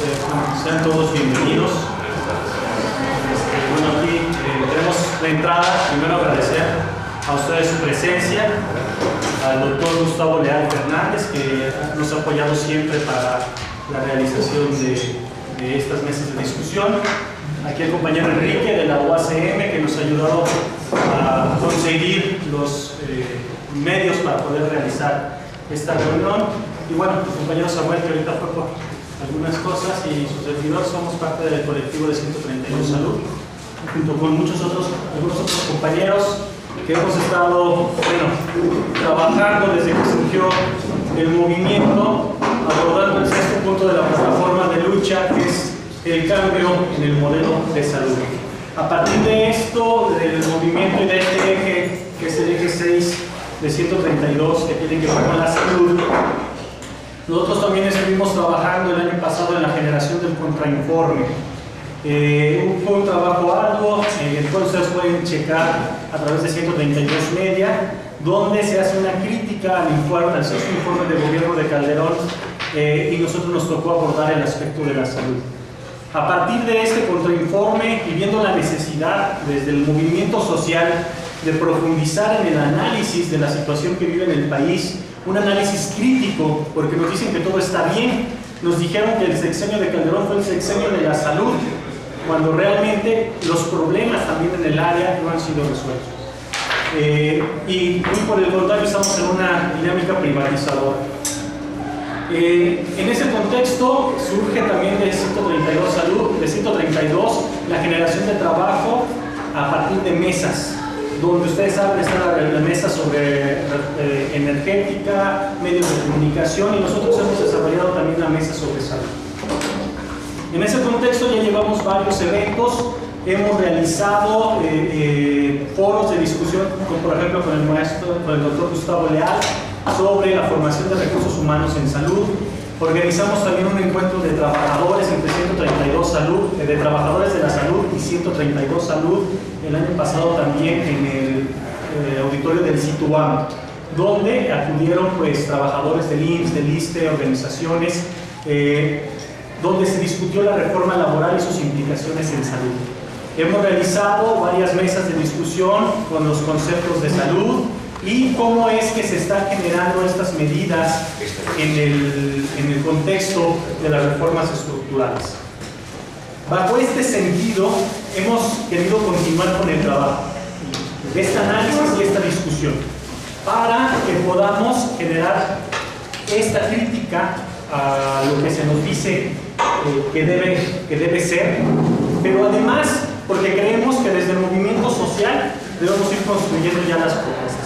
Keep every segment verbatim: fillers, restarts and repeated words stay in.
sean todos bienvenidos. Bueno, aquí eh, tenemos la entrada. Primero agradecer a ustedes su presencia, al doctor Gustavo Leal Fernández, que nos ha apoyado siempre para la realización de, de estas mesas de discusión. Aquí el compañero Enrique de la U A C M, que nos ha ayudado a conseguir los eh, medios para poder realizar esta reunión. Y bueno, el compañero Samuel, que ahorita fue por algunas cosas, y su servidor, somos parte del colectivo de ciento treinta y dos Salud, junto con muchos otros, algunos otros compañeros que hemos estado, bueno, trabajando desde que surgió el movimiento, abordando el sexto punto de la plataforma de lucha, que es el cambio en el modelo de salud. A partir de esto, del movimiento y de este eje, que es el eje seis de ciento treinta y dos, que tiene que ver con la salud, nosotros también estuvimos trabajando el año pasado en la generación del contrainforme. Eh, fue un trabajo arduo, eh, el cual ustedes pueden checar a través de ciento treinta y dos Media, donde se hace una crítica al informe, al sexto informe de gobierno de Calderón, eh, y nosotros nos tocó abordar el aspecto de la salud. A partir de este contrainforme y viendo la necesidad desde el movimiento social de profundizar en el análisis de la situación que vive en el país, un análisis crítico, porque nos dicen que todo está bien, nos dijeron que el sexenio de Calderón fue el sexenio de la salud, cuando realmente los problemas también en el área no han sido resueltos. Eh, y muy por el contrario, estamos en una dinámica privatizadora. Eh, en ese contexto surge también de ciento treinta y dos Salud, de ciento treinta y dos, la generación de trabajo a partir de mesas, donde ustedes saben está la, la mesa sobre eh, energética, medios de comunicación, y nosotros hemos desarrollado también la mesa sobre salud. En ese contexto ya llevamos varios eventos, hemos realizado eh, eh, foros de discusión, como por ejemplo con el maestro, con el doctor Gustavo Leal, sobre la formación de recursos humanos en salud. Organizamos también un encuentro de trabajadores entre ciento treinta y dos Salud, de trabajadores de la salud y ciento treinta y dos Salud, el año pasado también en el eh, auditorio del CITUAM, donde acudieron pues trabajadores del I M S S, del ISSSTE, organizaciones, eh, donde se discutió la reforma laboral y sus implicaciones en salud. Hemos realizado varias mesas de discusión con los conceptos de salud y cómo es que se están generando estas medidas en el, en el contexto de las reformas estructurales. Bajo este sentido, hemos querido continuar con el trabajo, este análisis y esta discusión, para que podamos generar esta crítica a lo que se nos dice eh, que, debe, que debe ser, pero además porque creemos que desde el movimiento social debemos ir construyendo ya las propuestas.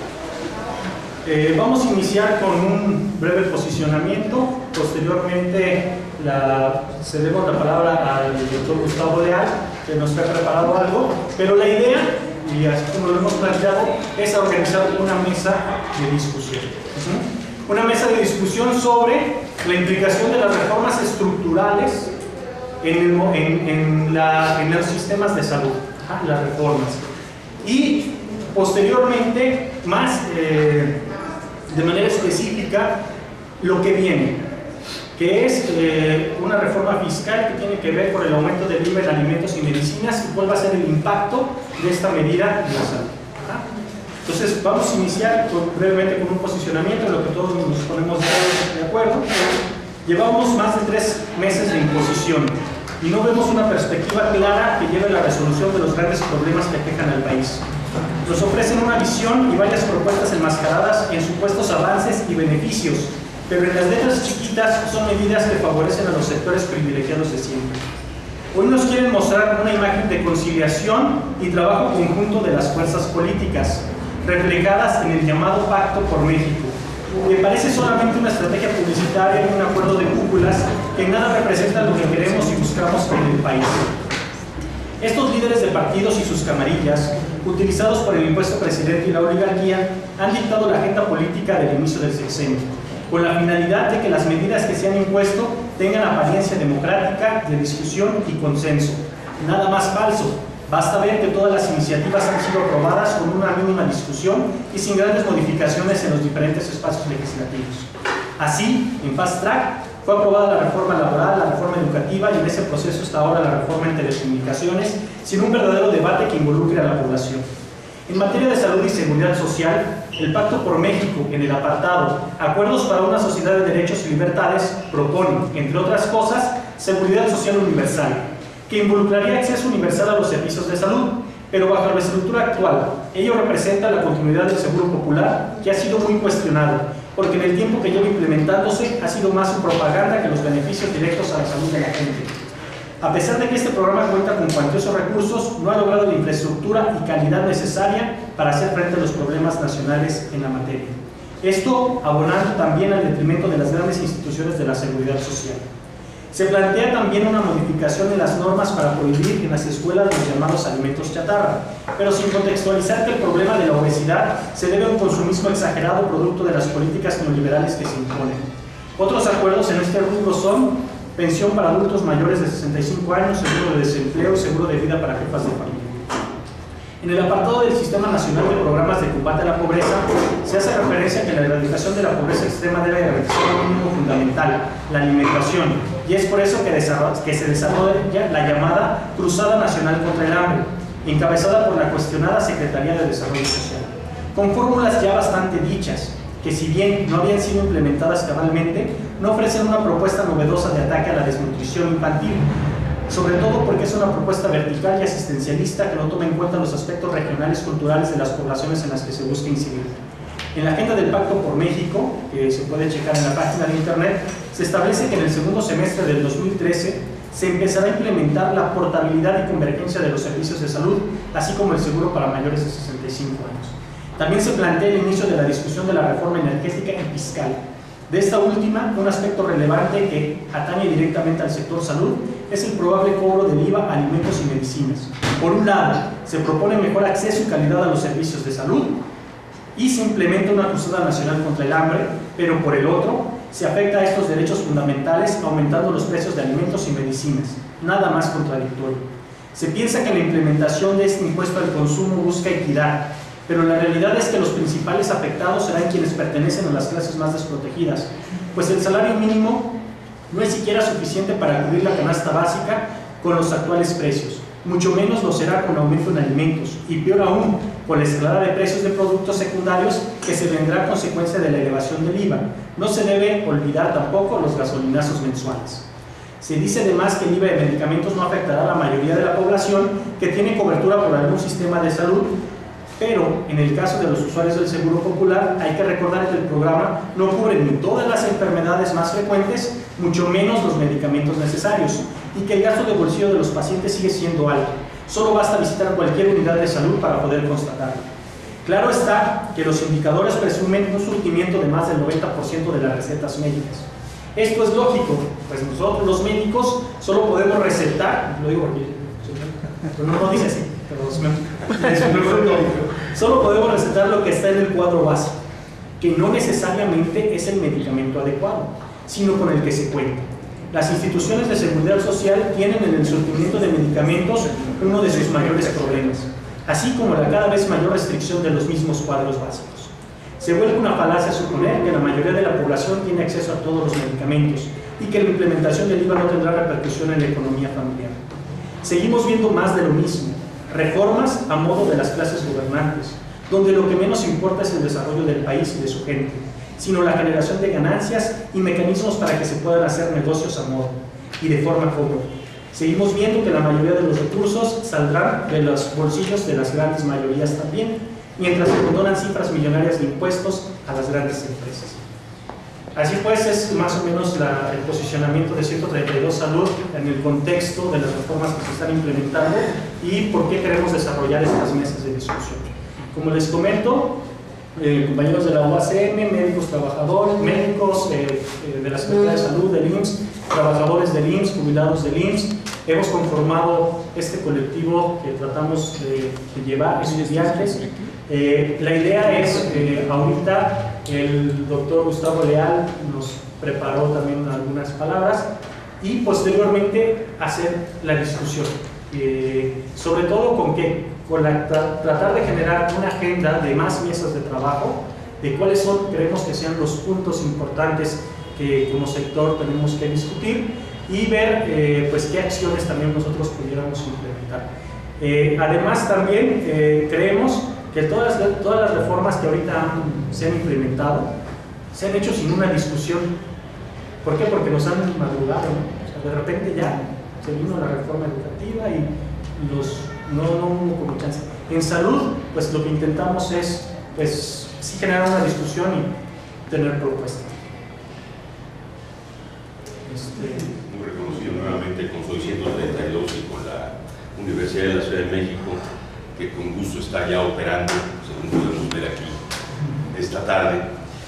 Eh, vamos a iniciar con un breve posicionamiento, posteriormente la, cedemos la palabra al doctor Gustavo Leal, que nos ha preparado algo, pero la idea, y así como lo hemos planteado, es organizar una mesa de discusión. ¿Sí? Una mesa de discusión sobre la implicación de las reformas estructurales en, el, en, en, la, en los sistemas de salud, ¿ah? Las reformas. Y posteriormente, más eh, de manera específica, lo que viene, que es eh, una reforma fiscal que tiene que ver con el aumento del I V A en alimentos y medicinas, y cuál va a ser el impacto de esta medida en la salud. ¿Ah? Entonces, vamos a iniciar con, brevemente con un posicionamiento en lo que todos nos ponemos de acuerdo. Llevamos más de tres meses de imposición y no vemos una perspectiva clara que lleve a la resolución de los grandes problemas que aquejan al país. Nos ofrecen una visión y varias propuestas enmascaradas en supuestos avances y beneficios, pero en las letras chiquitas son medidas que favorecen a los sectores privilegiados de siempre. Hoy nos quieren mostrar una imagen de conciliación y trabajo conjunto de las fuerzas políticas, reflejadas en el llamado Pacto por México, que parece solamente una estrategia publicitaria y un acuerdo de cúpulas que nada representa lo que queremos y buscamos en el país. Estos líderes de partidos y sus camarillas, utilizados por el impuesto presidente y la oligarquía, han dictado la agenda política del inicio del sexenio, con la finalidad de que las medidas que se han impuesto tengan apariencia democrática, de discusión y consenso. Nada más falso. Basta ver que todas las iniciativas han sido aprobadas con una mínima discusión y sin grandes modificaciones en los diferentes espacios legislativos. Así, en fast track, fue aprobada la reforma laboral, la reforma educativa iniciativa y en ese proceso está ahora la reforma en telecomunicaciones, sin un verdadero debate que involucre a la población. En materia de salud y seguridad social, el Pacto por México, en el apartado Acuerdos para una sociedad de derechos y libertades, propone, entre otras cosas, seguridad social universal, que involucraría acceso universal a los servicios de salud, pero bajo la estructura actual. Ello representa la continuidad del Seguro Popular, que ha sido muy cuestionado, porque en el tiempo que lleva implementándose ha sido más su propaganda que los beneficios directos a la salud de la gente. A pesar de que este programa cuenta con cuantiosos recursos, no ha logrado la infraestructura y calidad necesaria para hacer frente a los problemas nacionales en la materia. Esto abonando también al detrimento de las grandes instituciones de la seguridad social. Se plantea también una modificación en las normas para prohibir en las escuelas los llamados alimentos chatarra, pero sin contextualizar que el problema de la obesidad se debe a un consumismo exagerado producto de las políticas neoliberales que se imponen. Otros acuerdos en este rubro son pensión para adultos mayores de sesenta y cinco años, seguro de desempleo y seguro de vida para jefas de familia. En el apartado del Sistema Nacional de Programas de Combate a la Pobreza, se hace referencia a que la erradicación de la pobreza extrema debe garantizar un mínimo fundamental, la alimentación, y es por eso que, que se desarrolla la llamada Cruzada Nacional contra el Hambre, encabezada por la cuestionada Secretaría de Desarrollo Social, con fórmulas ya bastante dichas, que si bien no habían sido implementadas cabalmente, no ofrecen una propuesta novedosa de ataque a la desnutrición infantil, sobre todo porque es una propuesta vertical y asistencialista que no toma en cuenta los aspectos regionales culturales de las poblaciones en las que se busca incidir. En la agenda del Pacto por México, que se puede checar en la página de internet, se establece que en el segundo semestre del dos mil trece se empezará a implementar la portabilidad y convergencia de los servicios de salud, así como el seguro para mayores de sesenta y cinco años. También se plantea el inicio de la discusión de la reforma energética y fiscal. De esta última, un aspecto relevante que atañe directamente al sector salud es el probable cobro del I V A a alimentos y medicinas. Por un lado, se propone mejor acceso y calidad a los servicios de salud y se implementa una cruzada nacional contra el hambre, pero por el otro, se afecta a estos derechos fundamentales aumentando los precios de alimentos y medicinas. Nada más contradictorio. Se piensa que la implementación de este impuesto al consumo busca equidad, pero la realidad es que los principales afectados serán quienes pertenecen a las clases más desprotegidas, pues el salario mínimo no es siquiera suficiente para cubrir la canasta básica con los actuales precios, mucho menos lo será con aumento en alimentos, y peor aún, con la escalada de precios de productos secundarios que se vendrá a consecuencia de la elevación del I V A. No se debe olvidar tampoco los gasolinazos mensuales. Se dice además que el I V A de medicamentos no afectará a la mayoría de la población que tiene cobertura por algún sistema de salud, pero en el caso de los usuarios del Seguro Popular hay que recordar que el programa no cubre ni todas las enfermedades más frecuentes, mucho menos los medicamentos necesarios, y que el gasto de bolsillo de los pacientes sigue siendo alto. Solo basta visitar cualquier unidad de salud para poder constatarlo. Claro está que los indicadores presumen un surtimiento de más del noventa por ciento de las recetas médicas. Esto es lógico, pues nosotros los médicos solo podemos recetar, lo digo aquí, pero no lo dice así, pero es lógico. Solo podemos recetar lo que está en el cuadro básico, que no necesariamente es el medicamento adecuado, sino con el que se cuenta. Las instituciones de seguridad social tienen en el surtimiento de medicamentos uno de sus mayores problemas, así como la cada vez mayor restricción de los mismos cuadros básicos. Se vuelve una falacia suponer que la mayoría de la población tiene acceso a todos los medicamentos y que la implementación del I V A no tendrá repercusión en la economía familiar. Seguimos viendo más de lo mismo, reformas a modo de las clases gobernantes, donde lo que menos importa es el desarrollo del país y de su gente, sino la generación de ganancias y mecanismos para que se puedan hacer negocios a modo y de forma cómoda. Seguimos viendo que la mayoría de los recursos saldrán de los bolsillos de las grandes mayorías también, mientras se condonan cifras millonarias de impuestos a las grandes empresas. Así pues, es más o menos la, el posicionamiento de ciento treinta y dos Salud en el contexto de las reformas que se están implementando y por qué queremos desarrollar estas mesas de discusión. Como les comento, eh, compañeros de la U A C M, médicos trabajadores, médicos eh, eh, de la Secretaría de Salud, del I M S S, trabajadores del I M S S, jubilados del I M S S, hemos conformado este colectivo que tratamos de, de llevar estudiantes. Eh, la idea es que eh, ahorita el doctor Gustavo Leal nos preparó también algunas palabras y posteriormente hacer la discusión. Eh, sobre todo con qué, con la, tra tratar de generar una agenda de más mesas de trabajo, de cuáles son, creemos que sean los puntos importantes que como sector tenemos que discutir y ver eh, pues qué acciones también nosotros pudiéramos implementar. Eh, además también eh, creemos que todas, todas las reformas que ahorita han, se han implementado se han hecho sin una discusión. ¿Por qué? Porque nos han madrugado, ¿no? O sea, de repente ya se vino la reforma educativa y los, no, no hubo como chance. En salud, pues lo que intentamos es pues, sí generar una discusión y tener propuestas. Este... Muy reconocido nuevamente con Soy ciento treinta y dos y con la Universidad de la Ciudad de México, que con gusto está ya operando, según podemos ver aquí esta tarde.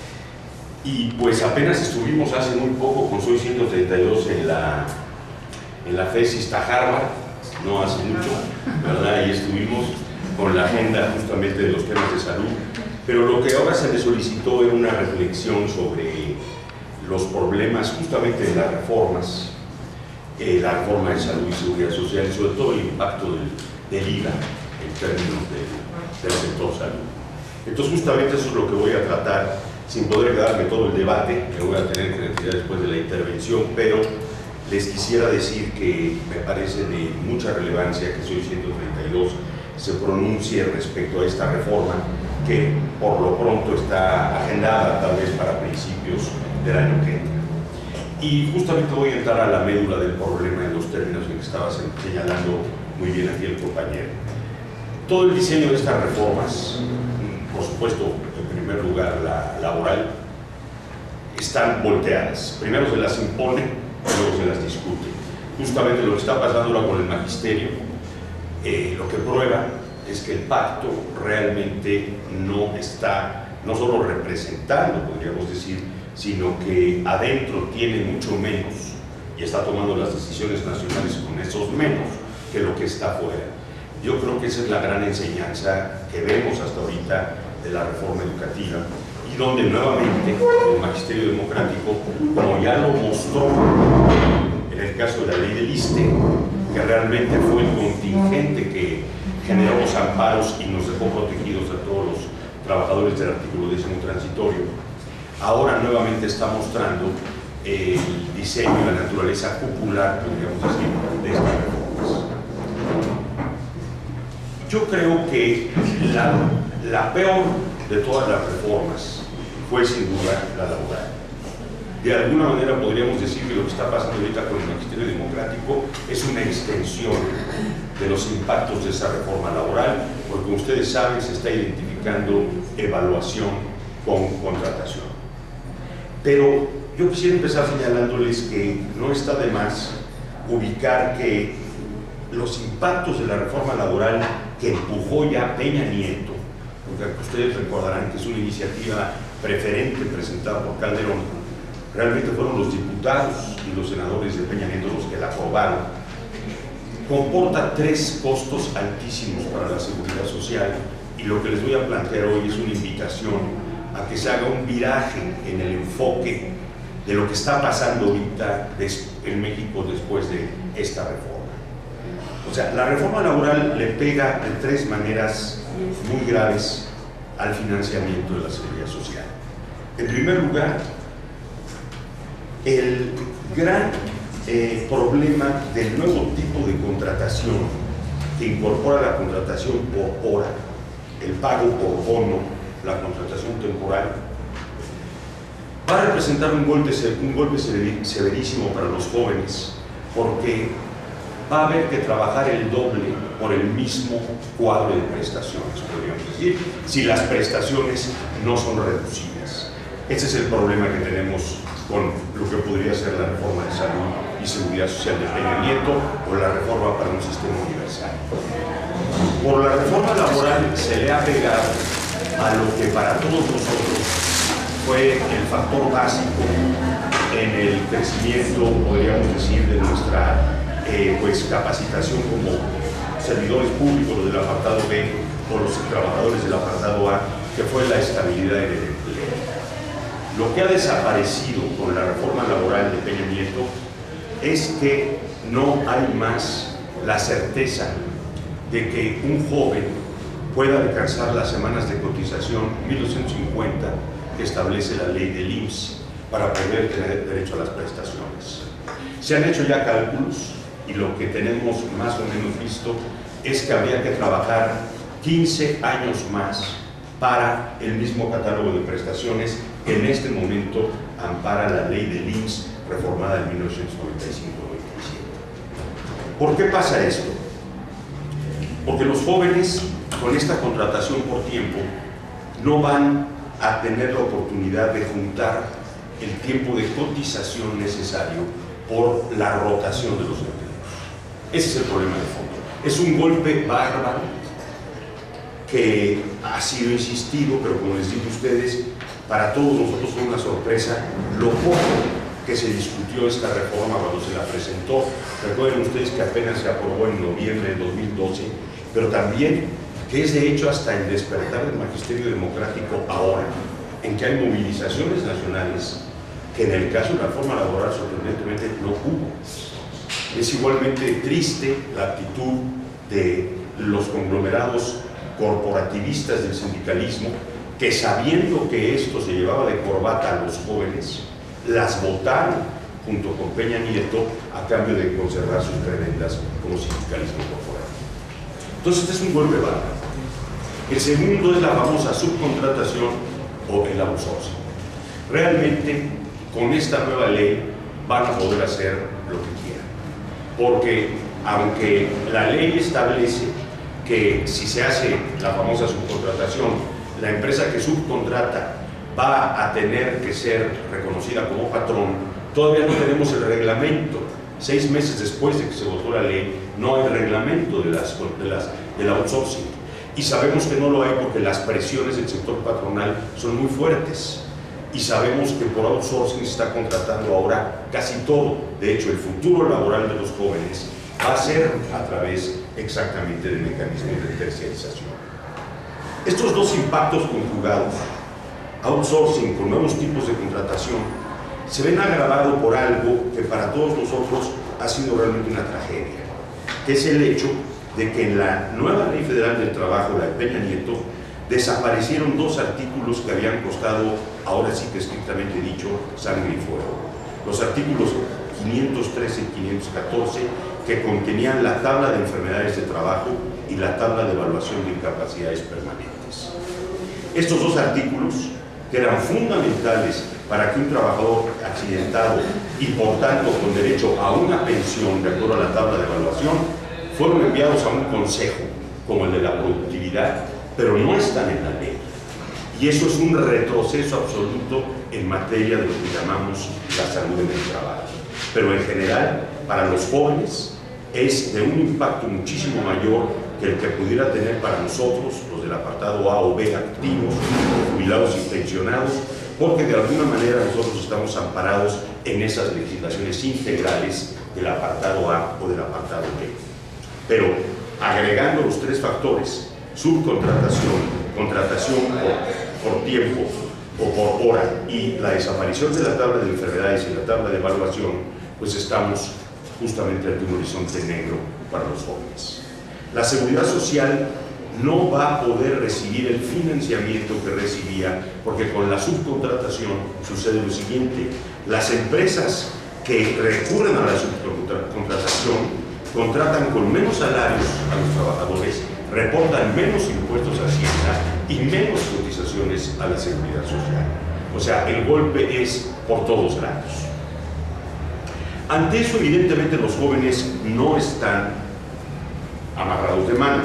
Y pues apenas estuvimos hace muy poco con Soy ciento treinta y dos en la, en la FESIS Harvard, no hace mucho, ¿verdad? Y estuvimos con la agenda justamente de los temas de salud, pero lo que ahora se le solicitó era una reflexión sobre los problemas justamente de las reformas, eh, la reforma de salud y seguridad social, y sobre todo el impacto del, del I V A en términos del, del sector salud. Entonces justamente eso es lo que voy a tratar, sin poder quedarme todo el debate, que voy a tener que retirar después de la intervención, pero les quisiera decir que me parece de mucha relevancia que Soy ciento treinta y dos se pronuncie respecto a esta reforma, que por lo pronto está agendada tal vez para principios del año que entra. Y justamente voy a entrar a la médula del problema en los términos en que estaba señalando muy bien aquí el compañero. Todo el diseño de estas reformas, por supuesto, en primer lugar la laboral, están volteadas. Primero se las impone, luego se las discute. Justamente lo que está pasando ahora con el magisterio, eh, lo que prueba es que el pacto realmente no está, no solo representando, podríamos decir, sino que adentro tiene mucho menos y está tomando las decisiones nacionales con esos menos que lo que está afuera. Yo creo que esa es la gran enseñanza que vemos hasta ahorita de la reforma educativa, y donde nuevamente el magisterio democrático, como ya lo mostró en el caso de la ley del ISSSTE, que realmente fue el contingente que generó los amparos y nos dejó protegidos a todos los trabajadores del artículo décimo transitorio, ahora nuevamente está mostrando el diseño y la naturaleza popular, podríamos decir, de estas reformas. Yo creo que la, la peor de todas las reformas fue sin duda la laboral. De alguna manera podríamos decir que lo que está pasando ahorita con el magisterio democrático es una extensión de los impactos de esa reforma laboral, porque como ustedes saben se está identificando evaluación con contratación. Pero yo quisiera empezar señalándoles que no está de más ubicar que los impactos de la reforma laboral que empujó ya Peña Nieto, porque ustedes recordarán que es una iniciativa preferente presentada por Calderón, realmente fueron los diputados y los senadores de Peña Nieto los que la aprobaron, comporta tres costos altísimos para la seguridad social, y lo que les voy a plantear hoy es una invitación a que se haga un viraje en el enfoque de lo que está pasando ahorita en México después de esta reforma. O sea, la reforma laboral le pega de tres maneras muy graves al financiamiento de la seguridad social. En primer lugar, el gran eh, problema del nuevo tipo de contratación que incorpora la contratación por hora, el pago por bono, la contratación temporal, va a representar un golpe, un golpe severísimo para los jóvenes, porque va a haber que trabajar el doble por el mismo cuadro de prestaciones, podríamos decir, si las prestaciones no son reducidas. Ese es el problema que tenemos con lo que podría ser la reforma de salud y seguridad social de Peña Nieto o la reforma para un sistema universal. Por la reforma laboral se le ha pegado a lo que para todos nosotros fue el factor básico en el crecimiento, podríamos decir, de nuestra eh, pues, capacitación como servidores públicos, los del apartado B o los trabajadores del apartado A, que fue la estabilidad en el empleo. Lo que ha desaparecido con la reforma laboral de Peña Nieto es que no hay más la certeza de que un joven pueda alcanzar las semanas de cotización mil doscientos cincuenta que establece la ley del I M S S para poder tener derecho a las prestaciones. Se han hecho ya cálculos y lo que tenemos más o menos visto es que habría que trabajar quince años más para el mismo catálogo de prestaciones que en este momento ampara la ley del I M S S reformada en mil novecientos noventa y cinco noventa y siete. ¿Por qué pasa esto? Porque los jóvenes con esta contratación por tiempo no van a tener la oportunidad de juntar el tiempo de cotización necesario por la rotación de los empleos. Ese es el problema de fondo. Es un golpe bárbaro que ha sido insistido, pero como les digo a ustedes, para todos nosotros fue una sorpresa lo poco que se discutió esta reforma cuando se la presentó. Recuerden ustedes que apenas se aprobó en noviembre de dos mil doce, pero también que es de hecho hasta el despertar del magisterio democrático ahora, en que hay movilizaciones nacionales que en el caso de la reforma laboral sorprendentemente no hubo. Es igualmente triste la actitud de los conglomerados corporativistas del sindicalismo que, sabiendo que esto se llevaba de corbata a los jóvenes, las votaron junto con Peña Nieto a cambio de conservar sus prebendas como sindicalismo corporativo. Entonces este es un golpe bárbaro. El segundo es la famosa subcontratación o el outsourcing. Realmente con esta nueva ley van a poder hacer lo que quieran, porque aunque la ley establece que si se hace la famosa subcontratación, la empresa que subcontrata va a tener que ser reconocida como patrón, todavía no tenemos el reglamento. Seis meses después de que se votó la ley, no hay reglamento de las, de las, del outsourcing. Y sabemos que no lo hay porque las presiones del sector patronal son muy fuertes. Y sabemos que por outsourcing se está contratando ahora casi todo. De hecho, el futuro laboral de los jóvenes va a ser a través exactamente de mecanismos de terciarización. Estos dos impactos conjugados, outsourcing con nuevos tipos de contratación, se ven agravados por algo que para todos nosotros ha sido realmente una tragedia, que es el hecho de que en la nueva Ley Federal del Trabajo, la de Peña Nieto, desaparecieron dos artículos que habían costado, ahora sí que estrictamente dicho, sangre y fuego. Los artículos quinientos trece y quinientos catorce, que contenían la tabla de enfermedades de trabajo y la tabla de evaluación de incapacidades permanentes. Estos dos artículos, que eran fundamentales para que un trabajador accidentado y por tanto con derecho a una pensión de acuerdo a la tabla de evaluación, fueron enviados a un consejo como el de la productividad, pero no están en la ley. Y eso es un retroceso absoluto en materia de lo que llamamos la salud en el trabajo. Pero en general, para los jóvenes, es de un impacto muchísimo mayor que el que pudiera tener para nosotros, los del apartado A o B activos, jubilados y pensionados, porque de alguna manera nosotros estamos amparados en esas legislaciones integrales del apartado A o del apartado B. Pero agregando los tres factores, subcontratación, contratación por, por tiempo o por hora y la desaparición de la tabla de enfermedades y la tabla de evaluación, pues estamos justamente ante un horizonte negro para los jóvenes. La seguridad social no va a poder recibir el financiamiento que recibía, porque con la subcontratación sucede lo siguiente: las empresas que recurren a la subcontratación contratan con menos salarios a los trabajadores, reportan menos impuestos a Hacienda y menos cotizaciones a la seguridad social. O sea, el golpe es por todos lados. Ante eso, evidentemente, los jóvenes no están amarrados de manos.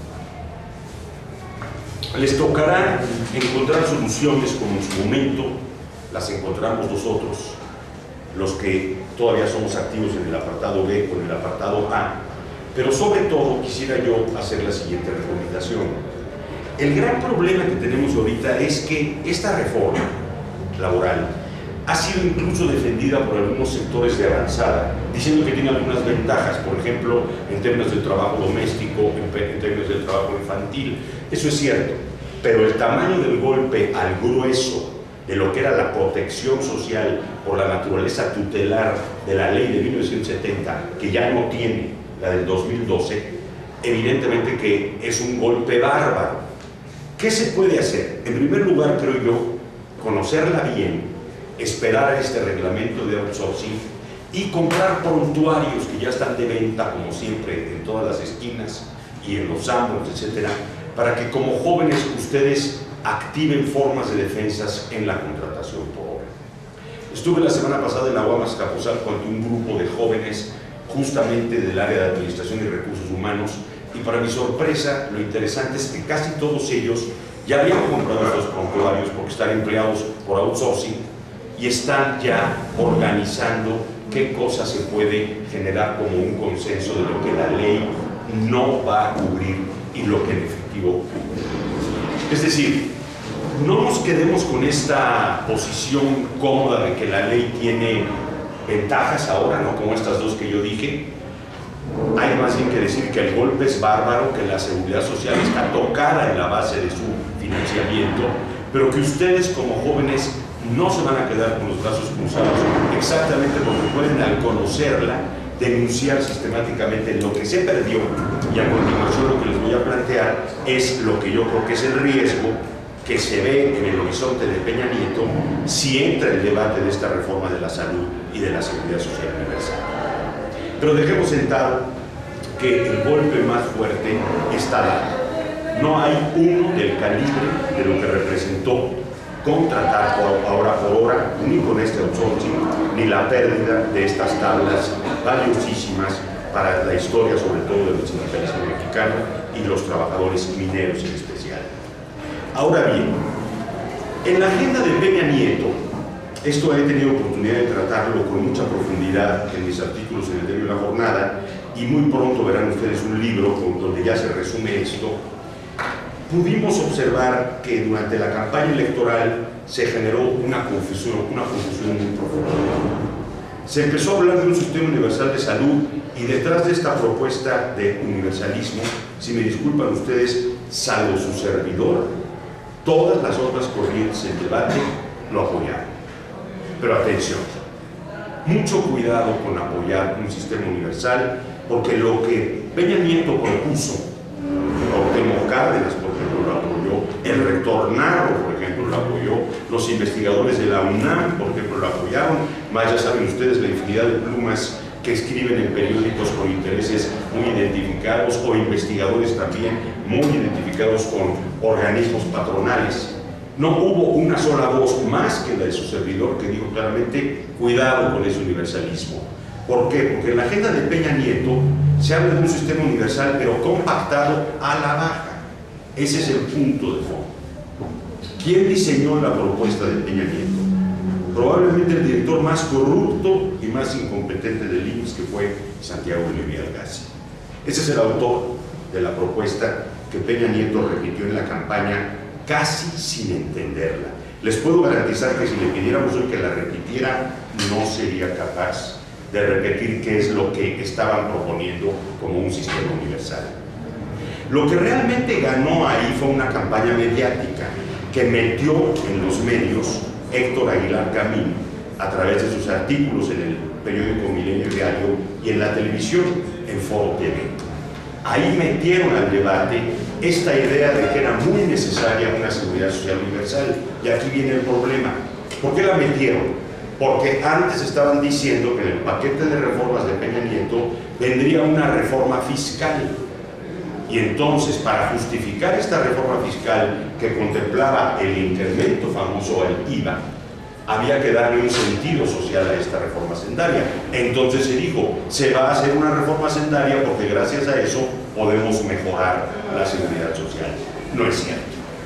Les tocará encontrar soluciones como en su momento las encontramos nosotros, los que todavía somos activos en el apartado B o en el apartado A. Pero sobre todo quisiera yo hacer la siguiente recomendación. El gran problema que tenemos ahorita es que esta reforma laboral ha sido incluso defendida por algunos sectores de avanzada, diciendo que tiene algunas ventajas, por ejemplo, en términos del trabajo doméstico, en, en términos del trabajo infantil. Eso es cierto, pero el tamaño del golpe al grueso de lo que era la protección social por la naturaleza tutelar de la ley de mil novecientos setenta, que ya no tiene la del dos mil doce, evidentemente que es un golpe bárbaro. ¿Qué se puede hacer? En primer lugar, creo yo, conocerla bien, esperar a este reglamento de outsourcing y comprar prontuarios que ya están de venta, como siempre, en todas las esquinas y en los amos, etcétera, para que como jóvenes ustedes activen formas de defensas en la contratación por obra. Estuve la semana pasada en Aguamas, Capozalco, ante un grupo de jóvenes justamente del área de Administración y Recursos Humanos, y para mi sorpresa, lo interesante es que casi todos ellos ya habían comprado estos prontuarios porque están empleados por outsourcing y están ya organizando qué cosa se puede generar como un consenso de lo que la ley no va a cubrir y lo que en efectivo cubre. Es decir, no nos quedemos con esta posición cómoda de que la ley tiene ventajas ahora, ¿no? Como estas dos que yo dije. Hay más bien que decir que el golpe es bárbaro, que la seguridad social está tocada en la base de su financiamiento, pero que ustedes como jóvenes no se van a quedar con los brazos cruzados, exactamente porque pueden, al conocerla, denunciar sistemáticamente lo que se perdió, y a continuación lo que les voy a plantear es lo que yo creo que es el riesgo que se ve en el horizonte de Peña Nieto si entra el debate de esta reforma de la salud y de la seguridad social universal. Pero dejemos sentado que el golpe más fuerte está dado. No hay uno del calibre de lo que representó contratar por, ahora por hora, ni con este outsourcing, ni la pérdida de estas tablas valiosísimas para la historia, sobre todo del sindicalismo mexicano y los trabajadores mineros en especial. Ahora bien, en la agenda de Peña Nieto, esto he tenido oportunidad de tratarlo con mucha profundidad en mis artículos en el diario La Jornada, y muy pronto verán ustedes un libro donde ya se resume esto. Pudimos observar que durante la campaña electoral se generó una confusión, una confusión muy profunda. Se empezó a hablar de un sistema universal de salud, y detrás de esta propuesta de universalismo, si me disculpan ustedes, salvo su servidor, todas las otras corrientes en debate lo apoyaron. Pero atención, mucho cuidado con apoyar un sistema universal, porque lo que Peña Nieto propuso, Cuauhtémoc Cárdenas, por ejemplo, lo apoyó, el rector Narro, por ejemplo, lo apoyó, los investigadores de la UNAM, por ejemplo, lo apoyaron, más ya saben ustedes la infinidad de plumas que escriben en periódicos con intereses muy identificados, o investigadores también muy identificados con organismos patronales. No hubo una sola voz más que la de su servidor que dijo claramente: cuidado con ese universalismo. ¿Por qué? Porque en la agenda de Peña Nieto se habla de un sistema universal, pero compactado a la baja. Ese es el punto de fondo. ¿Quién diseñó la propuesta de Peña Nieto? Probablemente el director más corrupto y más incompetente del I M S S, que fue Santiago Levi Algasi. Ese es el autor de la propuesta que Peña Nieto repitió en la campaña casi sin entenderla. Les puedo garantizar que si le pidiéramos hoy que la repitiera, no sería capaz de repetir qué es lo que estaban proponiendo como un sistema universal. Lo que realmente ganó ahí fue una campaña mediática que metió en los medios Héctor Aguilar Camín a través de sus artículos en el periódico Milenio Diario y en la televisión, en Foro T V. Ahí metieron al debate esta idea de que era muy necesaria una seguridad social universal. Y aquí viene el problema. ¿Por qué la metieron? Porque antes estaban diciendo que en el paquete de reformas de Peña Nieto vendría una reforma fiscal. Y entonces, para justificar esta reforma fiscal que contemplaba el incremento famoso al I V A, había que darle un sentido social a esta reforma hacendaria. Entonces se dijo, se va a hacer una reforma hacendaria porque gracias a eso podemos mejorar la seguridad social. No es cierto.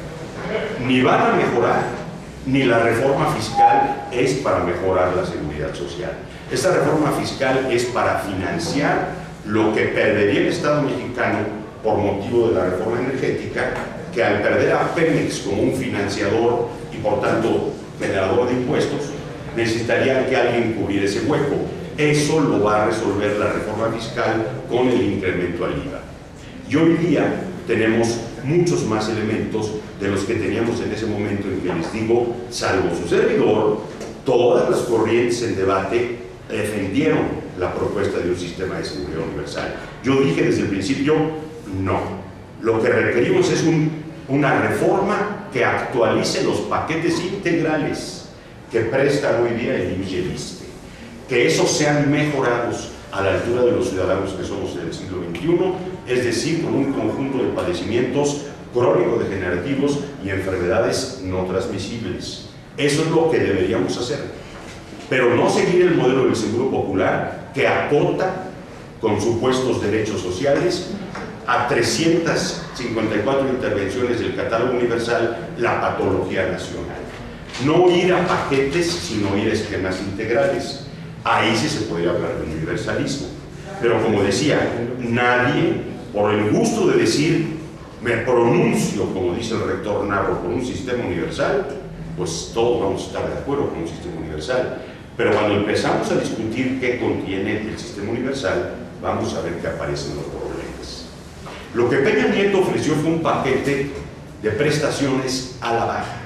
Ni van a mejorar, ni la reforma fiscal es para mejorar la seguridad social. Esta reforma fiscal es para financiar lo que perdería el Estado mexicano por motivo de la reforma energética, que al perder a Pemex como un financiador y por tanto generador de impuestos, necesitaría que alguien cubriera ese hueco. Eso lo va a resolver la reforma fiscal con el incremento al I V A. Y hoy día tenemos muchos más elementos de los que teníamos en ese momento en que, les digo, salvo su servidor, todas las corrientes en debate defendieron la propuesta de un sistema de seguridad universal. Yo dije desde el principio, no. Lo que requerimos es un, una reforma que actualice los paquetes integrales que presta hoy día el I M S S y el I S S S T E, que esos sean mejorados a la altura de los ciudadanos que somos en el siglo veintiuno, es decir, con un conjunto de padecimientos crónico-degenerativos y enfermedades no transmisibles. Eso es lo que deberíamos hacer, pero no seguir el modelo del Seguro Popular, que acota con supuestos derechos sociales a trescientas cincuenta y cuatro intervenciones del catálogo universal la patología nacional. No ir a paquetes, sino ir a esquemas integrales. Ahí sí se podría hablar de universalismo. Pero como decía, nadie, por el gusto de decir, me pronuncio, como dice el rector Narro, por un sistema universal, pues todos vamos a estar de acuerdo con un sistema universal. Pero cuando empezamos a discutir qué contiene el sistema universal, vamos a ver que aparecen los problemas. Lo que Peña Nieto ofreció fue un paquete de prestaciones a la baja.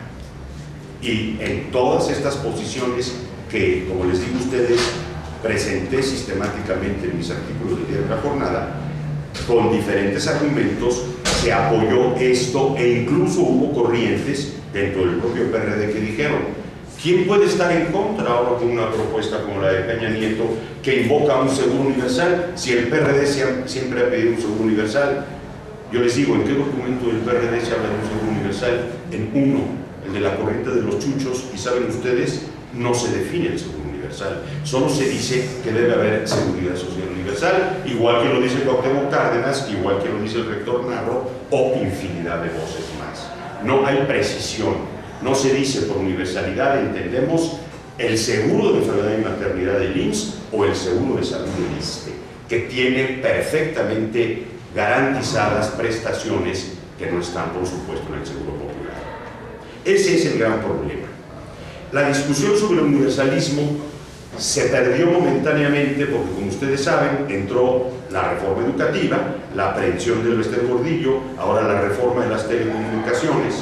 Y en todas estas posiciones que, como les digo a ustedes, presenté sistemáticamente en mis artículos del día de la jornada, con diferentes argumentos, se apoyó esto e incluso hubo corrientes dentro del propio P R D que dijeron: ¿quién puede estar en contra ahora con una propuesta como la de Peña Nieto que invoca un seguro universal si el P R D siempre ha pedido un seguro universal? Yo les digo, ¿en qué documento del P R D se habla de un seguro universal? En uno, el de la corriente de los chuchos, y saben ustedes, no se define el seguro universal, solo se dice que debe haber seguridad social universal, igual que lo dice Cuauhtémoc Cárdenas, igual que lo dice el rector Narro, o infinidad de voces más. No hay precisión, no se dice por universalidad, entendemos el seguro de enfermedad y maternidad del I M S S o el seguro de salud del I S S S T E, que tiene perfectamente garantizadas prestaciones que no están, por supuesto, en el Seguro Popular. Ese es el gran problema. La discusión sobre el universalismo se perdió momentáneamente porque, como ustedes saben, entró la reforma educativa, la aprehensión del Bester Gordillo, ahora la reforma de las telecomunicaciones,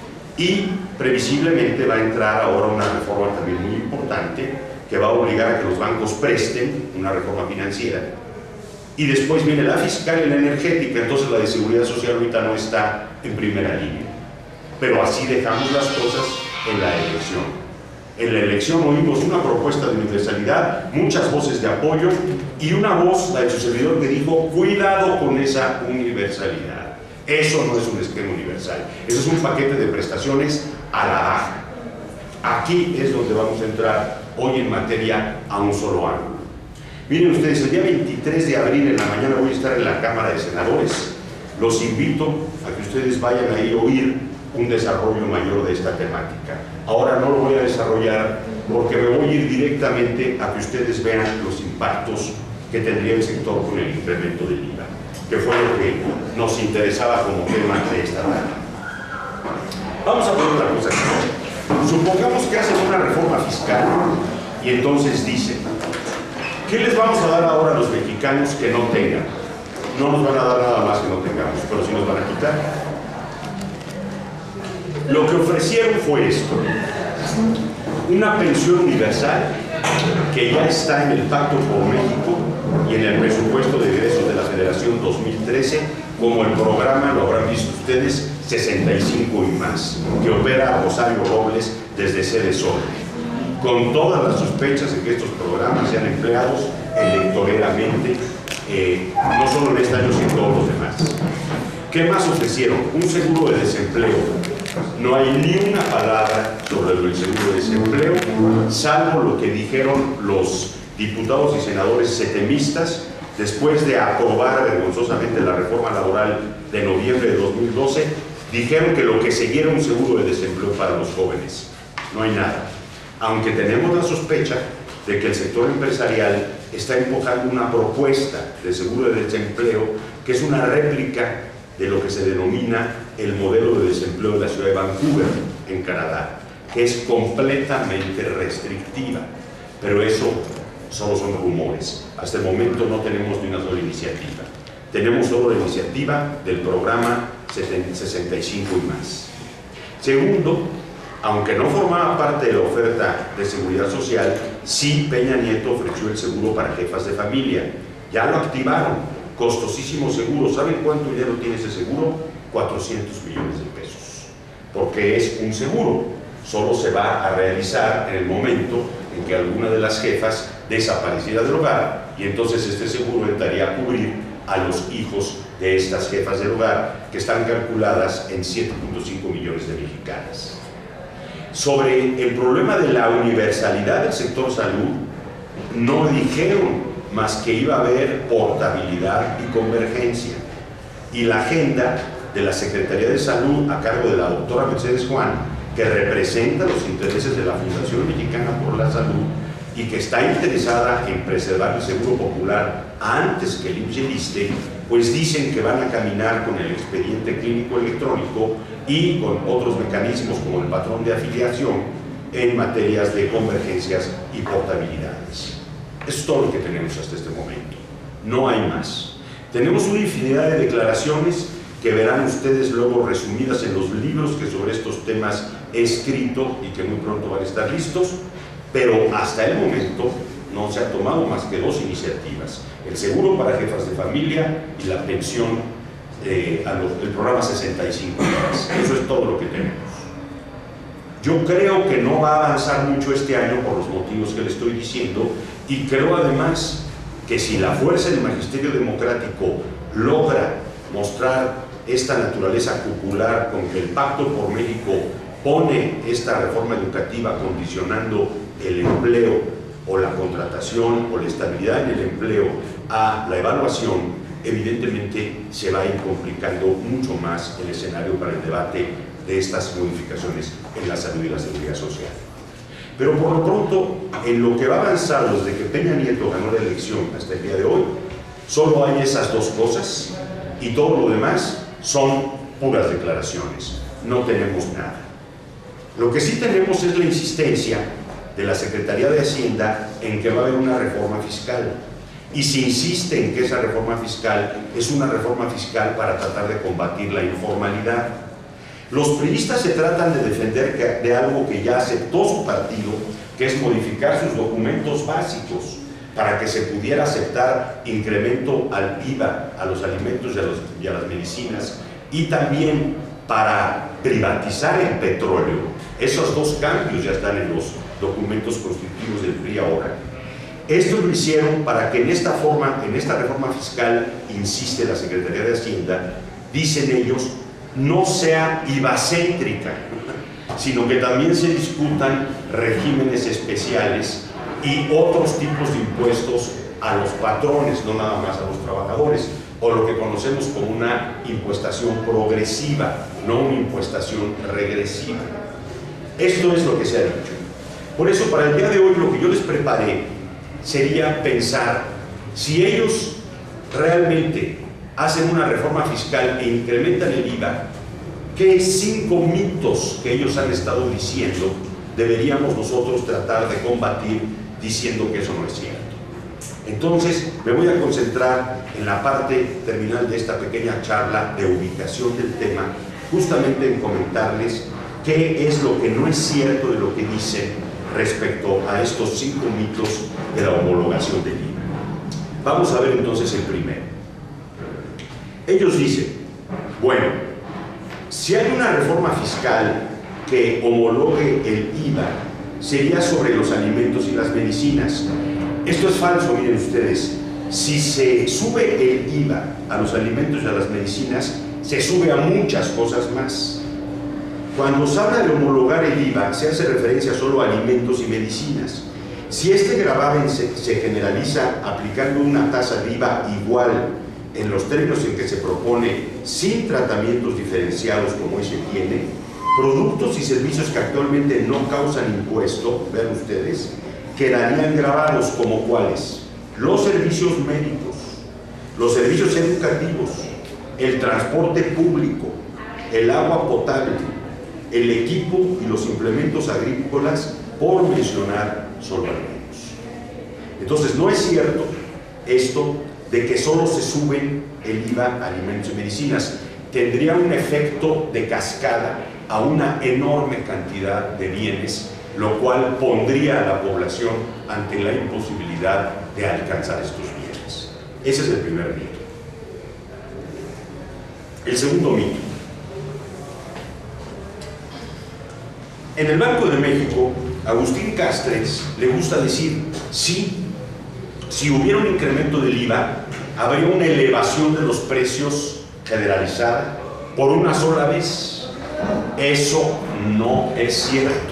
y previsiblemente va a entrar ahora una reforma también muy importante que va a obligar a que los bancos presten, una reforma financiera, y después viene la fiscal y la energética. Entonces la de seguridad social ahorita no está en primera línea, pero así dejamos las cosas en la elección. En la elección oímos una propuesta de universalidad, muchas voces de apoyo y una voz, la de su servidor, que dijo: cuidado con esa universalidad, eso no es un esquema universal, eso es un paquete de prestaciones a la baja. Aquí es donde vamos a entrar hoy en materia a un solo ángulo. Miren ustedes, el día veintitrés de abril en la mañana voy a estar en la Cámara de Senadores. Los invito a que ustedes vayan ahí a oír un desarrollo mayor de esta temática. Ahora no lo voy a desarrollar porque me voy a ir directamente a que ustedes vean los impactos que tendría el sector con el incremento del I V A, que fue lo que nos interesaba como tema de esta tarde. Vamos a poner una cosa aquí. Supongamos que hacen una reforma fiscal y entonces dicen: ¿qué les vamos a dar ahora a los mexicanos que no tengan? No nos van a dar nada más que no tengamos, pero sí nos van a quitar. Lo que ofrecieron fue esto: una pensión universal que ya está en el Pacto por México y en el presupuesto de egresos de la Federación dos mil trece, como el programa, lo habrán visto ustedes, sesenta y cinco y más, que opera Rosario Robles desde Sede Sol, con todas las sospechas de que estos programas sean empleados electoralmente, eh, no solo en este año, sino en todos los demás. ¿Qué más ofrecieron? Un seguro de desempleo. No hay ni una palabra sobre el seguro de desempleo, salvo lo que dijeron los diputados y senadores setemistas después de aprobar vergonzosamente la reforma laboral de noviembre de dos mil doce. Dijeron que lo que seguía era un seguro de desempleo para los jóvenes. No hay nada. Aunque tenemos la sospecha de que el sector empresarial está empujando una propuesta de seguro de desempleo que es una réplica de lo que se denomina el modelo de desempleo de la ciudad de Vancouver, en Canadá, que es completamente restrictiva. Pero eso solo son rumores. Hasta el momento no tenemos ni una sola iniciativa. Tenemos solo la iniciativa del programa sesenta y cinco y más. Segundo, aunque no formaba parte de la oferta de seguridad social, sí Peña Nieto ofreció el seguro para jefas de familia. Ya lo activaron. Costosísimo seguro. ¿Saben cuánto dinero tiene ese seguro? cuatrocientos millones de pesos. Porque es un seguro. Solo se va a realizar en el momento en que alguna de las jefas desapareciera del hogar, y entonces este seguro entraría a cubrir a los hijos de estas jefas del hogar, que están calculadas en siete punto cinco millones de mexicanas. Sobre el problema de la universalidad del sector salud, no dijeron más que iba a haber portabilidad y convergencia. Y la agenda de la Secretaría de Salud, a cargo de la doctora Mercedes Juan, que representa los intereses de la Fundación Mexicana por la Salud y que está interesada en preservar el seguro popular antes que el I M S S y el ISSSTE, pues dicen que van a caminar con el expediente clínico electrónico y con otros mecanismos como el patrón de afiliación en materias de convergencias y portabilidades. Eso es todo lo que tenemos hasta este momento. No hay más. Tenemos una infinidad de declaraciones que verán ustedes luego resumidas en los libros que sobre estos temas he escrito y que muy pronto van a estar listos, pero hasta el momento no se han tomado más que dos iniciativas: el seguro para jefas de familia y la pensión, eh, a los, el programa sesenta y cinco horas. Eso es todo lo que tenemos. Yo creo que no va a avanzar mucho este año por los motivos que le estoy diciendo, y creo además que si la fuerza del magisterio democrático logra mostrar esta naturaleza popular con que el Pacto por México pone esta reforma educativa condicionando el empleo o la contratación o la estabilidad en el empleo a la evaluación, evidentemente se va a ir complicando mucho más el escenario para el debate de estas modificaciones en la salud y la seguridad social. Pero por lo pronto, en lo que va a avanzar desde que Peña Nieto ganó la elección hasta el día de hoy, solo hay esas dos cosas, y todo lo demás son puras declaraciones. No tenemos nada. Lo que sí tenemos es la insistencia de la Secretaría de Hacienda en que va a haber una reforma fiscal, y se insiste en que esa reforma fiscal es una reforma fiscal para tratar de combatir la informalidad. Los priistas se tratan de defender que, de algo que ya aceptó su partido, que es modificar sus documentos básicos para que se pudiera aceptar incremento al I V A, a los alimentos y a, los, y a las medicinas, y también para privatizar el petróleo. Esos dos cambios ya están en los documentos constitutivos del P R I ahora. Esto lo hicieron para que en esta forma, en esta reforma fiscal, insiste la Secretaría de Hacienda, dicen ellos, no sea I V A-céntrica, sino que también se discutan regímenes especiales y otros tipos de impuestos a los patrones, no nada más a los trabajadores, o lo que conocemos como una impuestación progresiva, no una impuestación regresiva. Esto es lo que se ha dicho. Por eso, para el día de hoy, lo que yo les preparé sería pensar si ellos realmente hacen una reforma fiscal e incrementan el I V A, ¿qué cinco mitos que ellos han estado diciendo deberíamos nosotros tratar de combatir diciendo que eso no es cierto? Entonces, me voy a concentrar en la parte terminal de esta pequeña charla de ubicación del tema, justamente en comentarles qué es lo que no es cierto de lo que dicen respecto a estos cinco mitos de la homologación del I V A. Vamos a ver entonces el primero. Ellos dicen, bueno, si hay una reforma fiscal que homologue el I V A, sería sobre los alimentos y las medicinas. Esto es falso, miren ustedes. Si se sube el I V A a los alimentos y a las medicinas, se sube a muchas cosas más. Cuando se habla de homologar el I V A, se hace referencia solo a alimentos y medicinas. Si este gravamen se, se generaliza aplicando una tasa de I V A igual en los términos en que se propone, sin tratamientos diferenciados como hoy se tiene, productos y servicios que actualmente no causan impuesto, vean ustedes, quedarían gravados como cuáles: los servicios médicos, los servicios educativos, el transporte público, el agua potable, el equipo y los implementos agrícolas, por mencionar solo algunos. Entonces, no es cierto esto de que solo se suben el I V A a alimentos y medicinas. Tendría un efecto de cascada a una enorme cantidad de bienes, lo cual pondría a la población ante la imposibilidad de alcanzar estos bienes. Ese es el primer mito. El segundo mito. En el Banco de México Agustín Castres le gusta decir, sí, si hubiera un incremento del I V A, habría una elevación de los precios generalizada por una sola vez. Eso no es cierto.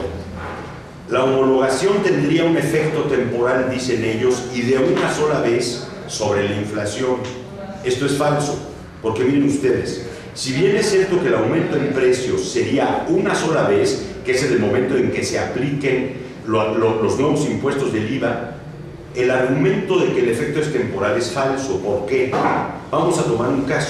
La homologación tendría un efecto temporal, dicen ellos, y de una sola vez sobre la inflación. Esto es falso, porque miren ustedes, si bien es cierto que el aumento en precios sería una sola vez, que es en el momento en que se apliquen lo, lo, los nuevos impuestos del I V A, el argumento de que el efecto es temporal es falso. ¿Por qué? Vamos a tomar un caso.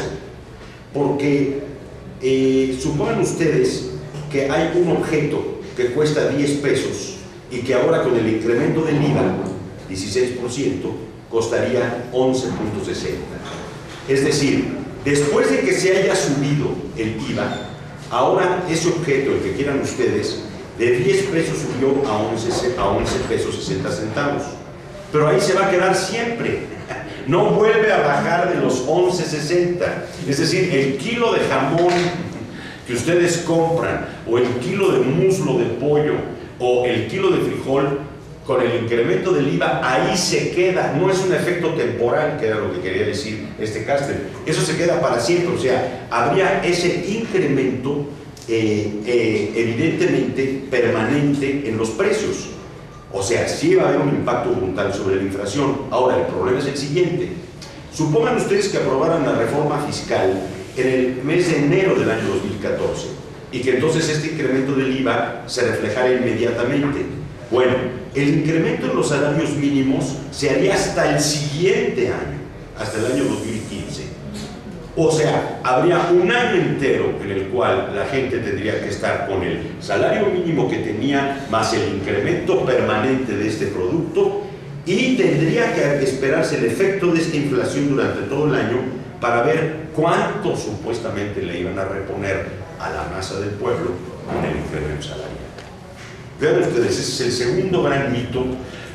Porque eh, supongan ustedes que hay un objeto que cuesta diez pesos y que ahora con el incremento del I V A, dieciséis por ciento, costaría once punto sesenta. Es decir, después de que se haya subido el I V A, ahora ese objeto, el que quieran ustedes, de diez pesos subió a once, a once pesos sesenta centavos. Pero ahí se va a quedar siempre. No vuelve a bajar de los once sesenta. Es decir, el kilo de jamón que ustedes compran, o el kilo de muslo de pollo, o el kilo de frijol, con el incremento del I V A, ahí se queda. No es un efecto temporal, que era lo que quería decir este Castres. Eso se queda para siempre. O sea, habría ese incremento eh, eh, evidentemente permanente en los precios. O sea, sí va a haber un impacto brutal sobre la inflación. Ahora, el problema es el siguiente. Supongan ustedes que aprobaran la reforma fiscal en el mes de enero del año dos mil catorce y que entonces este incremento del I V A se reflejara inmediatamente. Bueno, el incremento en los salarios mínimos se haría hasta el siguiente año, hasta el año dos mil quince. O sea, habría un año entero en el cual la gente tendría que estar con el salario mínimo que tenía, más el incremento permanente de este producto, y tendría que esperarse el efecto de esta inflación durante todo el año para ver cuánto supuestamente le iban a reponer a la masa del pueblo con el incremento salarial. Vean ustedes, ese es el segundo gran mito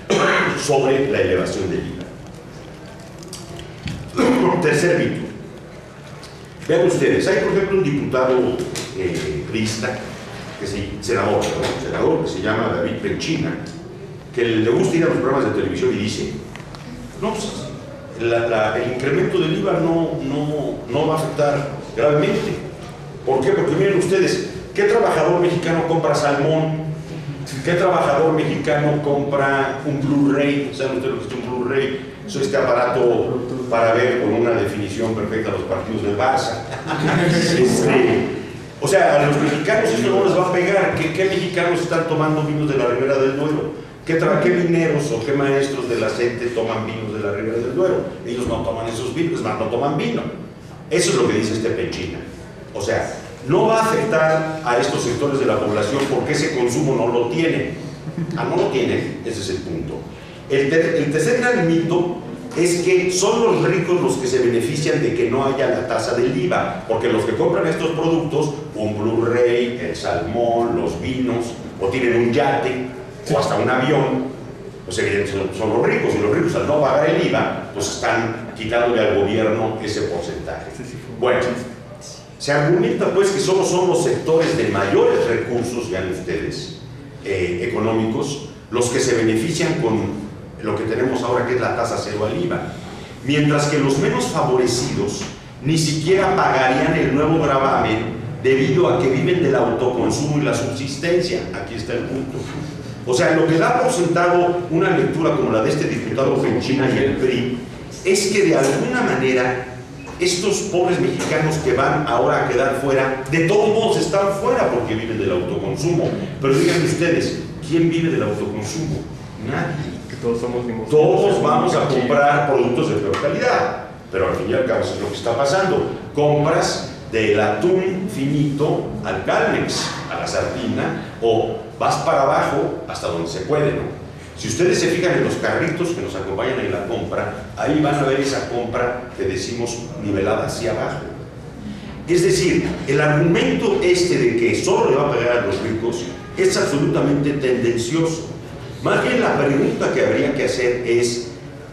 sobre la elevación del I V A. Tercer mito. Vean ustedes, hay por ejemplo un diputado eh, priista, que se, senador, ¿no? senador que se llama David Penchina, que le gusta ir a los programas de televisión y dice, no, pues, la, la, el incremento del I V A no, no, no va a afectar gravemente. ¿Por qué? Porque miren ustedes, ¿qué trabajador mexicano compra salmón? ¿Qué trabajador mexicano compra un Blu-ray? ¿Saben ustedes lo que es un Blu-ray? Es este aparato para ver con una definición perfecta los partidos del Barça. Este, o sea, a los mexicanos eso no les va a pegar. ¿Qué, qué mexicanos están tomando vinos de la Ribera del Duero? ¿Qué, ¿Qué mineros o qué maestros de la C E T E toman vinos de la Ribera del Duero? Ellos no toman esos vinos, es más, no toman vino. Eso es lo que dice este Penchina. O sea, no va a afectar a estos sectores de la población porque ese consumo no lo tienen. Ah, no lo tienen, ese es el punto. El, ter el tercer gran mito es que son los ricos los que se benefician de que no haya la tasa del I V A, porque los que compran estos productos, un Blu-ray, el salmón, los vinos, o tienen un yate, o hasta un avión, pues evidentemente son, son los ricos, y los ricos al no pagar el I V A, pues están quitándole al gobierno ese porcentaje. Bueno, se argumenta pues que solo son los sectores de mayores recursos, vean ustedes, eh, económicos, los que se benefician con lo que tenemos ahora, que es la tasa cero al I V A, mientras que los menos favorecidos ni siquiera pagarían el nuevo gravamen debido a que viven del autoconsumo y la subsistencia. Aquí está el punto. O sea, lo que da por sentado una lectura como la de este diputado Penchina y el P R I es que de alguna manera estos pobres mexicanos que van ahora a quedar fuera, de todos modos están fuera porque viven del autoconsumo. Pero díganme ustedes, ¿quién vive del autoconsumo? Nadie. Que todos somos limosneros. Todos vamos a comprar productos de peor calidad, pero al fin y al cabo eso es lo que está pasando. Compras del atún finito al Calmex, a la sardina, o vas para abajo hasta donde se puede, ¿no? Si ustedes se fijan en los carritos que nos acompañan en la compra, ahí van a ver esa compra que decimos nivelada hacia abajo. Es decir, el argumento este de que solo le va a pegar a los ricos es absolutamente tendencioso. Más bien la pregunta que habría que hacer es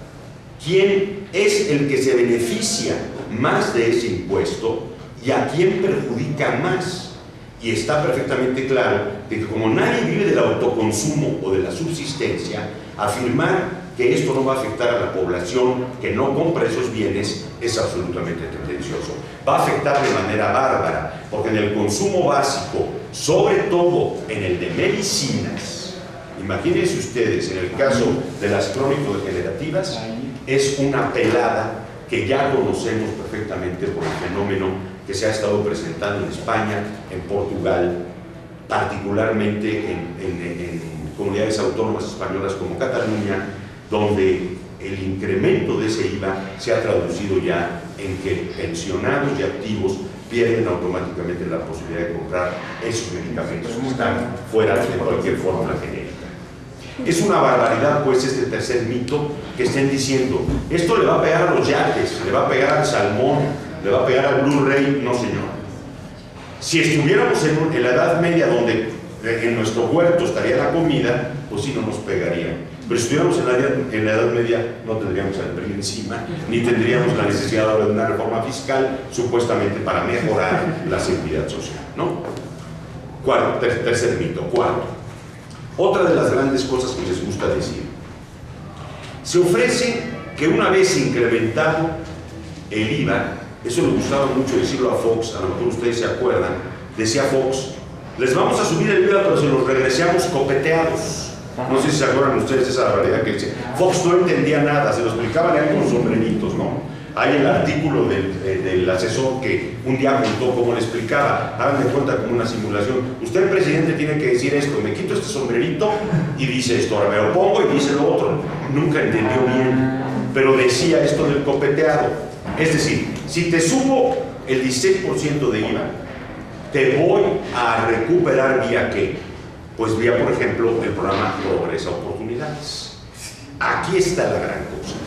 ¿quién es el que se beneficia más de ese impuesto y a quién perjudica más? y está perfectamente claro de que como nadie vive del autoconsumo o de la subsistencia, afirmar que esto no va a afectar a la población que no compra esos bienes es absolutamente tendencioso. Va a afectar de manera bárbara, porque en el consumo básico, sobre todo en el de medicinas, imagínense ustedes, en el caso de las crónico-degenerativas, es una pelada que ya conocemos perfectamente por el fenómeno que se ha estado presentando en España, en Portugal, particularmente en, en, en comunidades autónomas españolas como Cataluña, donde el incremento de ese I V A se ha traducido ya en que pensionados y activos pierden automáticamente la posibilidad de comprar esos medicamentos que están fuera de cualquier fórmula genérica. Es una barbaridad, pues, este tercer mito que estén diciendo, esto le va a pegar a los yates, le va a pegar al salmón, le va a pegar al Blu-ray. No, señor. Si estuviéramos en, en la Edad Media, donde en nuestro huerto estaría la comida, pues sí, no nos pegaría. Pero si estuviéramos en la, en la Edad Media, no tendríamos al P R I encima, ni tendríamos la necesidad ahora de una reforma fiscal, supuestamente para mejorar la seguridad social, ¿no? Cuarto, ter, tercer mito. Cuarto, otra de las grandes cosas que les gusta decir, se ofrece que una vez incrementado el I V A, eso le gustaba mucho decirlo a Fox, a lo mejor ustedes se acuerdan, decía Fox, les vamos a subir el I V A, pero se los regresamos copeteados. No sé si se acuerdan ustedes de esa barbaridad que dice. Fox no entendía nada, se lo explicaban ahí con los sombreritos, ¿no? Hay el artículo del, eh, del asesor que un día contó cómo le explicaba, hagan de cuenta como una simulación. Usted, presidente, tiene que decir esto, me quito este sombrerito y dice esto, ahora me lo pongo y dice lo otro. Nunca entendió bien, pero decía esto del copeteado. Es decir, si te subo el dieciséis por ciento de I V A, te voy a recuperar vía qué. Pues vía, por ejemplo, el programa Progresa Oportunidades. Aquí está la gran cosa.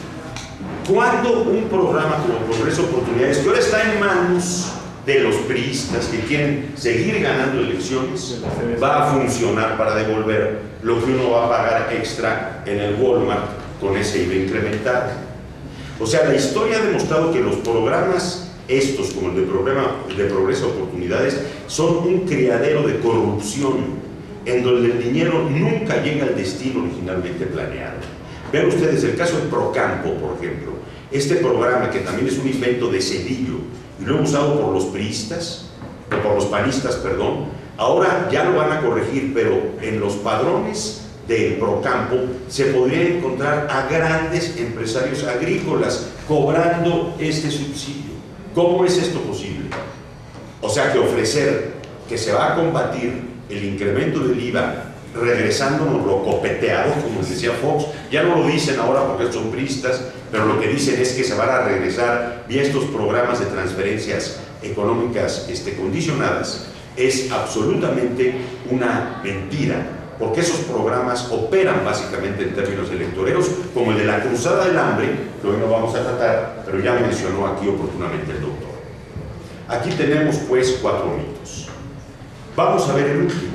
Cuando un programa como Progresa Oportunidades, que ahora está en manos de los priistas que quieren seguir ganando elecciones, va a funcionar para devolver lo que uno va a pagar extra en el Walmart con ese I V A incrementado. O sea, la historia ha demostrado que los programas estos, como el de, programa, de Progresa Oportunidades, son un criadero de corrupción, en donde el dinero nunca llega al destino originalmente planeado. Vean ustedes el caso de Procampo, por ejemplo, este programa que también es un invento de Cedillo y luego usado por los priistas, o por los panistas, perdón, ahora ya lo van a corregir, pero en los padrones del Procampo se podría encontrar a grandes empresarios agrícolas cobrando este subsidio. ¿Cómo es esto posible? O sea, que ofrecer que se va a combatir el incremento del I V A, regresándonos lo copeteado, como decía Fox, ya no lo dicen ahora porque son priistas, pero lo que dicen es que se van a regresar vía estos programas de transferencias económicas este, condicionadas, es absolutamente una mentira, porque esos programas operan básicamente en términos electoreros, como el de la Cruzada del Hambre, que hoy no vamos a tratar, pero ya mencionó aquí oportunamente el doctor. Aquí tenemos pues cuatro mitos. Vamos a ver el último.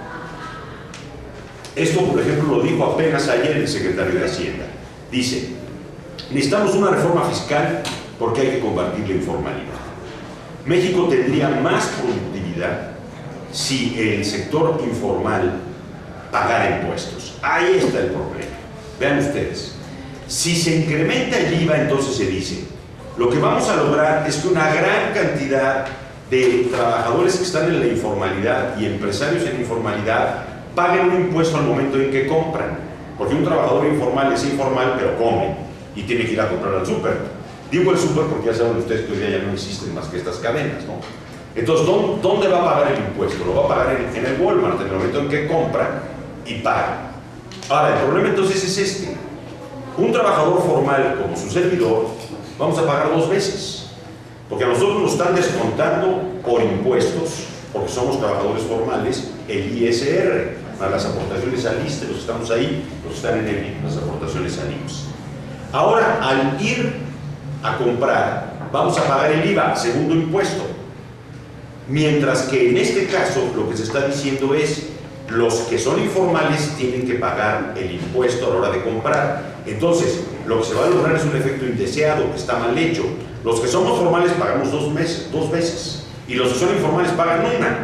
Esto, por ejemplo, lo dijo apenas ayer el secretario de Hacienda. Dice, necesitamos una reforma fiscal porque hay que combatir la informalidad. México tendría más productividad si el sector informal pagara impuestos. Ahí está el problema. Vean ustedes. Si se incrementa el I V A, entonces se dice, lo que vamos a lograr es que una gran cantidad de trabajadores que están en la informalidad y empresarios en informalidad paguen un impuesto al momento en que compran, porque un trabajador informal es informal pero come y tiene que ir a comprar al súper. Digo el súper porque ya saben ustedes que hoy día ya no existen más que estas cadenas, ¿no? Entonces, ¿dónde va a pagar el impuesto? Lo va a pagar en, en el Walmart, en el momento en que compra y paga. Ahora, el problema entonces es este. Un trabajador formal como su servidor, vamos a pagar dos veces. Porque a nosotros nos están descontando por impuestos, porque somos trabajadores formales, el I S R, más las aportaciones al I S S S T E, los que estamos ahí, los que están en el I M S S S, las aportaciones al I M S S. Ahora, al ir a comprar, vamos a pagar el I V A, segundo impuesto. Mientras que en este caso, lo que se está diciendo es, los que son informales tienen que pagar el impuesto a la hora de comprar. Entonces, lo que se va a lograr es un efecto indeseado, que está mal hecho. Los que somos formales pagamos dos meses, dos veces, y los que son informales pagan una.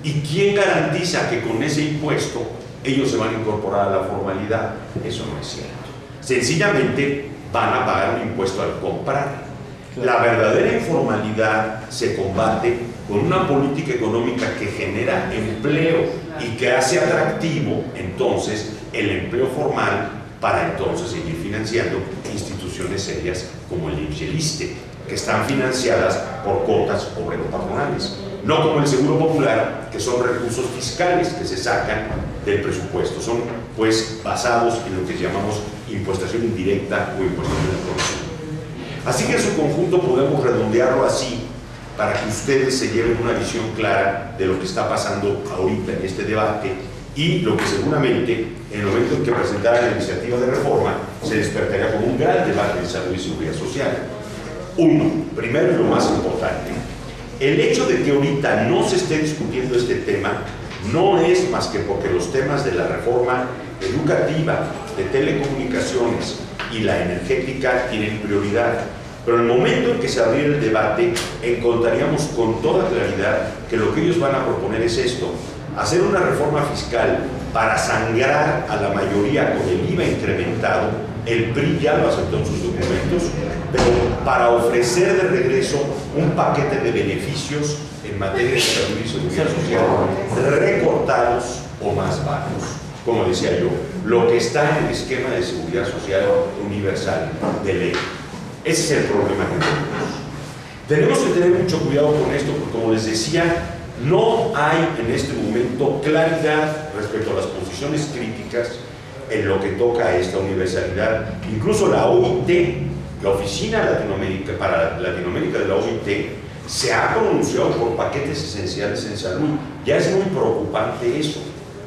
¿Y quién garantiza que con ese impuesto ellos se van a incorporar a la formalidad? Eso no es cierto. Sencillamente van a pagar un impuesto al comprar. La verdadera informalidad se combate con una política económica que genera empleo y que hace atractivo entonces el empleo formal para entonces seguir financiando instituciones serias como el I M S S y el ISSSTE, que están financiadas por cuotas obrero-patronales, no como el Seguro Popular, que son recursos fiscales que se sacan del presupuesto, son pues basados en lo que llamamos impuestación indirecta o impuestación de producción. Así que en su conjunto podemos redondearlo así para que ustedes se lleven una visión clara de lo que está pasando ahorita en este debate y lo que seguramente en el momento en que presentaran la iniciativa de reforma se despertaría como un gran debate de salud y seguridad social. Uno, primero y lo más importante, el hecho de que ahorita no se esté discutiendo este tema no es más que porque los temas de la reforma educativa, de telecomunicaciones y la energética tienen prioridad. Pero en el momento en que se abriera el debate, encontraríamos con toda claridad que lo que ellos van a proponer es esto: hacer una reforma fiscal para sangrar a la mayoría con el I V A incrementado. El P R I ya lo aceptó en sus documentos, pero para ofrecer de regreso un paquete de beneficios en materia de salud y seguridad social recortados o más bajos. Como decía yo, lo que está en el esquema de seguridad social universal de ley. Ese es el problema que tenemos. Tenemos que tener mucho cuidado con esto, porque como les decía, no hay en este momento claridad respecto a las posiciones críticas en lo que toca a esta universalidad. Incluso la O I T, la Oficina Latinoamérica, para Latinoamérica de la O I T, se ha pronunciado por paquetes esenciales en salud. Ya es muy preocupante eso.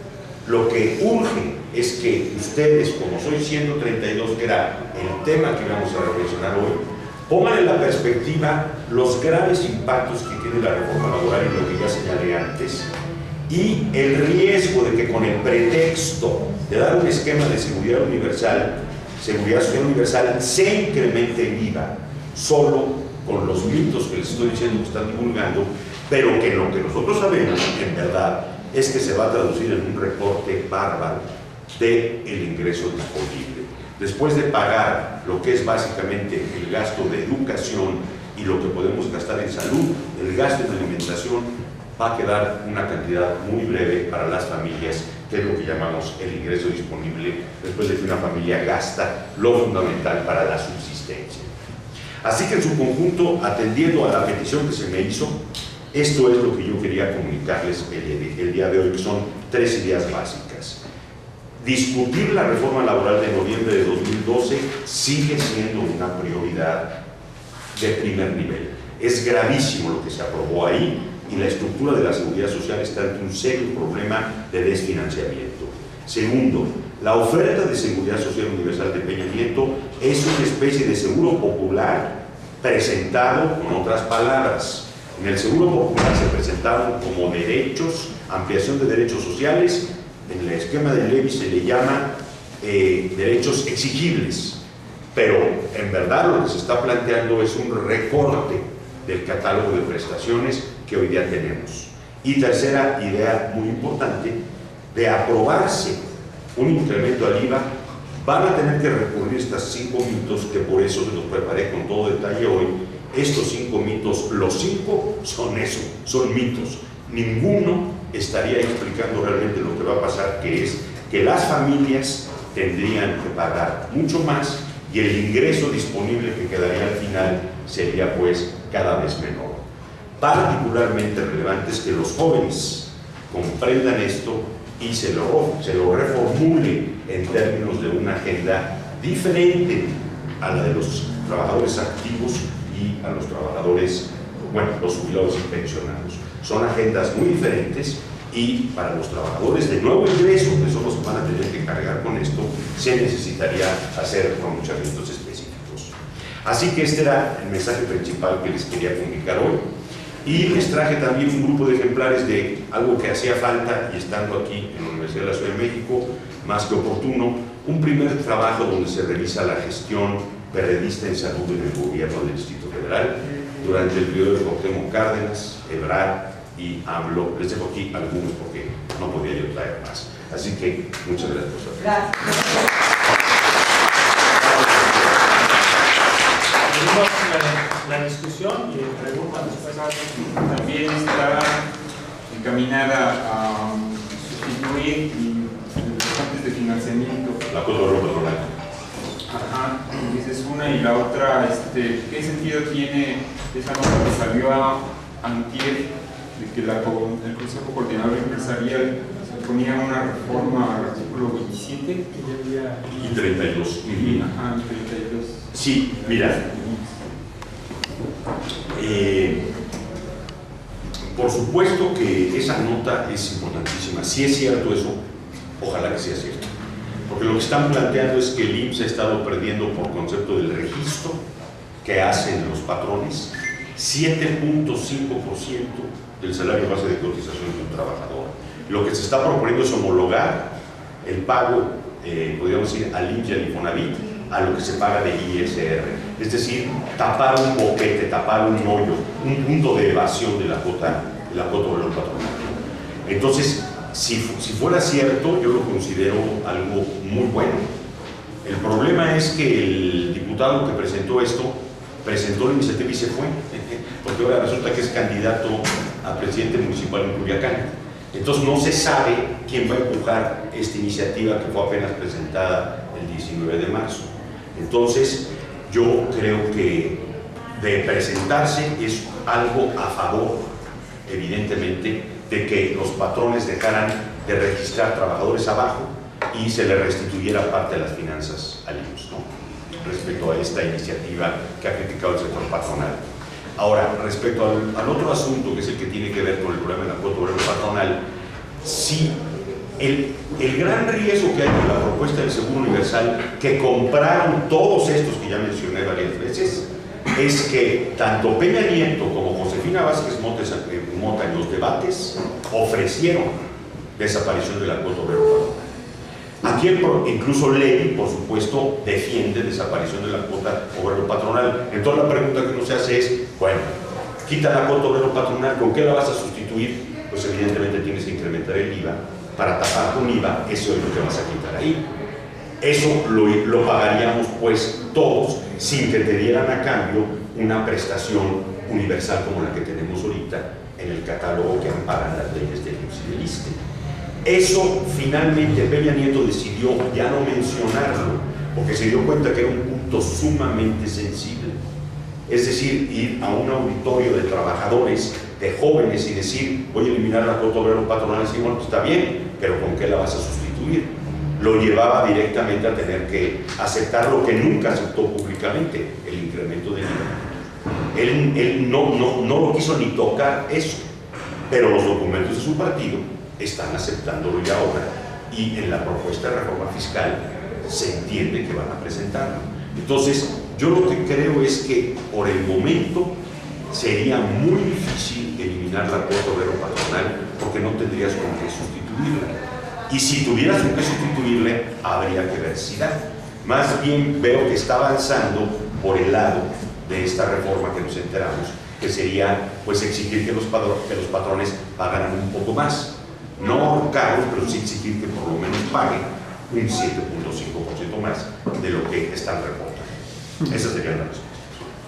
Lo que urge es que ustedes, como soy ciento treinta y dos, que era el tema que vamos a reflexionar hoy, pongan en la perspectiva los graves impactos que tiene la reforma laboral y lo que ya señalé antes, y el riesgo de que con el pretexto de dar un esquema de seguridad universal, seguridad social universal, se incremente el I V A, solo con los mitos que les estoy diciendo que están divulgando, pero que lo que nosotros sabemos, en verdad, es que se va a traducir en un recorte bárbaro del ingreso disponible. Después de pagar lo que es básicamente el gasto de educación y lo que podemos gastar en salud, el gasto en alimentación va a quedar una cantidad muy breve para las familias, que es lo que llamamos el ingreso disponible, después de que una familia gasta lo fundamental para la subsistencia. Así que en su conjunto, atendiendo a la petición que se me hizo, esto es lo que yo quería comunicarles el, el día de hoy, que son tres ideas básicas. Discutir la reforma laboral de noviembre de dos mil doce sigue siendo una prioridad de primer nivel. Es gravísimo lo que se aprobó ahí y la estructura de la seguridad social está ante un serio problema de desfinanciamiento. Segundo, la oferta de seguridad social universal de Peña Nieto es una especie de seguro popular presentado con otras palabras. En el Seguro Popular se presentaron como derechos, ampliación de derechos sociales. En el esquema de Levy se le llama eh, derechos exigibles, pero en verdad lo que se está planteando es un recorte del catálogo de prestaciones que hoy día tenemos. Y tercera idea muy importante, de aprobarse un incremento al I V A, van a tener que recurrir estos cinco mitos, que por eso se los preparé con todo detalle hoy. Estos cinco mitos, los cinco son eso, son mitos. Ninguno estaría explicando realmente lo que va a pasar, que es que las familias tendrían que pagar mucho más y el ingreso disponible que quedaría al final sería pues cada vez menor. Particularmente relevante es que los jóvenes comprendan esto y se lo, se lo reformule en términos de una agenda diferente a la de los trabajadores activos y a los trabajadores, bueno, los jubilados y pensionados. Son agendas muy diferentes y para los trabajadores de nuevo ingreso, que son los que van a tener que cargar con esto, se necesitaría hacer pronunciamientos específicos. Así que este era el mensaje principal que les quería comunicar hoy. Y les traje también un grupo de ejemplares de algo que hacía falta, y estando aquí en la Universidad de la Ciudad de México, más que oportuno, un primer trabajo donde se revisa la gestión periodista en salud en el gobierno del Distrito Federal durante el periodo de Cuauhtémoc Cárdenas, Ebrard y hablo, les dejo aquí algunos porque no podía yo traer más. Así que muchas gracias por su atención. Gracias. Seguimos la, la discusión y preguntas después. También está encaminada a sustituir las fuentes de financiamiento. La cosa de patronal. Ajá, esa es una. Y la otra, este, ¿qué sentido tiene esa nota que salió a antier de que la, el Consejo Coordinador Empresarial ponía una reforma al artículo veintisiete Y treinta y dos. Ajá, treinta y dos. Sí, mira. Eh, por supuesto que esa nota es importantísima. Si es cierto eso, ojalá que sea cierto. Porque lo que están planteando es que el I M S S ha estado perdiendo por concepto del registro que hacen los patrones siete punto cinco por ciento del salario base de cotización de un trabajador. Lo que se está proponiendo es homologar el pago, eh, podríamos decir, al I M S S y al Infonavit a lo que se paga de I S R. Es decir, tapar un boquete, tapar un hoyo, un punto de evasión de la cuota, de la cuota de los patronales. Entonces, si, si fuera cierto, yo lo considero algo muy bueno. El problema es que el diputado que presentó esto, presentó la iniciativa y se fue, porque ahora resulta que es candidato a presidente municipal en Culiacán. Entonces no se sabe quién va a empujar esta iniciativa que fue apenas presentada el diecinueve de marzo. Entonces yo creo que de presentarse es algo a favor, evidentemente, de que los patrones dejaran de registrar trabajadores abajo y se le restituyera parte de las finanzas al I M S S, ¿no? Respecto a esta iniciativa que ha criticado el sector patronal. Ahora, respecto al, al otro asunto, que es el que tiene que ver con el problema de la cuota obrera patronal, sí, el, el gran riesgo que hay en la propuesta del Seguro Universal, que compraron todos estos que ya mencioné varias veces, es que tanto Peña Nieto como Josefina Vázquez Mota en los debates ofrecieron desaparición de la cuota obrera patronal. Aquí incluso Ley, por supuesto, defiende desaparición de la cuota obrero patronal. Entonces la pregunta que uno se hace es, bueno, quita la cuota obrero patronal, ¿con qué la vas a sustituir? Pues evidentemente tienes que incrementar el I V A para tapar con I V A, eso es lo que vas a quitar ahí. Eso lo, lo pagaríamos pues todos sin que te dieran a cambio una prestación universal como la que tenemos ahorita en el catálogo que amparan las leyes del I M S S y del ISSSTE. Eso finalmente Peña Nieto decidió ya no mencionarlo, porque se dio cuenta que era un punto sumamente sensible. Es decir, ir a un auditorio de trabajadores, de jóvenes, y decir, voy a eliminar la cuota obrero patronal, y decir, bueno, pues está bien, pero ¿con qué la vas a sustituir? Lo llevaba directamente a tener que aceptar lo que nunca aceptó públicamente, el incremento del I V A. Él, él no, no, no lo quiso ni tocar eso, pero los documentos de su partido están aceptándolo ya ahora, y en la propuesta de reforma fiscal se entiende que van a presentarlo. Entonces, yo lo que creo es que por el momento sería muy difícil eliminar la cuota obrero patronal, porque no tendrías con qué sustituirla. Y si tuvieras con qué sustituirle, habría que ver si da. Más bien veo que está avanzando por el lado de esta reforma que nos enteramos, que sería pues exigir que los, que los patrones pagaran un poco más. No caros, pero sí exigir que por lo menos paguen un siete punto cinco por ciento más de lo que están reportando. Esa sería la respuesta.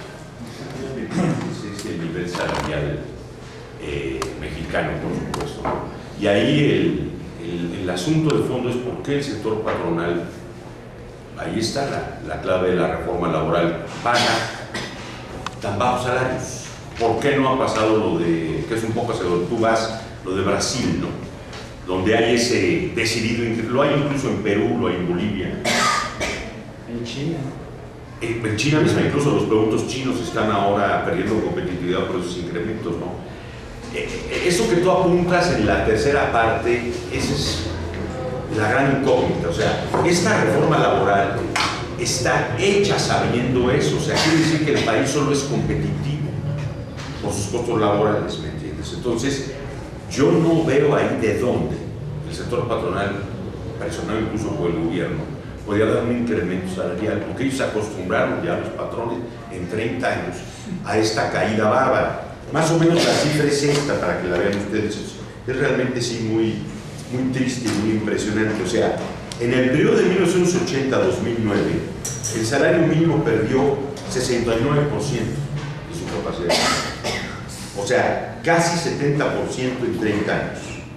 Ese es el nivel salarial eh, mexicano, por supuesto. Y ahí el, el, el asunto de fondo es por qué el sector patronal, ahí está la, la clave de la reforma laboral, paga tan bajos salarios. ¿Por qué no ha pasado lo de, que es un poco hacia donde tú vas, lo de Brasil, ¿no? Donde hay ese decidido, lo hay incluso en Perú, lo hay en Bolivia. En China. En China misma, incluso los productos chinos están ahora perdiendo competitividad por esos incrementos, ¿no? Eso que tú apuntas en la tercera parte, esa es la gran incógnita. O sea, esta reforma laboral está hecha sabiendo eso. O sea, quiere decir que el país solo es competitivo por sus costos laborales, ¿me entiendes? Entonces, yo no veo ahí de dónde el sector patronal, presionado incluso por el gobierno, podría dar un incremento salarial, porque ellos se acostumbraron ya, los patrones, en treinta años, a esta caída bárbara. Más o menos la cifra es esta, para que la vean ustedes. Es realmente sí muy, muy triste y muy impresionante. O sea, en el periodo de mil novecientos ochenta a dos mil nueve, el salario mínimo perdió sesenta y nueve por ciento de su capacidad. O sea, casi setenta por ciento en treinta años.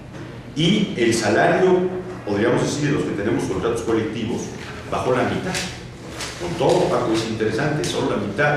Y el salario, podríamos decir, de los que tenemos contratos colectivos, bajó la mitad. Con todo, Paco, es interesante, solo la mitad.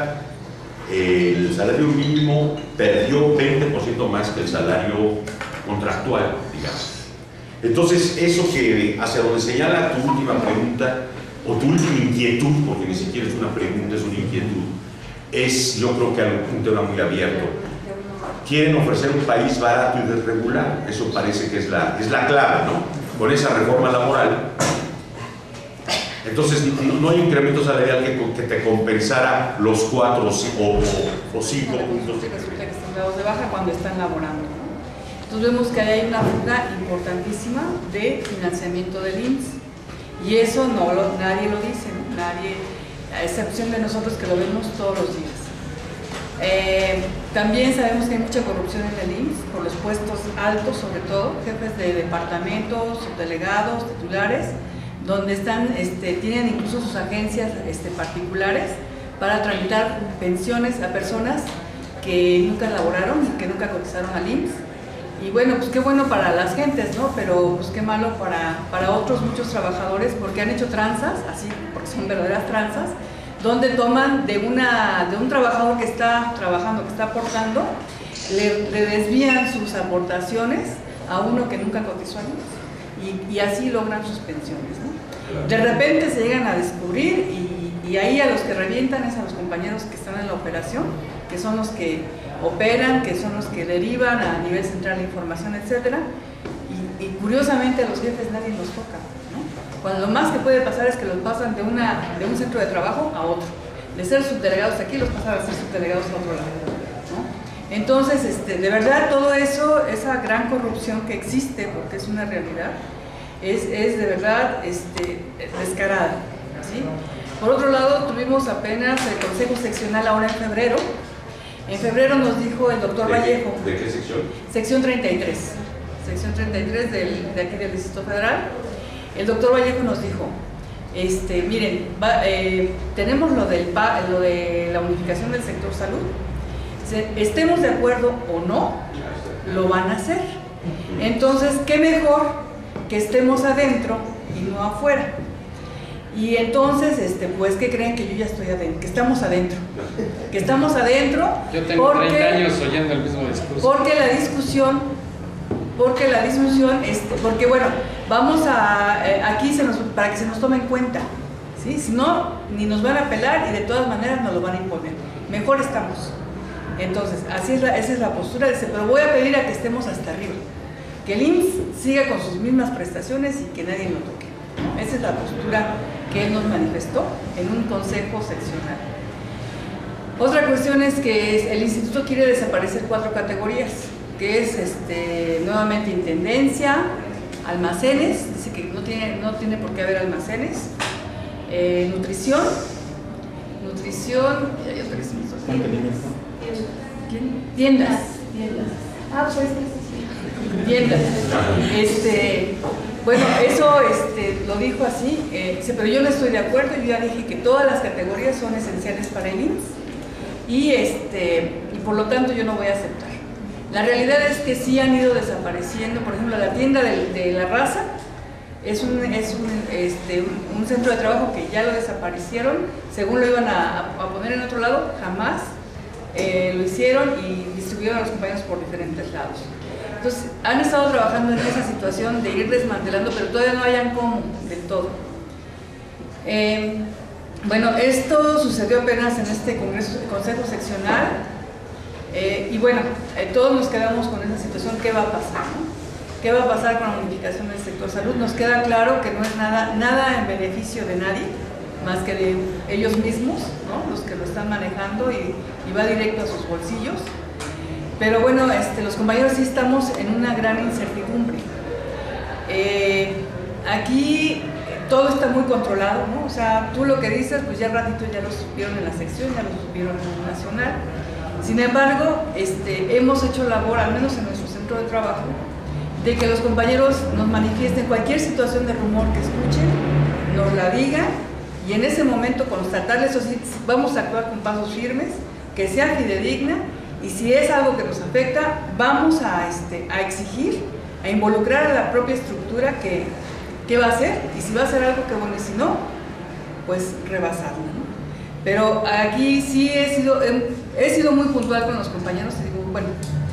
El salario mínimo perdió veinte por ciento más que el salario contractual, digamos. Entonces, eso que hacia donde señala tu última pregunta, o tu última inquietud, porque ni siquiera es una pregunta, es una inquietud, es, yo creo que un tema muy abierto. Quieren ofrecer un país barato y desregulado, eso parece que es la, es la clave, ¿no? Con esa reforma laboral. Entonces, no, no hay incremento salarial que, que te compensara los cuatro o, o, o cinco puntos. Resulta que están dados de baja cuando están laborando, ¿no? Entonces vemos que hay una fuga importantísima de financiamiento del I M S S. Y eso no lo, nadie lo dice, ¿no? Nadie, a excepción de nosotros que lo vemos todos los días. Eh, también sabemos que hay mucha corrupción en el I M S S por los puestos altos, sobre todo, jefes de departamentos, subdelegados, titulares, donde están, este, tienen incluso sus agencias este, particulares para tramitar pensiones a personas que nunca laboraron y que nunca cotizaron al I M S S. Y bueno, pues qué bueno para las gentes, ¿no? Pero pues qué malo para, para otros muchos trabajadores, porque han hecho tranzas, así, porque son verdaderas tranzas, donde toman de, una, de un trabajador que está trabajando, que está aportando, le, le desvían sus aportaciones a uno que nunca cotizó al I M S S. Y, y así logran sus pensiones, ¿no? De repente se llegan a descubrir y, y ahí a los que revientan es a los compañeros que están en la operación, que son los que operan, que son los que derivan a nivel central la información, etcétera, y, y curiosamente a los jefes nadie los toca, ¿no? Cuando lo más que puede pasar es que los pasan de, una, de un centro de trabajo a otro, de ser subdelegados aquí los pasan a ser subdelegados a otro lado, ¿no? Entonces, este, de verdad todo eso, esa gran corrupción que existe, porque es una realidad, es, es de verdad este, descarada, ¿sí? Por otro lado, tuvimos apenas el Consejo Seccional ahora en febrero. En febrero nos dijo el doctor Vallejo. ¿De qué sección? Sección treinta y tres. Sección treinta y tres del, de aquí del Distrito Federal. El doctor Vallejo nos dijo, este, miren, va, eh, tenemos lo, del, lo de la unificación del sector salud. Se, estemos de acuerdo o no, lo van a hacer. Entonces, ¿qué mejor que estemos adentro y no afuera? Y entonces, este, pues, ¿qué creen? Que yo ya estoy adentro, que estamos adentro, que estamos adentro. Yo tengo porque, treinta años oyendo el mismo discurso. Porque la discusión, porque la discusión, este, porque bueno, vamos a, eh, aquí se nos, para que se nos tome en cuenta, ¿sí? Si no, ni nos van a pelar y de todas maneras nos lo van a imponer. Mejor estamos. Entonces, así es la, esa es la postura, dice, pero voy a pedir a que estemos hasta arriba, que el I M S S siga con sus mismas prestaciones y que nadie lo toque. Esa es la postura que él nos manifestó en un consejo seccional. Otra cuestión es que es, el instituto quiere desaparecer cuatro categorías, que es este, nuevamente intendencia, almacenes, dice que no tiene, no tiene por qué haber almacenes, eh, nutrición, nutrición, y hay otra que se me hizo. ¿Quién? Tiendas. Tiendas. Ah, pues tiendas. Este, bueno, eso este, lo dijo así, eh, pero yo no estoy de acuerdo. Yo ya dije que todas las categorías son esenciales para el I M S S y, este, y por lo tanto yo no voy a aceptar. La realidad es que sí han ido desapareciendo, por ejemplo, la tienda de, de la raza es, un, es un, este, un, un centro de trabajo que ya lo desaparecieron, según lo iban a, a poner en otro lado, jamás eh, lo hicieron y distribuyeron a los compañeros por diferentes lados. Entonces, han estado trabajando en esa situación de ir desmantelando, pero todavía no hayan cómo del todo. Eh, bueno, esto sucedió apenas en este congreso, consejo seccional, eh, y bueno, eh, todos nos quedamos con esa situación. ¿Qué va a pasar, no? ¿Qué va a pasar con la unificación del sector salud? Nos queda claro que no es nada, nada en beneficio de nadie, más que de ellos mismos, ¿no? Los que lo están manejando y, y va directo a sus bolsillos. Pero bueno, este, los compañeros sí estamos en una gran incertidumbre. Eh, aquí todo está muy controlado, ¿no? O sea, tú lo que dices, pues ya ratito ya lo supieron en la sección, ya lo supieron en el nacional. Sin embargo, este, hemos hecho labor, al menos en nuestro centro de trabajo, de que los compañeros nos manifiesten cualquier situación de rumor que escuchen, nos la digan, y en ese momento constatarles, eso sí, vamos a actuar con pasos firmes, que sea fidedigna, y si es algo que nos afecta, vamos a, este, a exigir, a involucrar a la propia estructura que, que va a hacer, y si va a hacer algo que bueno, y si no, pues rebasarlo, ¿no? Pero aquí sí he sido, he, he sido muy puntual con los compañeros y digo, bueno,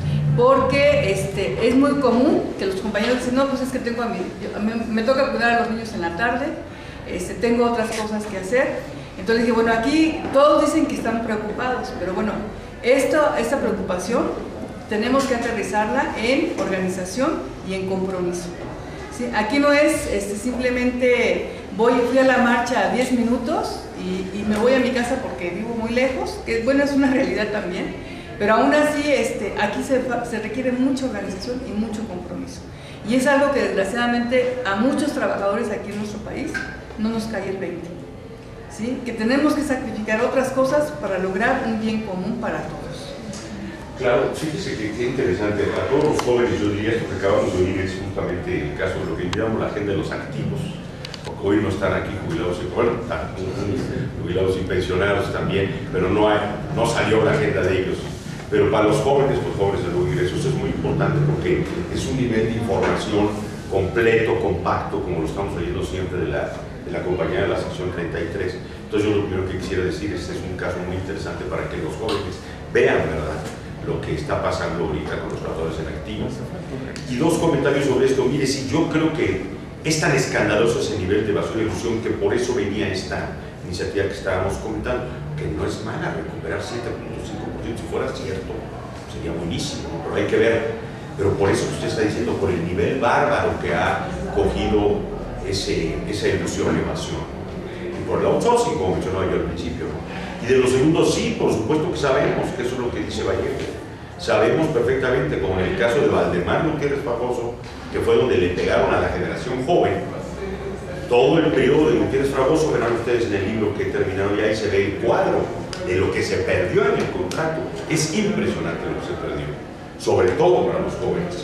porque este, es muy común que los compañeros dicen, no, pues es que tengo a mí, yo, a mí me toca cuidar a los niños en la tarde, este, tengo otras cosas que hacer. Entonces dije, bueno, aquí todos dicen que están preocupados, pero bueno, esto, esta preocupación tenemos que aterrizarla en organización y en compromiso. ¿Sí? Aquí no es este, simplemente voy, fui a la marcha diez minutos y, y me voy a mi casa porque vivo muy lejos, que bueno, es una realidad también, pero aún así este, aquí se, se requiere mucha organización y mucho compromiso. Y es algo que desgraciadamente a muchos trabajadores aquí en nuestro país no nos cae el veinte. ¿Sí? Que tenemos que sacrificar otras cosas para lograr un bien común para todos. Claro, fíjese que qué interesante. A todos los jóvenes, yo diría, esto que acabamos de oír es justamente el caso de lo que llamamos la agenda de los activos, porque hoy no están aquí jubilados y, bueno, están jubilados y pensionados también, pero no, hay, no salió la agenda de ellos. Pero para los jóvenes, los jóvenes de los ingresos es muy importante porque es un nivel de información completo, compacto, como lo estamos oyendo siempre de la, de la compañía de la sección treinta y tres. Entonces yo lo primero que quisiera decir es que es un caso muy interesante para que los jóvenes vean, ¿verdad?, lo que está pasando ahorita con los trabajadores en activo. Y dos comentarios sobre esto. Mire, si yo creo que es tan escandaloso ese nivel de evasión y elusión que por eso venía esta iniciativa que estábamos comentando, que no es mala recuperar siete punto cinco por ciento, si fuera cierto, sería buenísimo, ¿no? Pero hay que ver. Pero por eso que usted está diciendo, por el nivel bárbaro que ha cogido ese, esa ilusión y evasión. Y por el outsourcing, como mencionaba yo al principio, ¿no? Y de los segundos, sí, por supuesto que sabemos, que eso es lo que dice Vallejo. Sabemos perfectamente, como en el caso de Valdemar Gutiérrez Fragoso, que fue donde le pegaron a la generación joven, todo el periodo de Gutiérrez Fragoso, verán ustedes en el libro que he terminado ya, y se ve el cuadro de lo que se perdió en el contrato. Es impresionante lo que se perdió, sobre todo para los jóvenes.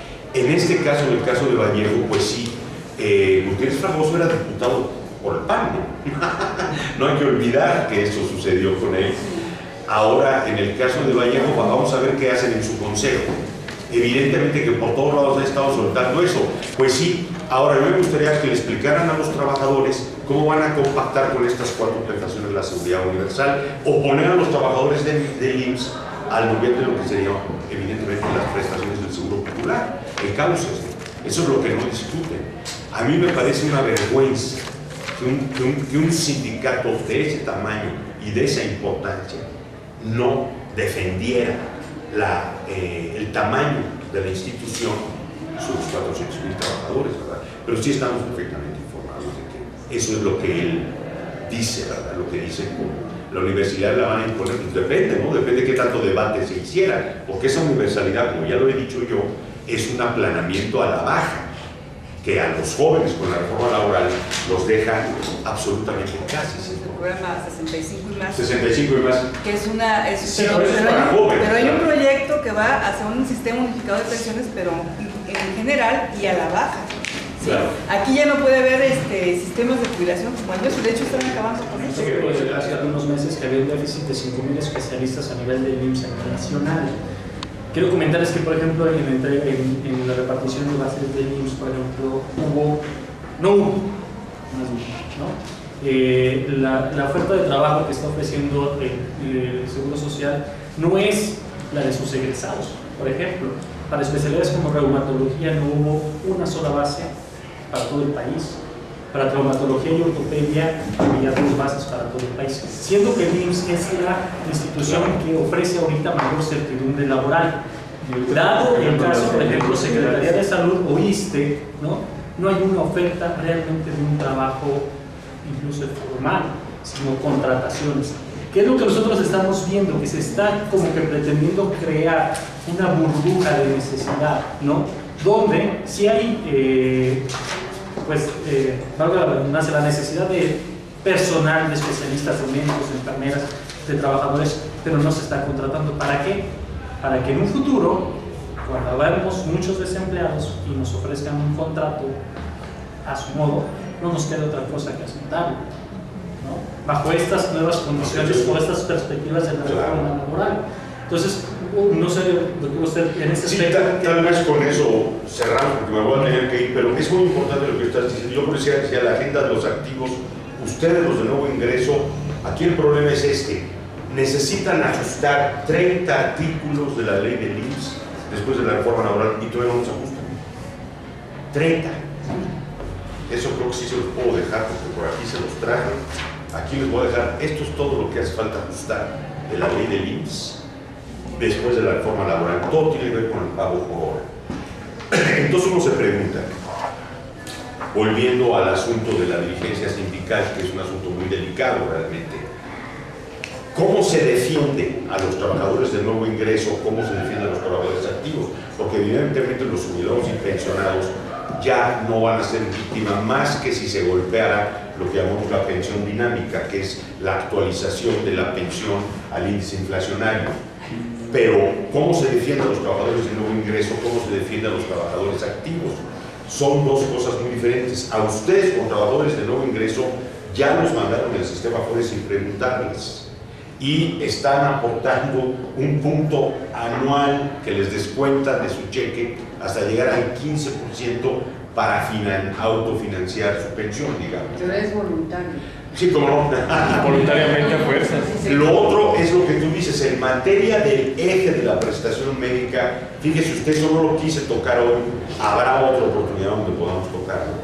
En este caso, en el caso de Vallejo, pues sí, eh, Gutiérrez Fragoso era diputado por el P A N, ¿no? No hay que olvidar que esto sucedió con él. Ahora, en el caso de Vallejo, vamos a ver qué hacen en su consejo. Evidentemente que por todos lados ha estado soltando eso. Pues sí, ahora yo me gustaría que le explicaran a los trabajadores cómo van a compactar con estas cuatro prestaciones de la seguridad universal, o poner a los trabajadores del, del I M S S al nivel de lo que serían, evidentemente, las prestaciones del Seguro Popular, el cauce. Eso es lo que no discuten. A mí me parece una vergüenza que un, que un, que un sindicato de ese tamaño y de esa importancia no defendiera la, eh, el tamaño de la institución, sus cuatrocientos mil trabajadores, ¿verdad? Pero sí estamos perfectamente informados de que eso es lo que él dice, ¿verdad? Lo que dice la universidad la van a imponer, pues depende, ¿no? Depende de qué tanto debate se hiciera, porque esa universalidad, como ya lo he dicho yo, es un aplanamiento a la baja, que a los jóvenes con la reforma laboral los deja absolutamente casi sin el programa sesenta y cinco y más. sesenta y cinco y más. Que es una. Es, sí, pero, pero, pero, hay, jóvenes, pero hay un claro. proyecto que va hacia un sistema unificado de pensiones, pero en general y a la baja. ¿Sí? Claro. Aquí ya no puede haber este, sistemas de jubilación como el nuestro, de hecho están acabando con eso. Sí, pues, hace algunos meses que había un déficit de cinco mil especialistas a nivel del I M S S a nivel nacional. Quiero comentarles que, por ejemplo, en, en, en la repartición de bases del I M S S, por ejemplo, hubo, no hubo, más bien, ¿no? Eh, la, la oferta de trabajo que está ofreciendo el, el Seguro Social no es la de sus egresados. Por ejemplo, para especialidades como reumatología no hubo una sola base para todo el país. Para traumatología y ortopedia había dos bases para todo el país, siendo que el I M S S es la institución que ofrece ahorita mayor certidumbre laboral. Dado el caso, por ejemplo, Secretaría de Salud o I S S S T E, ¿no? No hay una oferta realmente de un trabajo incluso formal, sino contrataciones. ¿Qué es lo que nosotros estamos viendo? Que se está como que pretendiendo crear una burbuja de necesidad, ¿no? Donde si hay... Eh, pues, eh, valga la redundancia, la necesidad de personal, de especialistas, de médicos, de enfermeras, de trabajadores, pero no se está contratando. ¿Para qué? Para que en un futuro, cuando veamos muchos desempleados y nos ofrezcan un contrato a su modo, no nos quede otra cosa que aceptarlo, ¿no? Bajo estas nuevas condiciones o estas perspectivas de la reforma laboral. Entonces, no sé, doctor, usted en este sí, aspecto... tal, tal vez con eso cerramos, porque me voy a tener que ir, pero es muy importante lo que estás diciendo. Yo decía, decía la agenda de los activos, ustedes los de nuevo ingreso, aquí el problema es este: necesitan ajustar treinta artículos de la ley del I M S S después de la reforma laboral y todavía no nos ajustan. treinta. Eso creo que sí se los puedo dejar, porque por aquí se los traje. Aquí les voy a dejar, esto es todo lo que hace falta ajustar de la ley del I M S S después de la reforma laboral. Todo tiene que ver con el pago por hora. Entonces uno se pregunta, volviendo al asunto de la dirigencia sindical, que es un asunto muy delicado realmente, ¿cómo se defiende a los trabajadores de nuevo ingreso? ¿Cómo se defiende a los trabajadores activos? Porque evidentemente los jubilados y pensionados ya no van a ser víctimas más que si se golpeara lo que llamamos la pensión dinámica, que es la actualización de la pensión al índice inflacionario. Pero, ¿cómo se defiende a los trabajadores de nuevo ingreso? ¿Cómo se defiende a los trabajadores activos? Son dos cosas muy diferentes. A ustedes, como trabajadores de nuevo ingreso, ya los mandaron del sistema fuera sin preguntarles, y están aportando un punto anual que les descuenta de su cheque hasta llegar al quince por ciento para finan, autofinanciar su pensión, digamos. Pero es voluntario. Sí, como no. Voluntariamente a fuerzas. Lo otro es lo que tú dices, en materia del eje de la prestación médica, fíjese usted, solo lo quise tocar hoy, habrá otra oportunidad donde podamos tocarlo.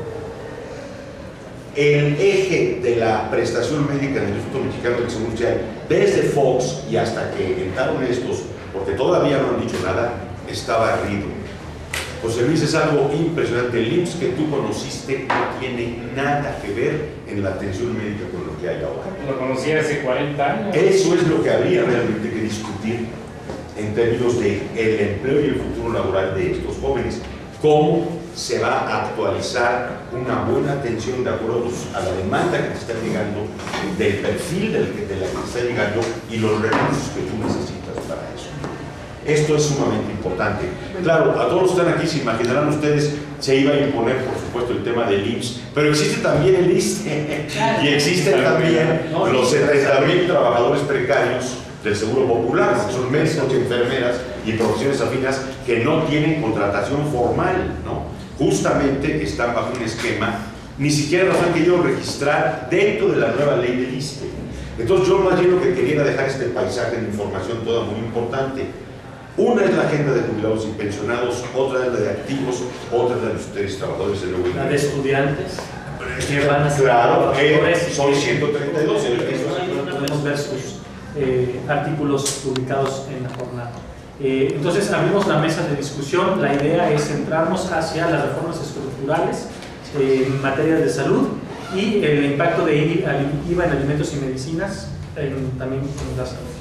El eje de la prestación médica en el Instituto Mexicano del Seguro Social, desde Fox y hasta que entraron estos, porque todavía no han dicho nada, está barrido. José Luis, es algo impresionante. El I M S S que tú conociste no tiene nada que ver en la atención médica con lo que hay ahora. Lo conocí hace cuarenta años. Eso es lo que habría realmente que discutir en términos de el empleo y el futuro laboral de estos jóvenes. ¿Cómo se va a actualizar una buena atención de acuerdo a la demanda que te está llegando, del perfil del que, de la que te está llegando y los recursos que tú necesitas para eso? Esto es sumamente importante. Claro, a todos los que están aquí, se imaginarán ustedes, se iba a imponer, por supuesto, el tema del I M S S, pero existe también el I S S S E y existen también los setenta mil trabajadores precarios del Seguro Popular, que son médicos y enfermeras y profesiones afinas que no tienen contratación formal, ¿no? Justamente están bajo un esquema, ni siquiera los han querido registrar dentro de la nueva ley del I S S S E. Entonces yo más bien lo que quería era dejar este paisaje de información toda muy importante. Una es la agenda de jubilados y pensionados, otra es la de activos, otra es la de ustedes trabajadores de nuevo ingreso. La de estudiantes, que van a ser Claro, eh, trabajadores, son ciento treinta y dos. podemos ver sus eh, artículos publicados en la jornada. Eh, entonces abrimos la mesa de discusión. La idea es centrarnos hacia las reformas estructurales eh, en materia de salud y el impacto de I V A en alimentos y medicinas en, también en la salud.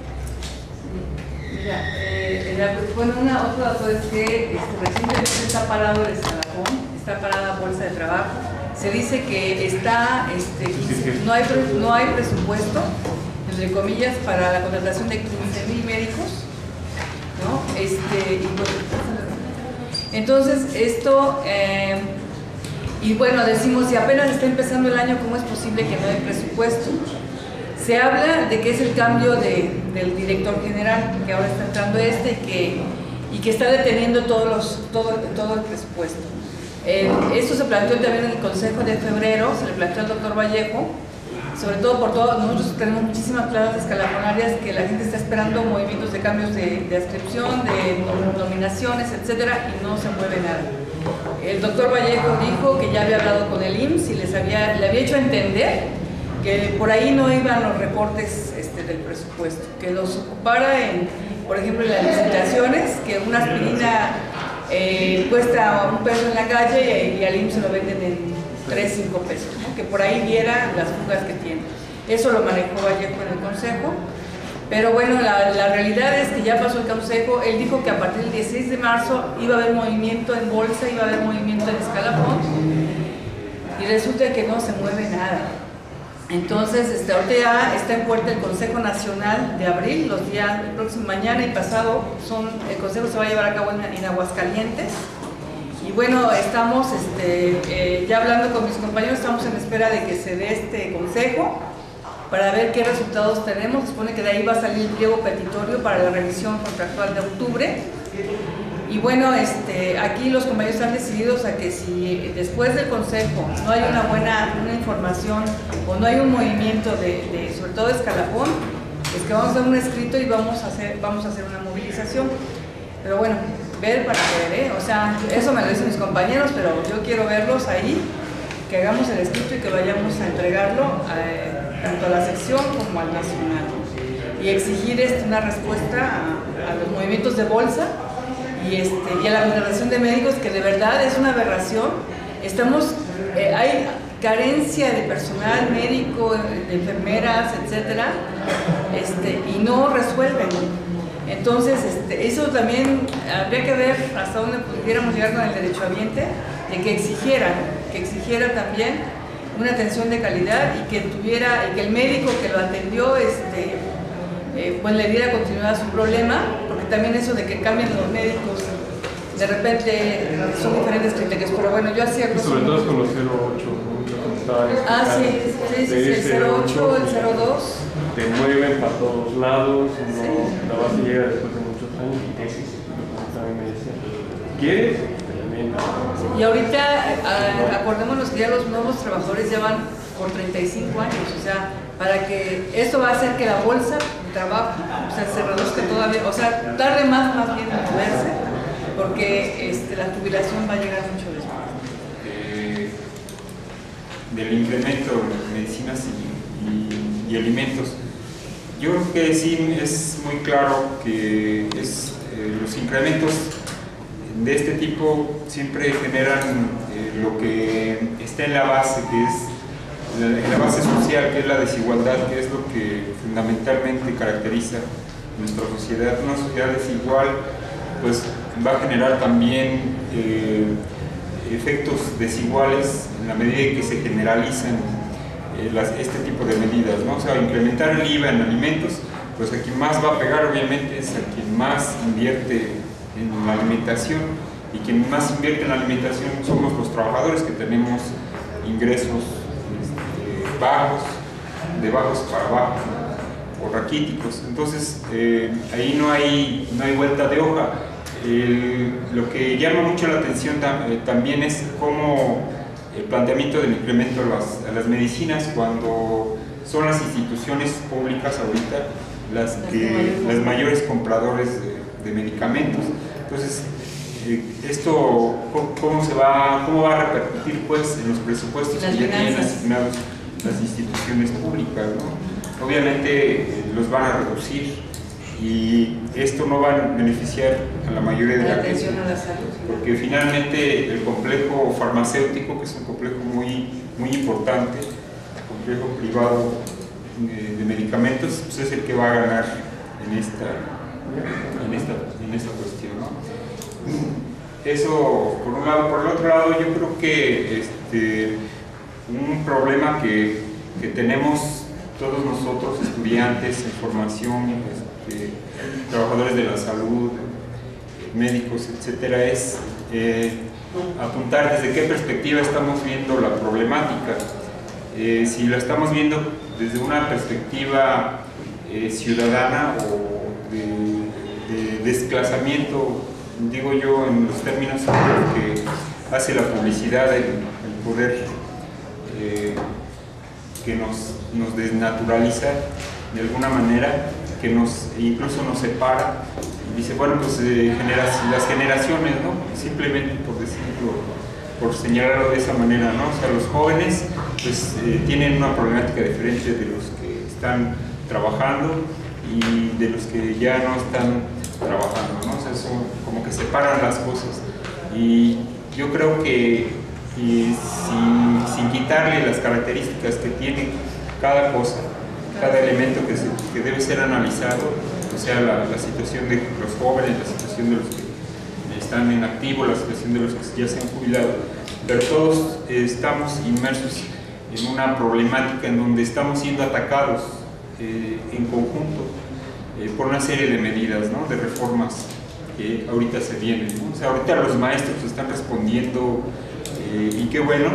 Mira, eh, la, bueno, una, otro dato es que este, recientemente está parado el escalafón, está parada bolsa de trabajo. Se dice que está, este, no, hay, no hay presupuesto, entre comillas, para la contratación de quince mil médicos, ¿no? Este, y bueno, entonces, esto, eh, y bueno, decimos, si apenas está empezando el año, ¿cómo es posible que no haya presupuesto? Se habla de que es el cambio de, del director general, que ahora está entrando este y que, y que está deteniendo todos los, todo, todo el presupuesto. Eh, esto se planteó también en el Consejo de Febrero, se le planteó al doctor Vallejo, sobre todo por todo, nosotros tenemos muchísimas plazas escalafonarias que la gente está esperando movimientos de cambios de, de adscripción, de nominaciones, etcétera, y no se mueve nada. El doctor Vallejo dijo que ya había hablado con el I M S S y les había, le había hecho entender que por ahí no iban los recortes este, del presupuesto, que los ocupara en, por ejemplo, en las licitaciones, que una aspirina eh, cuesta un peso en la calle y, y al I M S S se lo venden en tres, cinco pesos, ¿no? Que por ahí viera las fugas que tiene. Eso lo manejó Vallejo en el Consejo, pero bueno, la, la realidad es que ya pasó el Consejo. Él dijo que a partir del dieciséis de marzo iba a haber movimiento en bolsa, iba a haber movimiento en escalafón, y resulta que no se mueve nada. Entonces, este, ahorita ya está en puerta el Consejo Nacional de abril, los días próximos, mañana y pasado, son, el Consejo se va a llevar a cabo en, en Aguascalientes. Y bueno, estamos este, eh, ya hablando con mis compañeros, estamos en espera de que se dé este consejo para ver qué resultados tenemos. Se supone que de ahí va a salir el pliego petitorio para la revisión contractual de octubre. Y bueno, este, aquí los compañeros están decididos a que si después del consejo no hay una buena una información o no hay un movimiento de, de sobre todo de escalafón, es que vamos a hacer un escrito y vamos a hacer, vamos a hacer una movilización. Pero bueno, ver para ver, ¿eh? O sea, eso me lo dicen mis compañeros, pero yo quiero verlos ahí, que hagamos el escrito y que vayamos a entregarlo a, tanto a la sección como al nacional. Y exigir este, una respuesta a, a los movimientos de bolsa y, este, y a la Federación de Médicos, que de verdad es una aberración. Estamos, eh, hay carencia de personal médico, de enfermeras, etcétera, este, y no resuelven. Entonces, este, eso también habría que ver hasta dónde pudiéramos llegar con el derechohabiente, de que exigiera, que exigiera también una atención de calidad y que tuviera, y que el médico que lo atendió, este, eh, pues le diera continuidad a su problema, porque también eso de que cambien los médicos, de repente son diferentes criterios, pero bueno, yo hacía... Sobre todo con los cero ocho, ¿no? Ah, sí, sí, sí, el cero ocho, el cero dos. Te mueven para todos lados, no, Sí. la base llega después de muchos años y tesis, también me decían, ¿quieres? Tremendo. Y ahorita, a, acordémonos que ya los nuevos trabajadores llevan por treinta y cinco años, o sea, para que esto va a hacer que la bolsa de trabajo, o sea, se reduzca todavía, o sea, tarde más, más bien en moverse, porque este, la jubilación va a llegar mucho después. Eh, del incremento de medicinas y, y, y alimentos. Yo creo que sí es muy claro que es, eh, los incrementos de este tipo siempre generan eh, lo que está en la base, que es la, en la base social, que es la desigualdad, que es lo que fundamentalmente caracteriza nuestra sociedad. Una sociedad desigual pues va a generar también eh, efectos desiguales en la medida en que se generalizan eh, las, este tipo de medidas, ¿no? O sea, incrementar el I V A en alimentos, pues a quien más va a pegar obviamente es a quien más invierte en la alimentación, y quien más invierte en la alimentación somos los trabajadores, que tenemos ingresos este, bajos, de bajos para abajo, ¿no? O raquíticos. Entonces eh, ahí no hay, no hay vuelta de hoja. El, lo que llama mucho la atención tam, eh, también es cómo el planteamiento del incremento a las, a las medicinas, cuando son las instituciones públicas ahorita las, que, las mayores compradores de, de medicamentos. Entonces, eh, esto cómo se va, cómo va a repercutir pues en los presupuestos que ya tienen asignados las instituciones públicas, ¿no? Obviamente eh, los van a reducir, y esto no va a beneficiar a la mayoría de la gente, porque finalmente el complejo farmacéutico, que es un complejo muy, muy importante, el complejo privado de, de medicamentos, pues es el que va a ganar en esta, en esta, en esta cuestión, ¿no? Eso por un lado. Por el otro lado, yo creo que este, un problema que, que tenemos todos nosotros, estudiantes en formación, este, trabajadores de la salud, médicos, etcétera, es eh, apuntar desde qué perspectiva estamos viendo la problemática. Eh, si la estamos viendo desde una perspectiva eh, ciudadana o de, de desplazamiento, digo yo en los términos que hace la publicidad, el, el poder eh, que nos, nos desnaturaliza de alguna manera, que nos incluso nos separa, y dice, bueno, pues eh, genera, las generaciones, ¿no? Simplemente por decirlo, por señalarlo de esa manera, ¿no? O sea, los jóvenes pues eh, tienen una problemática diferente de los que están trabajando y de los que ya no están trabajando, ¿no? O sea, son como que separan las cosas, y yo creo que y sin, sin quitarle las características que tiene cada cosa, cada elemento que, se, que debe ser analizado, o sea, la, la situación de los jóvenes, la situación de los que están en activo, la situación de los que ya se han jubilado, pero todos eh, estamos inmersos en una problemática en donde estamos siendo atacados eh, en conjunto eh, por una serie de medidas, ¿no? De reformas que ahorita se vienen, ¿no? O sea, ahorita los maestros están respondiendo eh, y qué bueno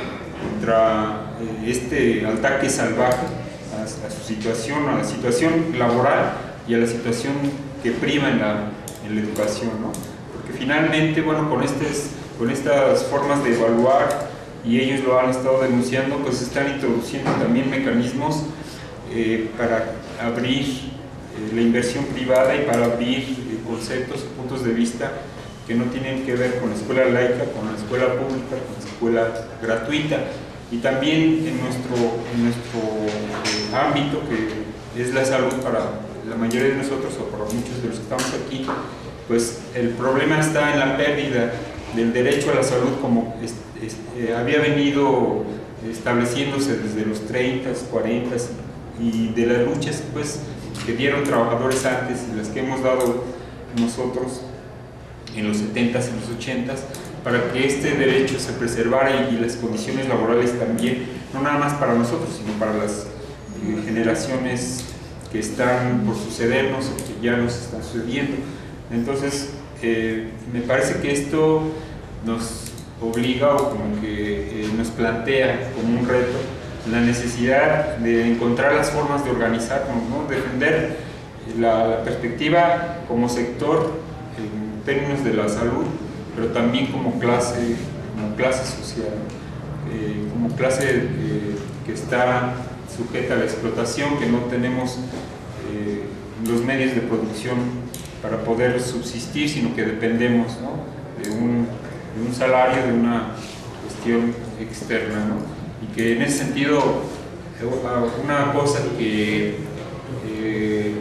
contra eh, este ataque salvaje a, a su situación, a la situación laboral y a la situación que prima en la, en la educación, ¿no? Porque finalmente, bueno, con, estes, con estas formas de evaluar, y ellos lo han estado denunciando, pues están introduciendo también mecanismos eh, para abrir eh, la inversión privada y para abrir eh, conceptos y puntos de vista que no tienen que ver con la escuela laica, con la escuela pública, con la escuela gratuita. Y también en nuestro, en nuestro eh, ámbito, que es la salud para la mayoría de nosotros o para muchos de los que estamos aquí, pues el problema está en la pérdida del derecho a la salud como es, es, eh, había venido estableciéndose desde los treinta, cuarenta y de las luchas pues, que dieron trabajadores antes y las que hemos dado nosotros en los setentas y los ochentas para que este derecho se preservara y, y las condiciones laborales también, no nada más para nosotros, sino para las eh, generaciones que están por sucedernos o que ya nos están sucediendo. Entonces, eh, me parece que esto nos obliga o como que eh, nos plantea como un reto la necesidad de encontrar las formas de organizarnos, ¿no? Defender la, la perspectiva como sector en términos de la salud, pero también como clase, como clase social, eh, como clase eh, que está sujeta a la explotación, que no tenemos eh, los medios de producción para poder subsistir, sino que dependemos, ¿no? de, un, de un salario, de una cuestión externa, ¿no? Y que en ese sentido una cosa que eh,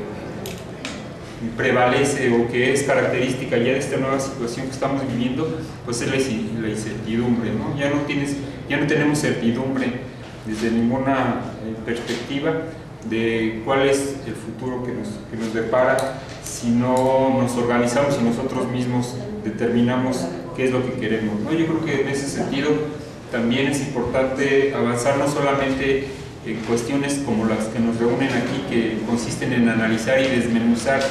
prevalece o que es característica ya de esta nueva situación que estamos viviendo, pues es la incertidumbre, ¿no? Ya no tienes, ya no tenemos certidumbre desde ninguna eh, perspectiva de cuál es el futuro que nos, que nos depara si no nos organizamos y nosotros mismos determinamos qué es lo que queremos, ¿no? Yo creo que en ese sentido también es importante avanzar no solamente en cuestiones como las que nos reúnen aquí, que consisten en analizar y desmenuzar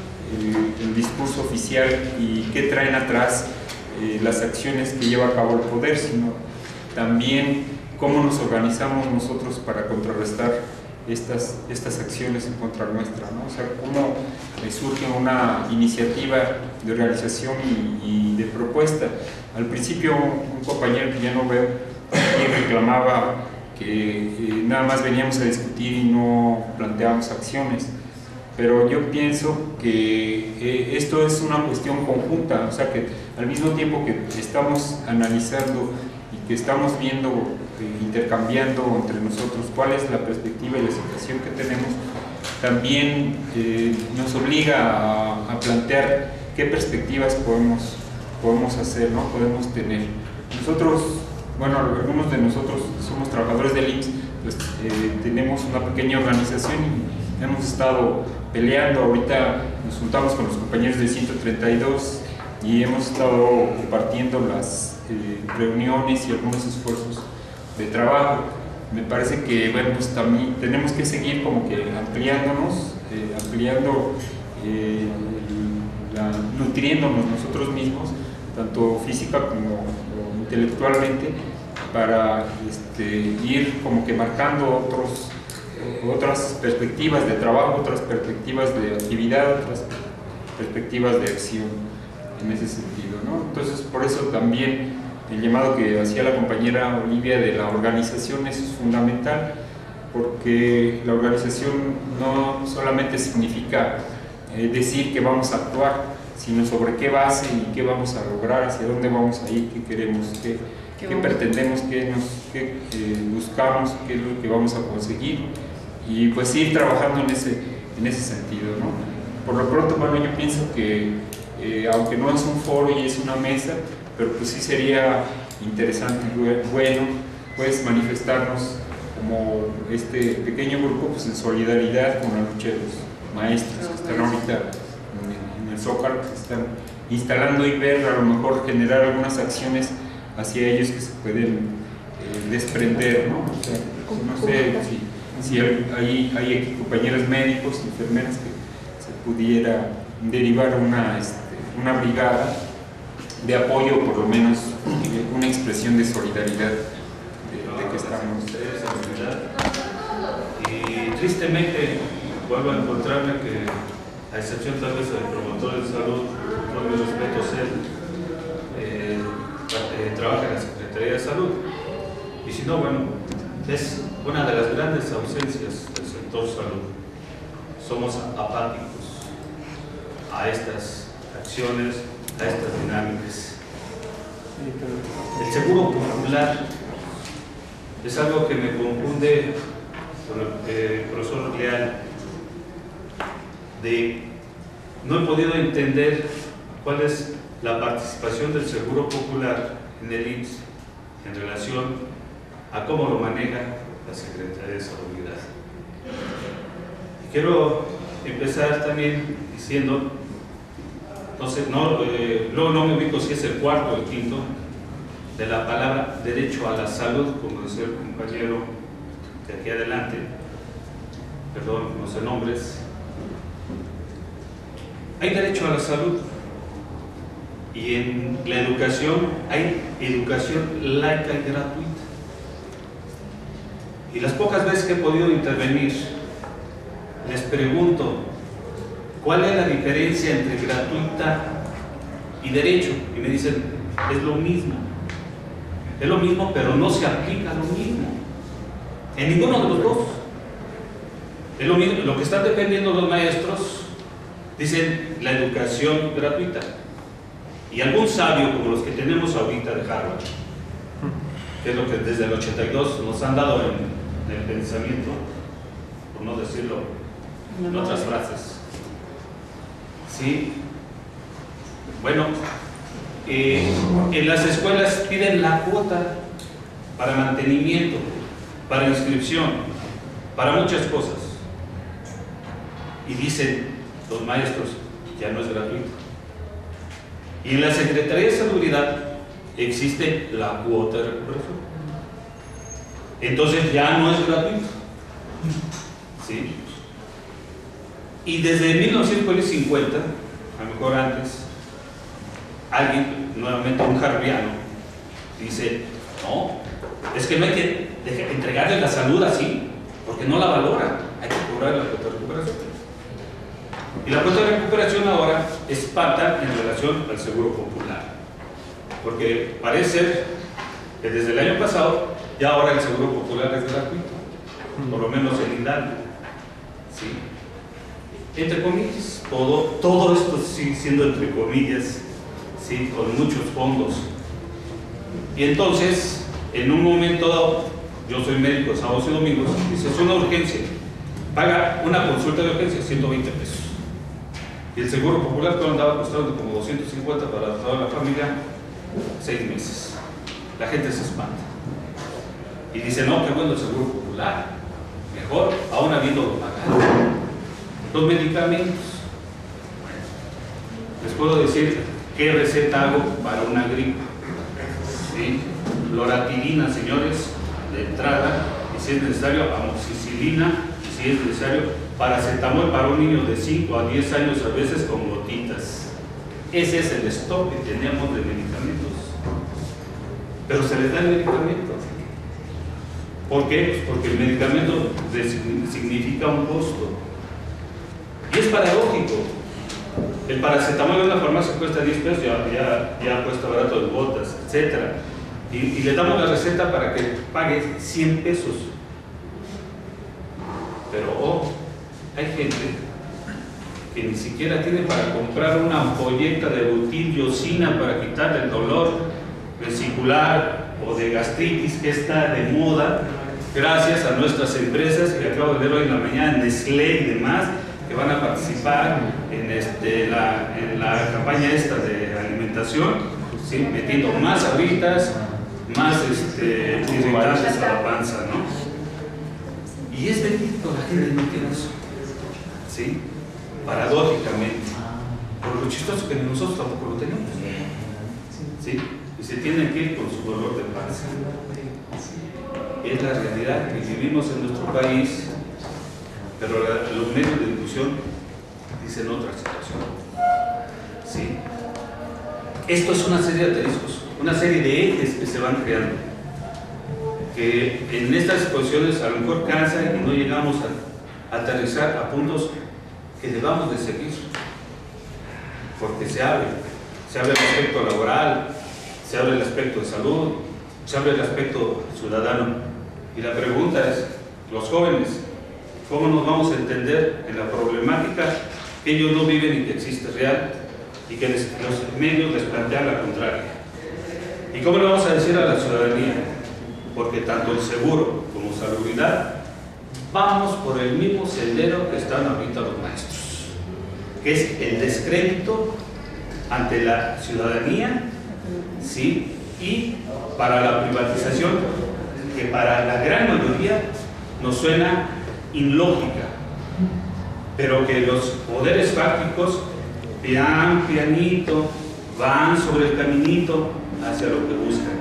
el, el discurso oficial y qué traen atrás eh, las acciones que lleva a cabo el poder, sino también cómo nos organizamos nosotros para contrarrestar estas, estas acciones en contra nuestra, ¿no? O sea, cómo eh, surge una iniciativa de organización y, y de propuesta. Al principio un compañero que ya no veo quien reclamaba que eh, nada más veníamos a discutir y no planteábamos acciones, pero yo pienso que eh, esto es una cuestión conjunta, o sea que al mismo tiempo que estamos analizando y que estamos viendo, eh, intercambiando entre nosotros cuál es la perspectiva y la situación que tenemos, también eh, nos obliga a, a plantear qué perspectivas podemos, podemos hacer, ¿no? Podemos tener. Nosotros, bueno, algunos de nosotros somos trabajadores del I M S S, pues eh, tenemos una pequeña organización y hemos estado peleando. Ahorita nos juntamos con los compañeros de ciento treinta y dos y hemos estado compartiendo las eh, reuniones y algunos esfuerzos de trabajo. Me parece que, bueno, pues también tenemos que seguir como que ampliándonos, eh, ampliando, eh, la, nutriéndonos nosotros mismos, tanto física como intelectualmente, para este, ir como que marcando otros, otras perspectivas de trabajo, otras perspectivas de actividad, otras perspectivas de acción en ese sentido, ¿no? Entonces, por eso también el llamado que hacía la compañera Olivia de la organización es fundamental, porque la organización no solamente significa eh, decir que vamos a actuar, sino sobre qué base y qué vamos a lograr, hacia dónde vamos a ir, qué queremos, qué, qué, qué pretendemos, qué, nos, qué eh, buscamos, qué es lo que vamos a conseguir, y pues ir trabajando en ese, en ese sentido, ¿no? Por lo pronto, bueno, yo pienso que eh, aunque no es un foro y es una mesa, pero pues sí sería interesante y bueno pues manifestarnos como este pequeño grupo pues en solidaridad con la lucha de los maestros que están ahorita en, en el Zócalo, que se están instalando, y ver a lo mejor generar algunas acciones hacia ellos que se pueden eh, desprender, ¿no? O sea, no sé si, si hay, hay compañeros médicos, enfermeras que se pudiera derivar una, este, una brigada de apoyo, por lo menos una expresión de solidaridad de, de que estamos. Y tristemente vuelvo a encontrarme que, a excepción tal vez del promotor de salud, con mis respetos, él eh, eh, trabaja en la Secretaría de Salud. Y si no, bueno, es una de las grandes ausencias del sector salud. Somos apáticos a estas acciones, a estas dinámicas. El seguro popular es algo que me confunde con el eh, profesor Leal, de no he podido entender cuál es la participación del seguro popular en el I M S S en relación a cómo lo maneja la Secretaría de Salubridad. Y quiero empezar también diciendo, no sé, no, eh, luego no me ubico si es el cuarto o el quinto, de la palabra derecho a la salud, como decía el compañero de aquí adelante, perdón, no sé nombres. Hay derecho a la salud y en la educación hay educación laica y gratuita. Y las pocas veces que he podido intervenir, les pregunto, ¿cuál es la diferencia entre gratuita y derecho? Y me dicen, es lo mismo. Es lo mismo, pero no se aplica lo mismo. En ninguno de los dos. Es lo mismo. Lo que están defendiendo los maestros, dicen la educación gratuita. Y algún sabio, como los que tenemos ahorita de Harvard, que es lo que desde el ochenta y dos nos han dado en el pensamiento, por no decirlo en otras frases. Sí. Bueno, eh, en las escuelas piden la cuota para mantenimiento, para inscripción, para muchas cosas. Y dicen los maestros, ya no es gratuito. Y en la Secretaría de Salubridad existe la cuota de recuperación. Entonces ya no es gratuito. ¿Sí? Y desde mil novecientos cincuenta, a lo mejor antes, alguien, nuevamente un harviano, dice, no, es que no hay que dejar, entregarle la salud así, porque no la valora, hay que cobrar la cuota de recuperación. Y la cuota de recuperación ahora es pata en relación al seguro popular, porque parece ser que desde el año pasado ya ahora el seguro popular es gratuito, por lo menos el INDAL. ¿Sí? Entre comillas, todo, todo esto sigue siendo entre comillas, ¿sí? Con muchos fondos. Y entonces, en un momento dado, yo soy médico sábados y domingos, dice, es una urgencia, paga una consulta de urgencia, ciento veinte pesos. Y el seguro popular todo andaba costando como doscientos cincuenta para toda la familia, seis meses. La gente se espanta. Y dice, no, qué bueno el seguro popular, mejor, aún habiendo pagado. Los medicamentos. Les puedo decir qué receta hago para una gripe. ¿Sí? Loratidina, señores, de entrada, y si es necesario, amoxicilina, y si es necesario, paracetamol para un niño de cinco a diez años, a veces con gotitas. Ese es el stock que tenemos de medicamentos. Pero se les da el medicamento. ¿Por qué? Pues porque el medicamento significa un costo. Y es paradójico. El paracetamol en una farmacia cuesta diez pesos, ya, ya, ya cuesta barato de botas, etcétera. Y, y le damos la receta para que pague cien pesos. Pero oh, hay gente que ni siquiera tiene para comprar una ampolleta de butilliosina para quitarle el dolor vesicular o de gastritis que está de moda, gracias a nuestras empresas que acabo de ver hoy en la mañana, Nestlé y demás, que van a participar en, este, la, en la campaña esta de alimentación, ¿sí? Metiendo más sabritas, más este, irritantes a la panza, ¿no? Y es bendito, la gente no tiene eso, ¿sí? Paradójicamente, por lo chistoso que nosotros tampoco lo tenemos, ¿sí? Y se tienen que ir con su dolor de panza. es la realidad que vivimos en nuestro país, pero la, los medios de difusión dicen otra situación. ¿Sí? Esto es una serie de asteriscos, una serie de ejes que se van creando, que en estas exposiciones a lo mejor cansan y no llegamos a, a aterrizar a puntos que debamos de seguir, porque se abre, se abre el aspecto laboral, se abre el aspecto de salud, se abre el aspecto ciudadano. Y la pregunta es, los jóvenes, ¿cómo nos vamos a entender en la problemática que ellos no viven y que existe real y que les, los medios les plantean la contraria? ¿Y cómo le vamos a decir a la ciudadanía? Porque tanto el seguro como salubridad vamos por el mismo sendero que están ahorita los maestros, que es el descrédito ante la ciudadanía, ¿sí? Y para la privatización, que para la gran mayoría nos suena ilógica, pero que los poderes fácticos pian, pianito, van sobre el caminito hacia lo que buscan.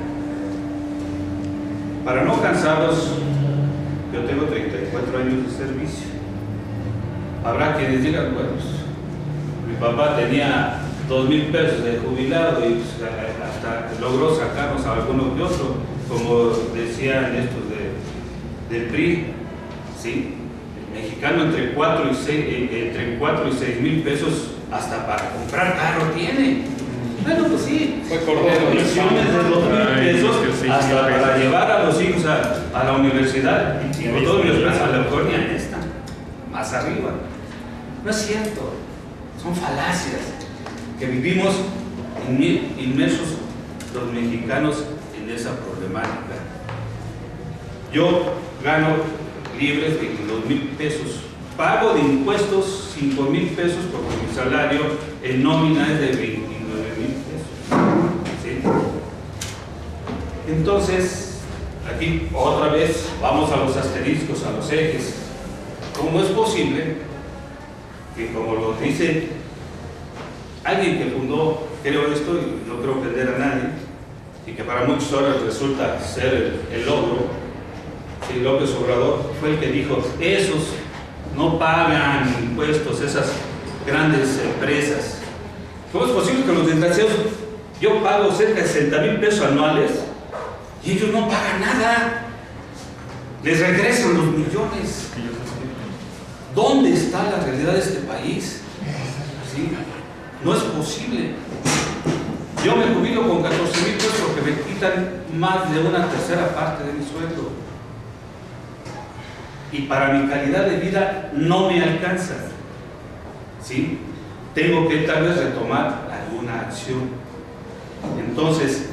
Para no cansarlos, yo tengo treinta y cuatro años de servicio. Habrá quienes digan, bueno, mi papá tenía dos mil pesos de jubilado y pues, hasta logró sacarnos a alguno que otro, como decían estos de, del P R I, ¿sí? El mexicano entre cuatro y seis mil pesos hasta para comprar carro tiene. Bueno, pues sí, Fue Cordero. pensiones de dos mil pesos Ay, sí, hasta sí, para sí. llevar a los hijos a, a la universidad y con todos mis respetos a la California esta, más arriba. No es cierto, son falacias que vivimos inmersos los mexicanos en esa problemática. Yo gano libres veintidós mil pesos, pago de impuestos cinco mil pesos porque mi salario en nómina es de veintinueve mil pesos. ¿Sí? Entonces, aquí otra vez vamos a los asteriscos, a los ejes. ¿Cómo es posible que, como lo dice alguien que fundó, creo esto, y no creo ofender a nadie, y que para muchos horas resulta ser el, el logro, que López Obrador fue el que dijo, esos no pagan impuestos, esas grandes empresas? ¿Cómo es posible que los desgraciados, yo pago cerca de sesenta mil pesos anuales y ellos no pagan nada? Les regresan los millones. ¿Dónde está la realidad de este país? ¿Sí? No es posible. Yo me jubilo con catorce mil pesos porque me quitan más de una tercera parte de mi sueldo. Y para mi calidad de vida no me alcanza. ¿Sí? Tengo que tal vez retomar alguna acción. Entonces,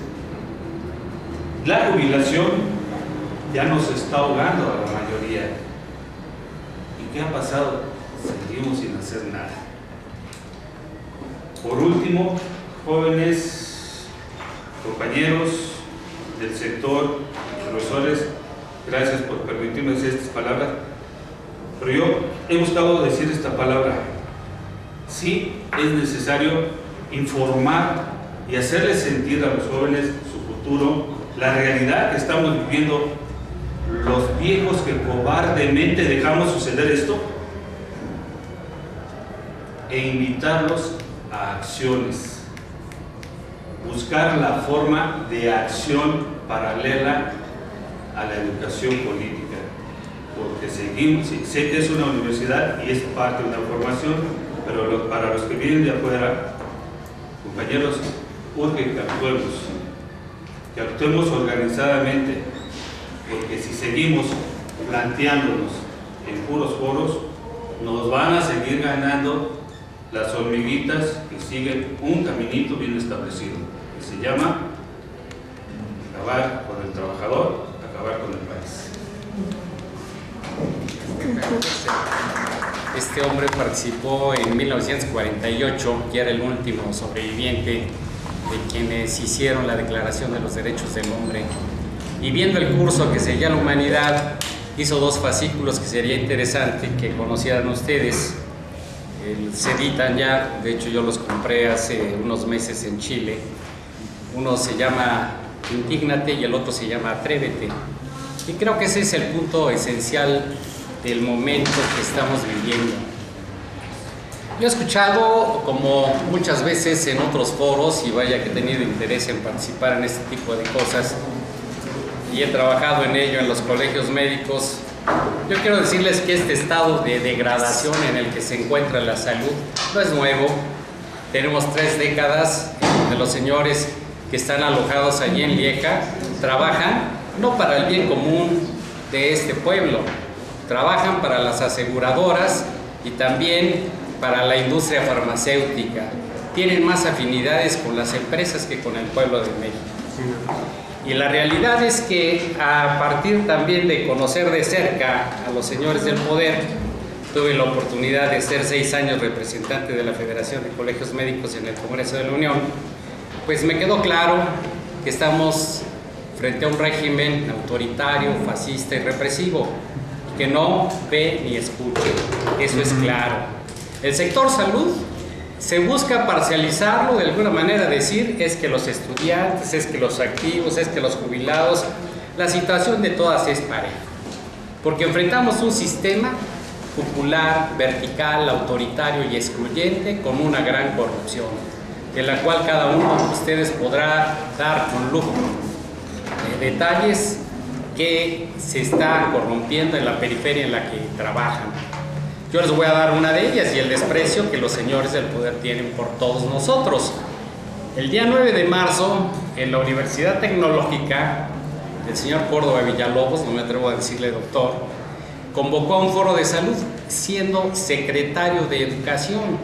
la jubilación ya nos está ahogando a la mayoría. ¿Y qué ha pasado? Seguimos sin hacer nada. Por último, jóvenes, compañeros del sector, profesores, gracias por permitirme decir estas palabras, pero yo he buscado decir esta palabra. Sí es necesario informar y hacerles sentir a los jóvenes su futuro, la realidad que estamos viviendo, los viejos que cobardemente dejamos suceder esto, e invitarlos a acciones, buscar la forma de acción paralela a la educación política, porque seguimos, sé que es una universidad y es parte de una formación, pero lo, para los que vienen de afuera, compañeros, urge que actuemos, que actuemos organizadamente, porque si seguimos planteándonos en puros foros, nos van a seguir ganando las hormiguitas que siguen un caminito bien establecido, que se llama acabar con el trabajador, acabar con el país. Este hombre participó en mil novecientos cuarenta y ocho y era el último sobreviviente de quienes hicieron la Declaración de los Derechos del Hombre. Y viendo el curso que seguía la humanidad, hizo dos fascículos que sería interesante que conocieran ustedes. El, se editan ya, de hecho yo los compré hace unos meses en Chile. Uno se llama Indígnate y el otro se llama Atrévete. Y creo que ese es el punto esencial del momento que estamos viviendo. Yo he escuchado, como muchas veces en otros foros, y vaya que he tenido interés en participar en este tipo de cosas, y he trabajado en ello en los colegios médicos, yo quiero decirles que este estado de degradación en el que se encuentra la salud no es nuevo. Tenemos tres décadas de los señores que están alojados allí en Lieja trabajan no para el bien común de este pueblo, trabajan para las aseguradoras y también para la industria farmacéutica. Tienen más afinidades con las empresas que con el pueblo de México. Y la realidad es que a partir también de conocer de cerca a los señores del poder, tuve la oportunidad de ser seis años representante de la Federación de Colegios Médicos en el Congreso de la Unión, pues me quedó claro que estamos frente a un régimen autoritario, fascista y represivo, que no ve ni escucha. Eso es claro. El sector salud se busca parcializarlo, de alguna manera decir es que los estudiantes, es que los activos, es que los jubilados, la situación de todas es pareja, porque enfrentamos un sistema popular, vertical, autoritario y excluyente con una gran corrupción, de la cual cada uno de ustedes podrá dar con lujo de detalles que se está corrompiendo en la periferia en la que trabajan. Yo les voy a dar una de ellas y el desprecio que los señores del poder tienen por todos nosotros. El día nueve de marzo, en la Universidad Tecnológica, el señor Córdoba Villalobos, no me atrevo a decirle doctor, convocó a un foro de salud siendo secretario de Educación.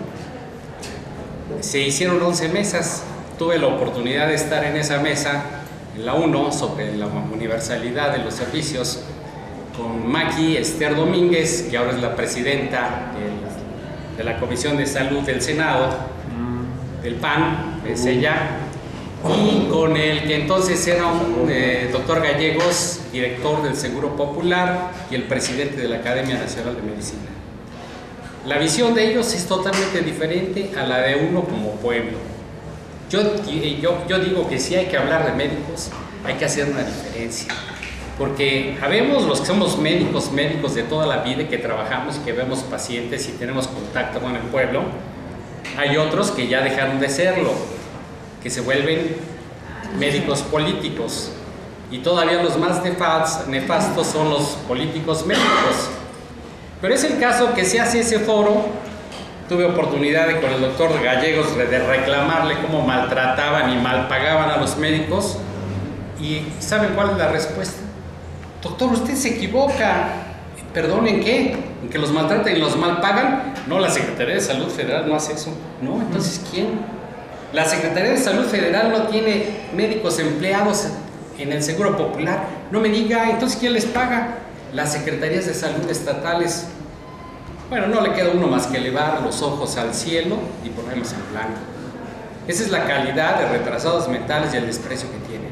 Se hicieron once mesas. Tuve la oportunidad de estar en esa mesa, en la uno, sobre la universalidad de los servicios, con Maki Esther Domínguez, que ahora es la presidenta de la Comisión de Salud del Senado, del P A N, es ella, y con el que entonces era un eh, doctor Gallegos, director del Seguro Popular y el presidente de la Academia Nacional de Medicina. La visión de ellos es totalmente diferente a la de uno como pueblo. Yo, yo, yo digo que si hay que hablar de médicos, hay que hacer una diferencia. Porque habemos los que somos médicos, médicos de toda la vida, que trabajamos, que vemos pacientes y tenemos contacto con el pueblo. Hay otros que ya dejaron de serlo, que se vuelven médicos políticos. Y todavía los más nefastos son los políticos médicos. Pero es el caso que se hace ese foro. Tuve oportunidad de con el doctor Gallegos de reclamarle cómo maltrataban y malpagaban a los médicos. ¿Y saben cuál es la respuesta? Doctor, usted se equivoca. ¿Perdón en qué? ¿En que los maltratan y los malpagan? No, la Secretaría de Salud Federal no hace eso. No, entonces ¿quién? La Secretaría de Salud Federal no tiene médicos empleados en el Seguro Popular. No me diga, entonces ¿quién les paga? Las Secretarías de Salud estatales. Bueno, no le queda uno más que elevar los ojos al cielo y ponerlos en blanco. Esa es la calidad de retrasados mentales y el desprecio que tienen.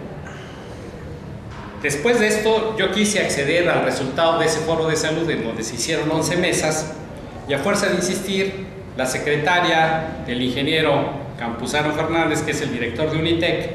Después de esto, yo quise acceder al resultado de ese foro de salud en donde se hicieron once mesas y a fuerza de insistir, la secretaria del ingeniero Campuzano Fernández, que es el director de Unitec,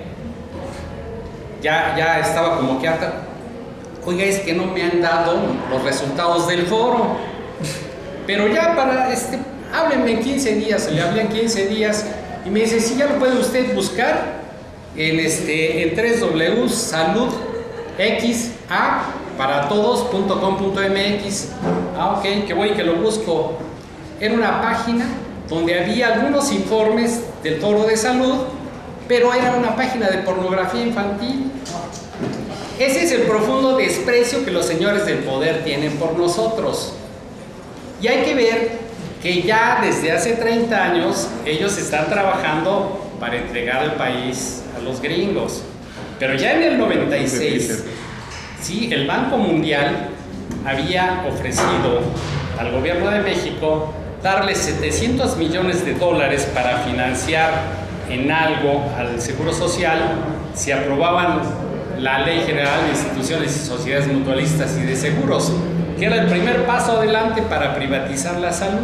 ya, ya estaba como que harta. Oiga, es que no me han dado los resultados del foro, pero ya para, este, háblenme en quince días, le hablé en quince días y me dice, sí, ya lo puede usted buscar en, este, en doble u doble u doble u punto salud x a para todos punto com punto m x. Ah, ok, que voy y que lo busco. Era una página donde había algunos informes del foro de salud, pero era una página de pornografía infantil. Ese es el profundo desprecio que los señores del poder tienen por nosotros. Y hay que ver que ya desde hace treinta años ellos están trabajando para entregar al país a los gringos. Pero ya en el noventa y seis, sí, el Banco Mundial había ofrecido al gobierno de México darle setecientos millones de dólares para financiar en algo al Seguro Social si aprobaban la Ley General de Instituciones y Sociedades Mutualistas y de Seguros, que era el primer paso adelante para privatizar la salud.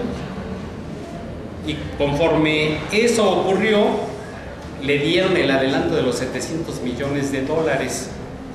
Y conforme eso ocurrió, le dieron el adelanto de los setecientos millones de dólares.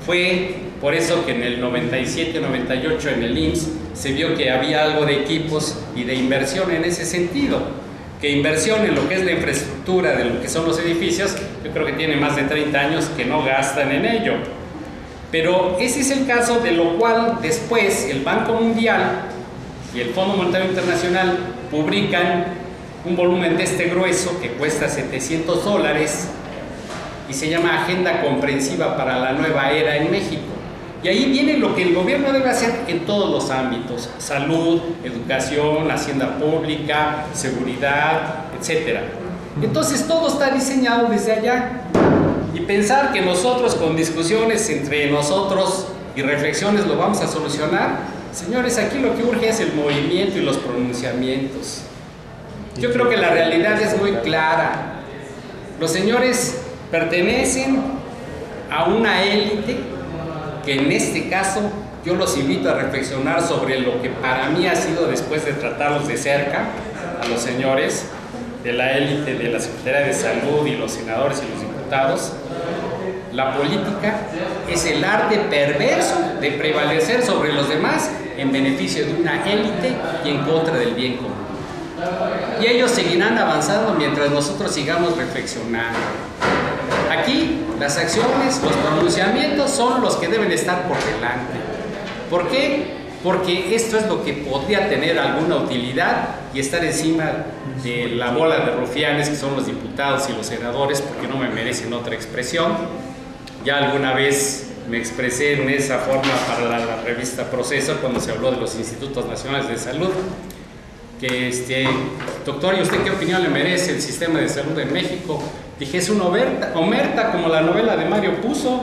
Fue por eso que en el noventa y siete noventa y ocho en el I M S S se vio que había algo de equipos y de inversión en ese sentido. Que inversión en lo que es la infraestructura de lo que son los edificios, yo creo que tiene más de treinta años que no gastan en ello. Pero ese es el caso de lo cual después el Banco Mundial y el Fondo Monetario Internacional publican un volumen de este grueso que cuesta setecientos dólares y se llama Agenda Comprensiva para la Nueva Era en México. Y ahí viene lo que el gobierno debe hacer en todos los ámbitos: salud, educación, hacienda pública, seguridad, etcétera. Entonces todo está diseñado desde allá. Y pensar que nosotros con discusiones entre nosotros y reflexiones lo vamos a solucionar, señores, aquí lo que urge es el movimiento y los pronunciamientos. Yo creo que la realidad es muy clara. Los señores pertenecen a una élite que en este caso yo los invito a reflexionar sobre lo que para mí ha sido, después de tratarlos de cerca, a los señores de la élite de la Secretaría de Salud y los senadores y los diputados. La política es el arte perverso de prevalecer sobre los demás en beneficio de una élite y en contra del bien común. Y ellos seguirán avanzando mientras nosotros sigamos reflexionando. Aquí las acciones, los pronunciamientos son los que deben estar por delante. ¿Por qué? Porque esto es lo que podría tener alguna utilidad y estar encima de la bola de rufianes que son los diputados y los senadores, porque no me merecen otra expresión. Ya alguna vez me expresé en esa forma para la, la revista Proceso cuando se habló de los Institutos Nacionales de Salud, que este, doctor, ¿y usted qué opinión le merece el sistema de salud en México? Dije, es una omerta, omerta como la novela de Mario Puzo.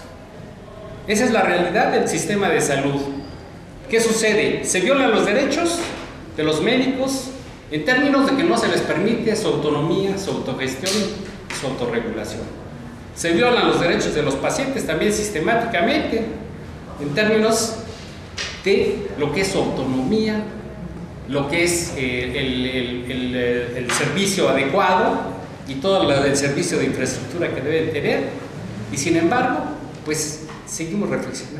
Esa es la realidad del sistema de salud. ¿Qué sucede? Se violan los derechos de los médicos en términos de que no se les permite su autonomía, su autogestión, su autorregulación. Se violan los derechos de los pacientes también sistemáticamente en términos de lo que es su autonomía, lo que es eh, el, el, el, el servicio adecuado y todo lo del servicio de infraestructura que deben tener. Y sin embargo, pues seguimos reflexionando.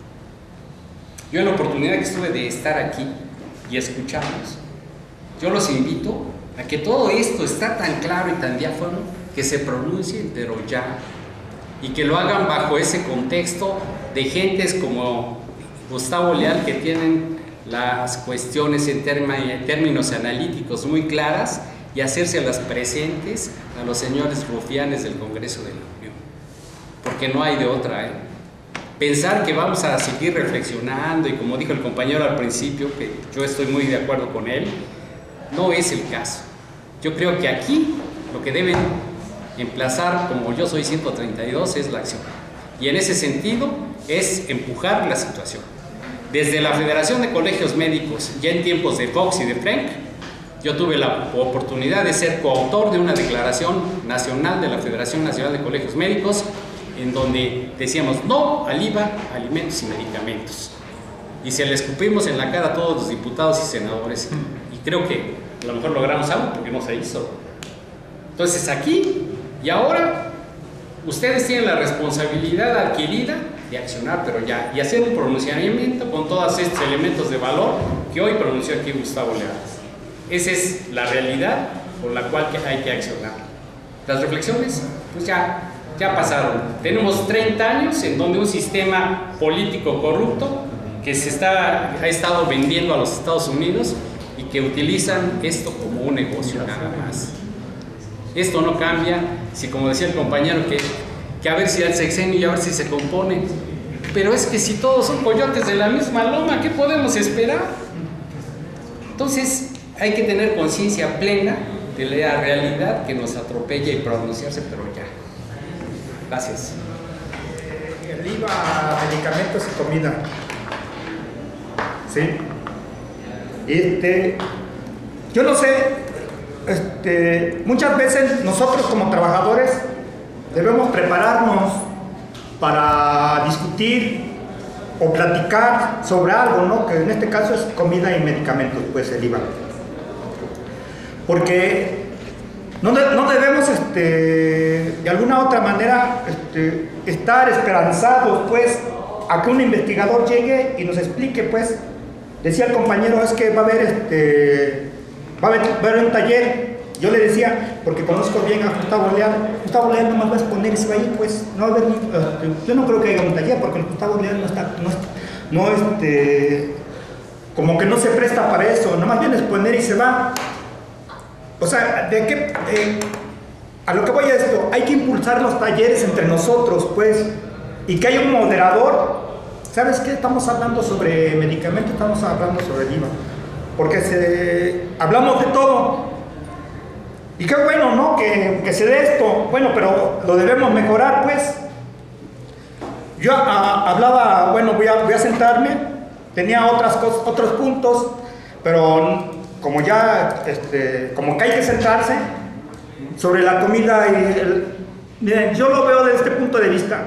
Yo en la oportunidad que estuve de estar aquí y escucharlos, yo los invito a que todo esto está tan claro y tan diáfano que se pronuncie, pero ya, y que lo hagan bajo ese contexto de gentes como Gustavo Leal, que tienen las cuestiones en, en términos analíticos muy claras, y hacérselas presentes a los señores rufianes del Congreso de la Unión, porque no hay de otra, ¿eh? Pensar que vamos a seguir reflexionando, y como dijo el compañero al principio, que yo estoy muy de acuerdo con él, no es el caso. Yo creo que aquí lo que deben emplazar, como yo soy ciento treinta y dos, es la acción, y en ese sentido es empujar la situación. Desde la Federación de Colegios Médicos, ya en tiempos de Fox y de Frank, yo tuve la oportunidad de ser coautor de una declaración nacional de la Federación Nacional de Colegios Médicos, en donde decíamos no al I V A, alimentos y medicamentos. Y se le escupimos en la cara a todos los diputados y senadores. Y creo que a lo mejor logramos algo porque no se hizo. Entonces aquí y ahora, ustedes tienen la responsabilidad adquirida de accionar, pero ya, y hacer un pronunciamiento con todos estos elementos de valor que hoy pronunció aquí Gustavo Leal. Esa es la realidad por la cual hay que accionar. Las reflexiones, pues ya, ya pasaron. Tenemos treinta años en donde un sistema político corrupto que se está, ha estado vendiendo a los Estados Unidos y que utilizan esto como un negocio nada más. Esto no cambia, si como decía el compañero, que, que a ver si al sexenio y a ver si se compone. Pero es que si todos son coyotes de la misma loma, ¿qué podemos esperar? Entonces, hay que tener conciencia plena de la realidad que nos atropella y pronunciarse, pero ya. Gracias. El I V A, medicamentos y comida. ¿Sí? Este, yo no sé, este, muchas veces nosotros como trabajadores debemos prepararnos para discutir o platicar sobre algo, ¿no? Que en este caso es comida y medicamentos, pues el I V A. Porque no, de, no debemos este, de alguna otra manera este, estar esperanzados pues a que un investigador llegue y nos explique pues. Decía el compañero, es que va a haber este va a haber, va a haber un taller. Yo le decía, porque conozco bien a Gustavo Leal, Gustavo Leal nomás va a exponer y se va a ir, pues no va a haber, este, yo no creo que haya un taller porque el Gustavo Leal no está, no, no este como que no se presta para eso, nomás viene a exponer y se va. O sea, ¿de qué? Eh, a lo que voy a esto, hay que impulsar los talleres entre nosotros, pues, y que haya un moderador. ¿Sabes qué? Estamos hablando sobre medicamentos, estamos hablando sobre el I V A, porque se, hablamos de todo. Y qué bueno, ¿no? Que, que se dé esto. Bueno, pero lo debemos mejorar, pues. Yo a, hablaba, bueno, voy a, voy a sentarme, tenía otras cosas, otros puntos, pero como ya, este, como que hay que sentarse sobre la comida y el, miren, yo lo veo desde este punto de vista.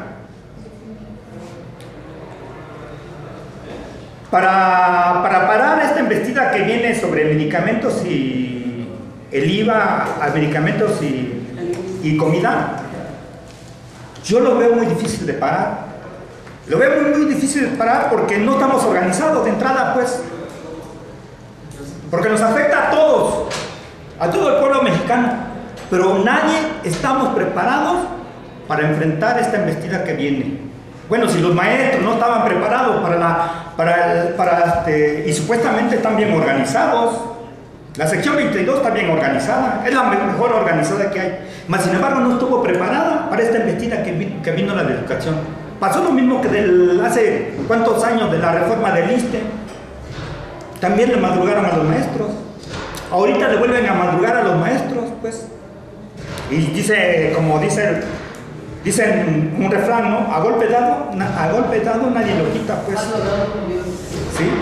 Para, para parar esta embestida que viene sobre medicamentos y el I V A a medicamentos y, y comida, yo lo veo muy difícil de parar. Lo veo muy, muy difícil de parar porque no estamos organizados de entrada, pues. Porque nos afecta a todos, a todo el pueblo mexicano, pero nadie estamos preparados para enfrentar esta embestida que viene. Bueno, si los maestros no estaban preparados para la, para, para este, y supuestamente están bien organizados, la sección veintidós está bien organizada, es la mejor organizada que hay, mas sin embargo no estuvo preparada para esta embestida que, vi, que vino la de educación. Pasó lo mismo que del, hace cuántos años de la reforma del I S S S T E, también le madrugaron a los maestros, ahorita le vuelven a madrugar a los maestros, pues, y dice, como dice el, dicen un refrán, ¿no? A golpe dado, a golpe dado nadie lo quita, pues. ¿Sí?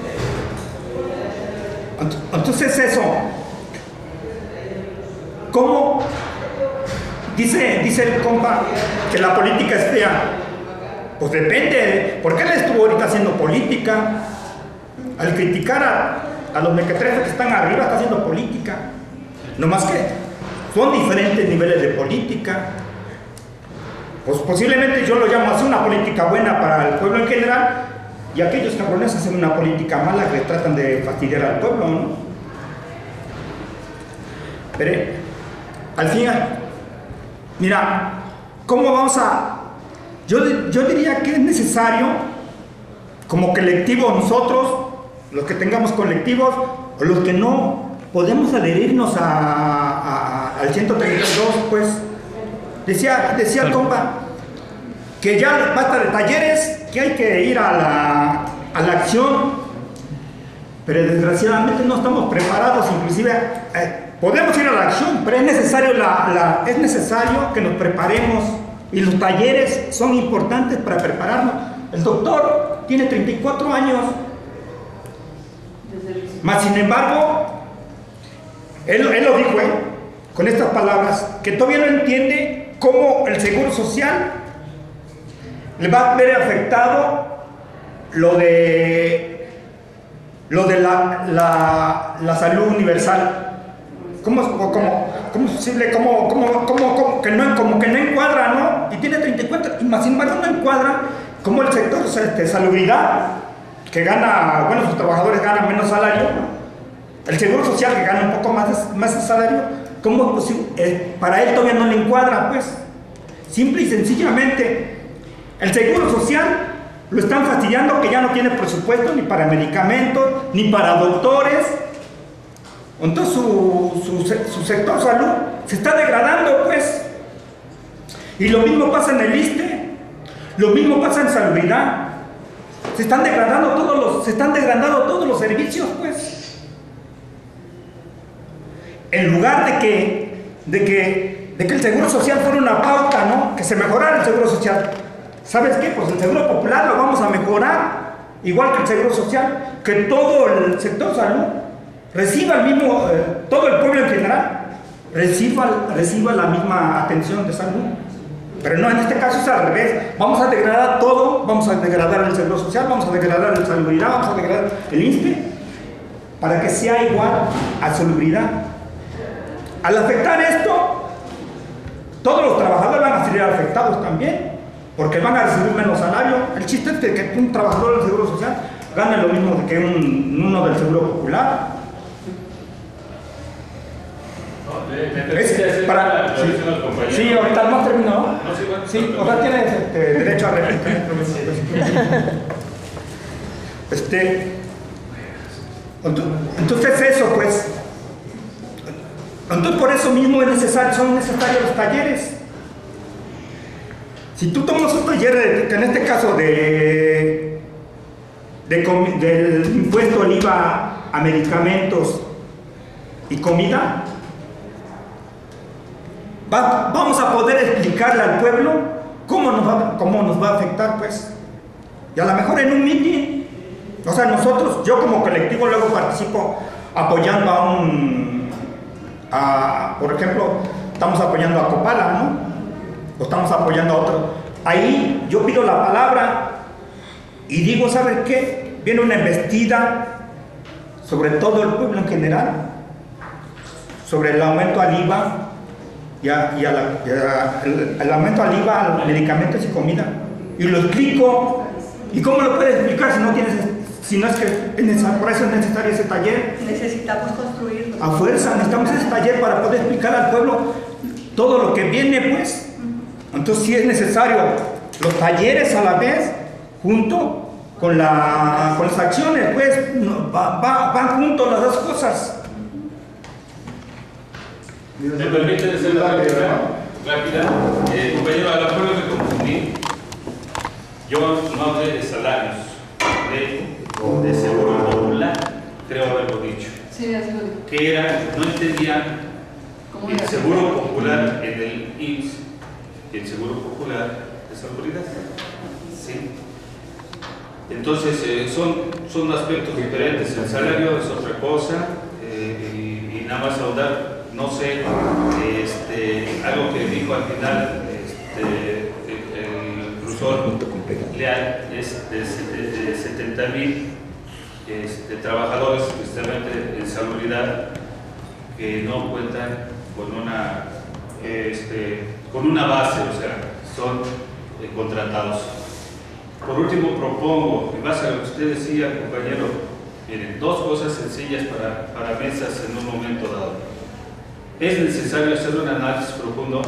Entonces eso, ¿cómo? Dice, dice el compa que la política es fea. Pues depende, ¿por qué él estuvo ahorita haciendo política? Al criticar a, a los mequetrefes que están arriba, está haciendo política. No más que son diferentes niveles de política. Pues posiblemente yo lo llamo así una política buena para el pueblo en general, y aquellos cabrones hacen una política mala que tratan de fastidiar al pueblo, ¿no? Pero al final, mira, ¿cómo vamos a...? Yo, yo diría que es necesario, como colectivo nosotros, los que tengamos colectivos, o los que no, podemos adherirnos a, a, a, al ciento treinta y dos, pues. Decía, decía el compa que ya basta de talleres, que hay que ir a la, a la acción, pero desgraciadamente no estamos preparados, inclusive eh, podemos ir a la acción, pero es necesario, la, la, es necesario que nos preparemos, y los talleres son importantes para prepararnos. El doctor tiene treinta y cuatro años, mas sin embargo, él, él lo dijo, ¿eh? Con estas palabras, que todavía no entiende cómo el Seguro Social le va a ver afectado lo de lo de la, la, la salud universal. ¿Cómo, cómo, cómo es posible? ¿Cómo, cómo, cómo, cómo, que no, como que no encuadra, ¿no? Y tiene treinta y cuatro, y más sin embargo no encuadra como el sector de salubridad, que gana, bueno, sus trabajadores ganan menos salario, el Seguro Social que gana un poco más de, más de salario, ¿cómo es posible? Eh, para él todavía no le encuadra, pues. Simple y sencillamente, el Seguro Social lo están fastidiando, que ya no tiene presupuesto ni para medicamentos, ni para doctores. Entonces su, su, su sector salud se está degradando, pues. Y lo mismo pasa en el I S S S T E, lo mismo pasa en salubridad. Se están degradando todos los, se están degradando todos los servicios, pues. En lugar de que, de que, de que el Seguro Social fuera una pauta, ¿no? Que se mejorara el Seguro Social. ¿Sabes qué? Pues el Seguro Popular lo vamos a mejorar, igual que el Seguro Social, que todo el sector salud reciba el mismo, eh, todo el pueblo en general, reciba, reciba la misma atención de salud. Pero no, en este caso es al revés. Vamos a degradar todo, vamos a degradar el Seguro Social, vamos a degradar la salubridad, vamos a degradar el I S S S T E, para que sea igual a salubridad. al afectar esto, todos los trabajadores van a salir afectados también, porque van a recibir menos salario. El chiste es de que un trabajador del Seguro Social gane lo mismo que un, uno del Seguro Popular. Es para, sí, sí, ahorita no terminó. No, sí, bueno, sí, o sea, tienes este, derecho a replicar. Este, entonces eso, pues, entonces por eso mismo es necesario, son necesarios los talleres. Si tú tomas un taller, de, que en este caso de, de del impuesto al I V A a medicamentos y comida, Va, vamos a poder explicarle al pueblo cómo nos, va, cómo nos va a afectar, pues. Y a lo mejor en un meeting, o sea, nosotros, yo como colectivo luego participo apoyando a un, a, por ejemplo, estamos apoyando a Copala, ¿no? O estamos apoyando a otro. Ahí yo pido la palabra y digo, ¿saben qué? Viene una embestida sobre todo el pueblo en general, sobre el aumento al I V A, y, a, y, a la, y a, el, el aumento al I V A a los medicamentos y comida, y lo explico. ¿Y cómo lo puedes explicar si no tienes, si no es que es, por eso es necesario ese taller? Necesitamos construirlo. A fuerza necesitamos ese taller para poder explicar al pueblo todo lo que viene, pues. Entonces sí es necesario los talleres a la vez, junto con, la, con las acciones, pues va, va, van juntos las dos cosas. ¿Me permite hacer la rápida? rápida? Eh, compañero, a lo mejor me confundí. Yo no hablé de salarios, de, de seguro popular, creo haberlo dicho. Sí, así lo digo. Que era, no entendía el seguro popular en el I M S S y el seguro popular de seguridad. Sí. Entonces, eh, son, son aspectos diferentes. El salario es otra cosa, eh, y, y nada más ahondar. No sé, este, algo que dijo al final este, el, el profesor Leal es de, de, de setenta mil este, trabajadores, especialmente en salubridad, que no cuentan con una, este, con una base, o sea, son eh, contratados. Por último, propongo, en base a lo que usted decía, compañero, miren, dos cosas sencillas para, para mesas en un momento dado. Es necesario hacer un análisis profundo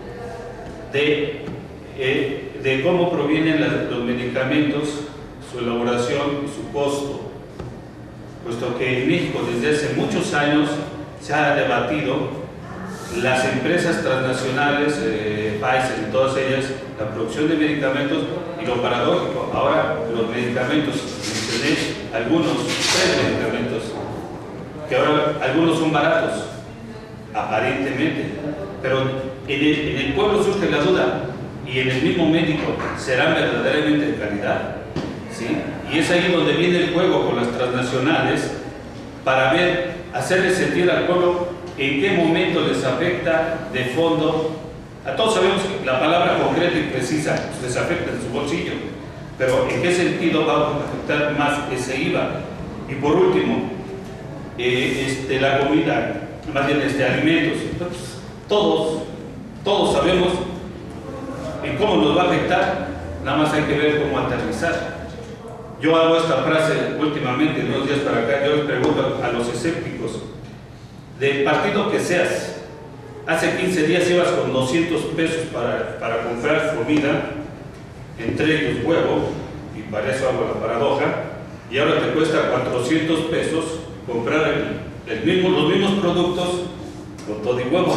de, eh, de cómo provienen las, los medicamentos, su elaboración y su costo, puesto que en México desde hace muchos años se ha debatido las empresas transnacionales, eh, Pfizer y todas ellas, la producción de medicamentos y lo paradójico, ahora los medicamentos, mencioné algunos, tres medicamentos, que ahora algunos son baratos, aparentemente, pero en el, en el pueblo surge la duda, y en el mismo médico, ¿serán verdaderamente de calidad? ¿Sí? Y es ahí donde viene el juego con las transnacionales para ver, hacerles sentir al pueblo en qué momento les afecta de fondo. A todos sabemos que la palabra concreta y precisa pues, les afecta en su bolsillo, pero ¿en qué sentido va a afectar más ese I V A? Y por último, eh, este, la comida, más bien este, alimentos. Entonces, todos, todos sabemos en cómo nos va a afectar, nada más hay que ver cómo aterrizar. Yo hago esta frase últimamente, de unos días para acá, yo les pregunto a los escépticos, del partido que seas, hace quince días ibas con doscientos pesos para, para comprar comida, entre ellos huevo, y para eso hago la paradoja, y ahora te cuesta cuatrocientos pesos comprar el El mismo, los mismos productos con todo y huevo.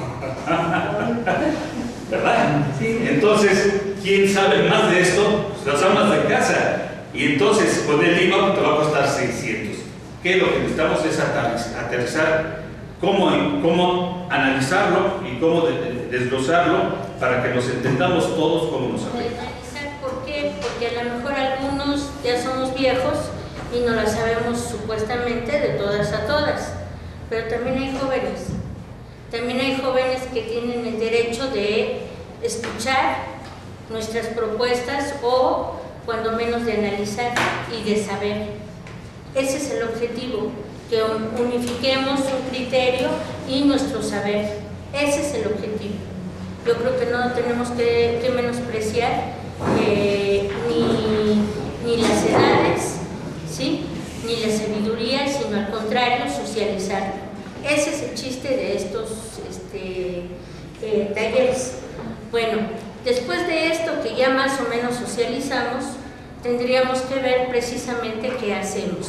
¿Verdad? Sí. Entonces, ¿quién sabe más de esto? Pues las amas de casa. Y entonces, con el I V A te va a costar seiscientos. ¿Qué? Lo que necesitamos es aterrizar, cómo, cómo analizarlo y cómo desglosarlo para que nos entendamos todos cómo nos afecta. ¿Por qué? Porque a lo mejor algunos ya somos viejos y no la sabemos supuestamente de todas a todas, pero también hay jóvenes, también hay jóvenes que tienen el derecho de escuchar nuestras propuestas o cuando menos de analizar y de saber. Ese es el objetivo. que unifiquemos un criterio y nuestro saber. Ese es el objetivo. Yo creo que no tenemos que, que menospreciar eh, ni, ni las edades, ¿sí?, ni la sabiduría, sino al contrario, socializar. Ese es el chiste de estos este, eh, talleres. Bueno, después de esto que ya más o menos socializamos, tendríamos que ver precisamente qué hacemos.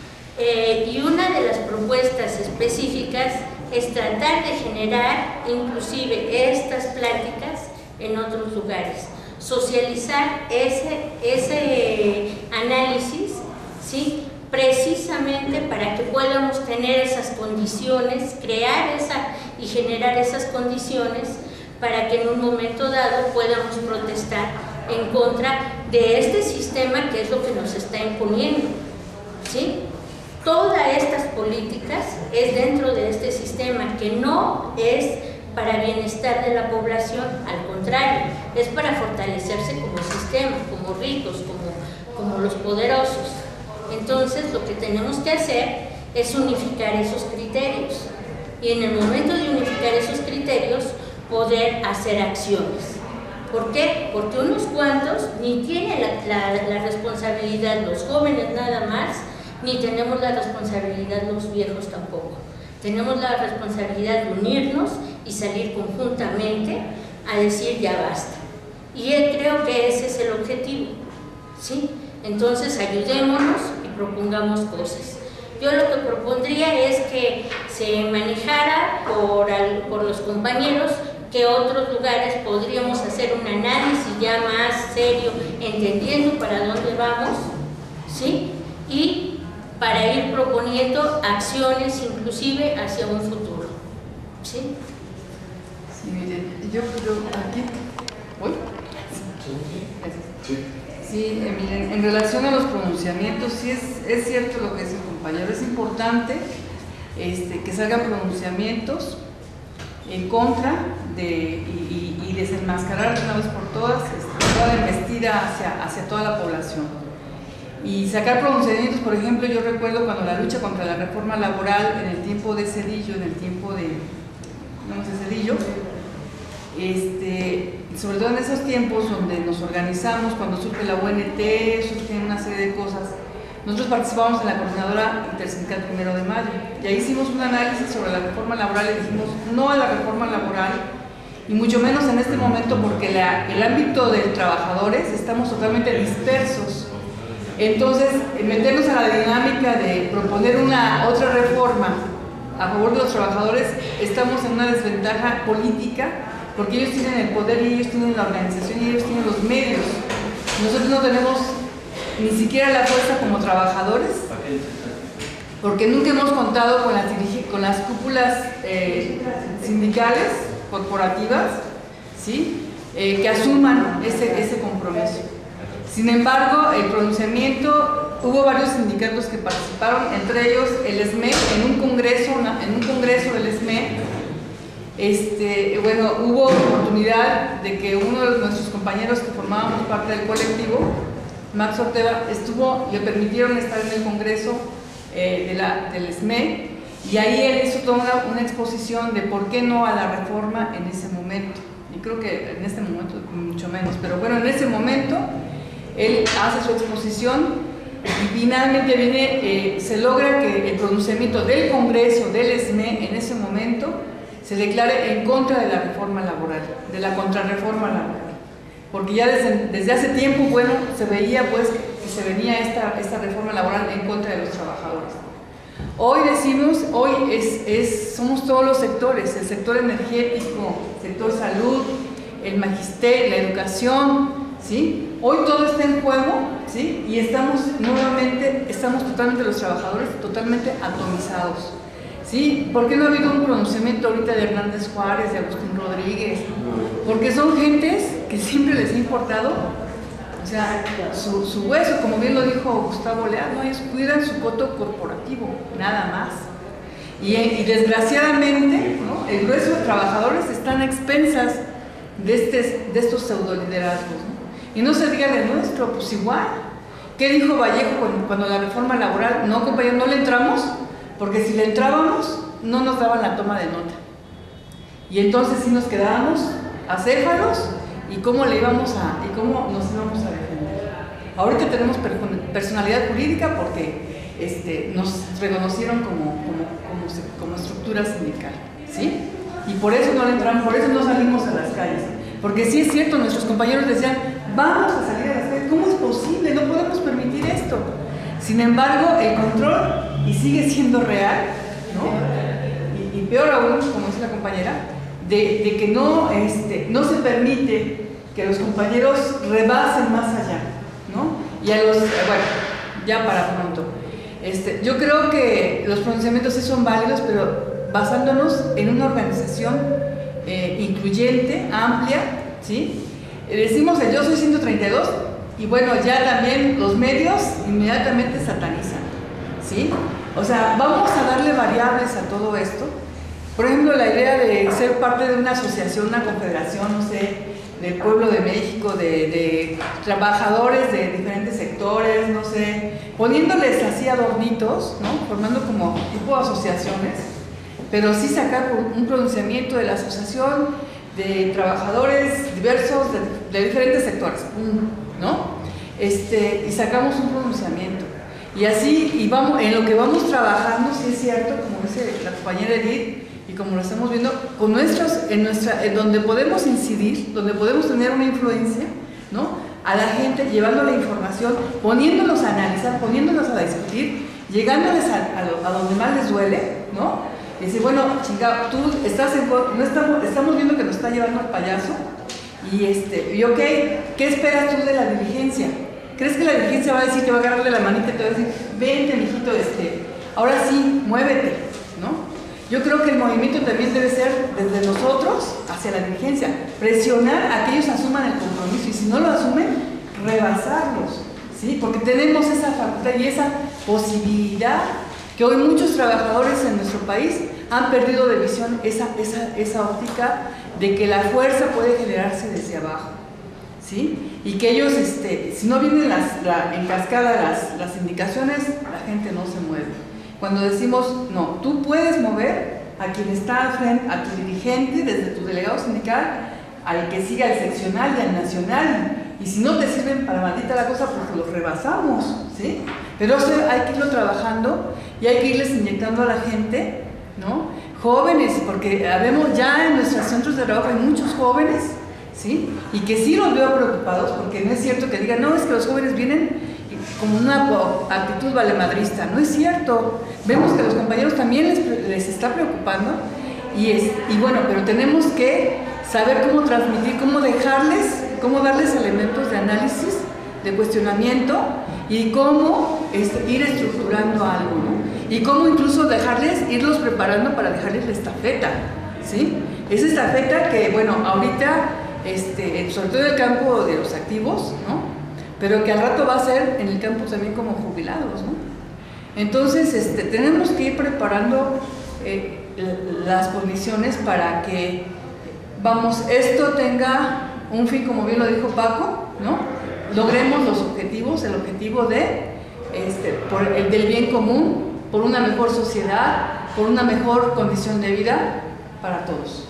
Eh, y una de las propuestas específicas es tratar de generar inclusive estas pláticas en otros lugares, socializar ese, ese análisis, ¿sí?, precisamente para que podamos tener esas condiciones, crear esa y generar esas condiciones para que en un momento dado podamos protestar en contra de este sistema que es lo que nos está imponiendo, ¿sí? Todas estas políticas es dentro de este sistema que no es para bienestar de la población, al contrario, es para fortalecerse como sistema, como ricos, como, como los poderosos. Entonces, lo que tenemos que hacer es unificar esos criterios y en el momento de unificar esos criterios poder hacer acciones. ¿Por qué? Porque unos cuantos ni tienen la, la, la responsabilidad, los jóvenes nada más, ni tenemos la responsabilidad los viejos tampoco. Tenemos la responsabilidad de unirnos y salir conjuntamente a decir ya basta. Y creo que ese es el objetivo, ¿sí? Entonces ayudémonos y propongamos cosas. Yo lo que propondría es que se manejara por, al, por los compañeros que otros lugares podríamos hacer un análisis ya más serio, entendiendo para dónde vamos, ¿sí? Y para ir proponiendo acciones inclusive hacia un futuro, ¿sí? Sí, miren, yo creo aquí, ¿voy? Sí. Sí, eh, miren, en relación a los pronunciamientos, sí es, es cierto lo que dice el compañero, es importante este, que salgan pronunciamientos en contra de, y, y, y desenmascarar de una vez por todas este, toda la embestida hacia, hacia toda la población. Y sacar pronunciamientos, por ejemplo, yo recuerdo cuando la lucha contra la reforma laboral en el tiempo de Zedillo, en el tiempo de, no sé, Zedillo, este, sobre todo en esos tiempos donde nos organizamos, cuando surge la U N T, surgen una serie de cosas, nosotros participamos en la coordinadora intersindical Primero de Mayo y ahí hicimos un análisis sobre la reforma laboral y dijimos no a la reforma laboral y mucho menos en este momento porque la, el ámbito de trabajadores estamos totalmente dispersos. Entonces, meternos a la dinámica de proponer una otra reforma a favor de los trabajadores, estamos en una desventaja política porque ellos tienen el poder y ellos tienen la organización y ellos tienen los medios. Nosotros no tenemos ni siquiera la fuerza como trabajadores, porque nunca hemos contado con las, con las cúpulas eh, sindicales, corporativas, ¿sí? eh, que asuman ese, ese compromiso. Sin embargo, el pronunciamiento, hubo varios sindicatos que participaron, entre ellos el S M E, en un congreso, en un congreso del S M E, este, bueno, hubo oportunidad de que uno de nuestros compañeros que formábamos parte del colectivo, Max Ortega, estuvo, le permitieron estar en el congreso eh, de la, del S M E y ahí él hizo toda una, una exposición de por qué no a la reforma en ese momento. Y creo que en este momento mucho menos, pero bueno, en ese momento él hace su exposición y finalmente viene, eh, se logra que el pronunciamiento del Congreso, del S M E, en ese momento, se declare en contra de la reforma laboral, de la contrarreforma laboral. Porque ya desde, desde hace tiempo, bueno, se veía pues que se venía esta, esta reforma laboral en contra de los trabajadores. Hoy decimos, hoy es, es, somos todos los sectores, el sector energético, el sector salud, el magisterio, la educación, ¿sí? Hoy todo está en juego, ¿sí? Y estamos nuevamente, estamos totalmente los trabajadores totalmente atomizados, ¿sí? ¿Por qué no ha habido un pronunciamiento ahorita de Hernández Juárez, de Agustín Rodríguez? Porque son gentes que siempre les ha importado, o sea, su, su hueso, como bien lo dijo Gustavo Leal, ellos cuidan su voto corporativo, nada más. Y, y desgraciadamente, ¿no? El grueso de trabajadores están a expensas de, este, de estos pseudoliderazgos, ¿no? Y no se diga de nuestro, pues igual. ¿Qué dijo Vallejo cuando, cuando la reforma laboral, no compañero, no le entramos? porque si le entrábamos, no nos daban la toma de nota. Y entonces sí nos quedábamos acéfalos y cómo le íbamos a, y cómo nos íbamos a defender. Ahorita tenemos personalidad jurídica porque este, nos reconocieron como, como, como, como estructura sindical, ¿sí? Y por eso no le entramos, por eso no salimos a las calles. Porque sí es cierto, nuestros compañeros decían, vamos a salir a las calles, ¿cómo es posible? No podemos permitir esto. Sin embargo, el control, y sigue siendo real, ¿no? Y, y peor aún, como dice la compañera, de, de que no, este, no se permite que los compañeros rebasen más allá, ¿no? Y a los, bueno, ya para pronto. Este, yo creo que los pronunciamientos sí son válidos, pero basándonos en una organización eh, incluyente, amplia, ¿sí? Decimos el yo soy ciento treinta y dos y bueno, ya también los medios inmediatamente satanizan, ¿sí? O sea, vamos a darle variables a todo esto. Por ejemplo, la idea de ser parte de una asociación, una confederación, no sé, del pueblo de México, de, de trabajadores de diferentes sectores, no sé, poniéndoles así adornitos, ¿no? Formando como tipo de asociaciones, pero sí sacar un pronunciamiento de la asociación de trabajadores diversos de, de diferentes sectores, ¿no? Este, y sacamos un pronunciamiento. Y así, y vamos, en lo que vamos trabajando, sí es cierto, como dice la compañera Edith, y como lo estamos viendo, con nuestros, en nuestra, en donde podemos incidir, donde podemos tener una influencia, ¿no? A la gente, llevando la información, poniéndolos a analizar, poniéndolos a discutir, llegándoles a, a, lo, a donde más les duele, ¿no? Y decir, bueno, chinga, tú estás en, no estamos, estamos viendo que nos está llevando el payaso, y este, y ok, ¿qué esperas tú de la dirigencia? ¿Crees que la dirigencia va a decir, te va a agarrarle la manita y te va a decir, vente, mijito, este, ahora sí, muévete, ¿no? Yo creo que el movimiento también debe ser desde nosotros hacia la dirigencia, presionar a que ellos asuman el compromiso y si no lo asumen, rebasarlos, ¿sí? Porque tenemos esa facultad y esa posibilidad que hoy muchos trabajadores en nuestro país han perdido de visión esa, esa, esa óptica de que la fuerza puede generarse desde abajo, ¿sí? Y que ellos, este, si no vienen las, la, en cascada las, las indicaciones, la gente no se mueve. Cuando decimos, no, tú puedes mover a quien está frente, a tu dirigente, desde tu delegado sindical, al que siga el seccional y al nacional, y si no te sirven para maldita la cosa, pues los rebasamos, ¿sí? Pero eso hay que irlo trabajando y hay que irles inyectando a la gente, ¿no? Jóvenes, porque vemos ya en nuestros centros de trabajo hay muchos jóvenes, ¿sí? Y que sí los veo preocupados, porque no es cierto que digan, no, es que los jóvenes vienen como una actitud valemadrista, no es cierto. Vemos que a los compañeros también les, les está preocupando y, es, y bueno, pero tenemos que saber cómo transmitir, cómo dejarles, cómo darles elementos de análisis, de cuestionamiento y cómo este, ir estructurando algo, ¿no? Y cómo incluso dejarles, irlos preparando para dejarles la estafeta, ¿sí? Esa estafeta que, bueno, ahorita, este, sobre todo en el campo de los activos, ¿no? Pero que al rato va a ser en el campo también como jubilados, ¿no? Entonces, este, tenemos que ir preparando eh, las condiciones para que, vamos, esto tenga un fin, como bien lo dijo Paco, ¿no? Logremos los objetivos, el objetivo de, este, por el del bien común, por una mejor sociedad, por una mejor condición de vida para todos.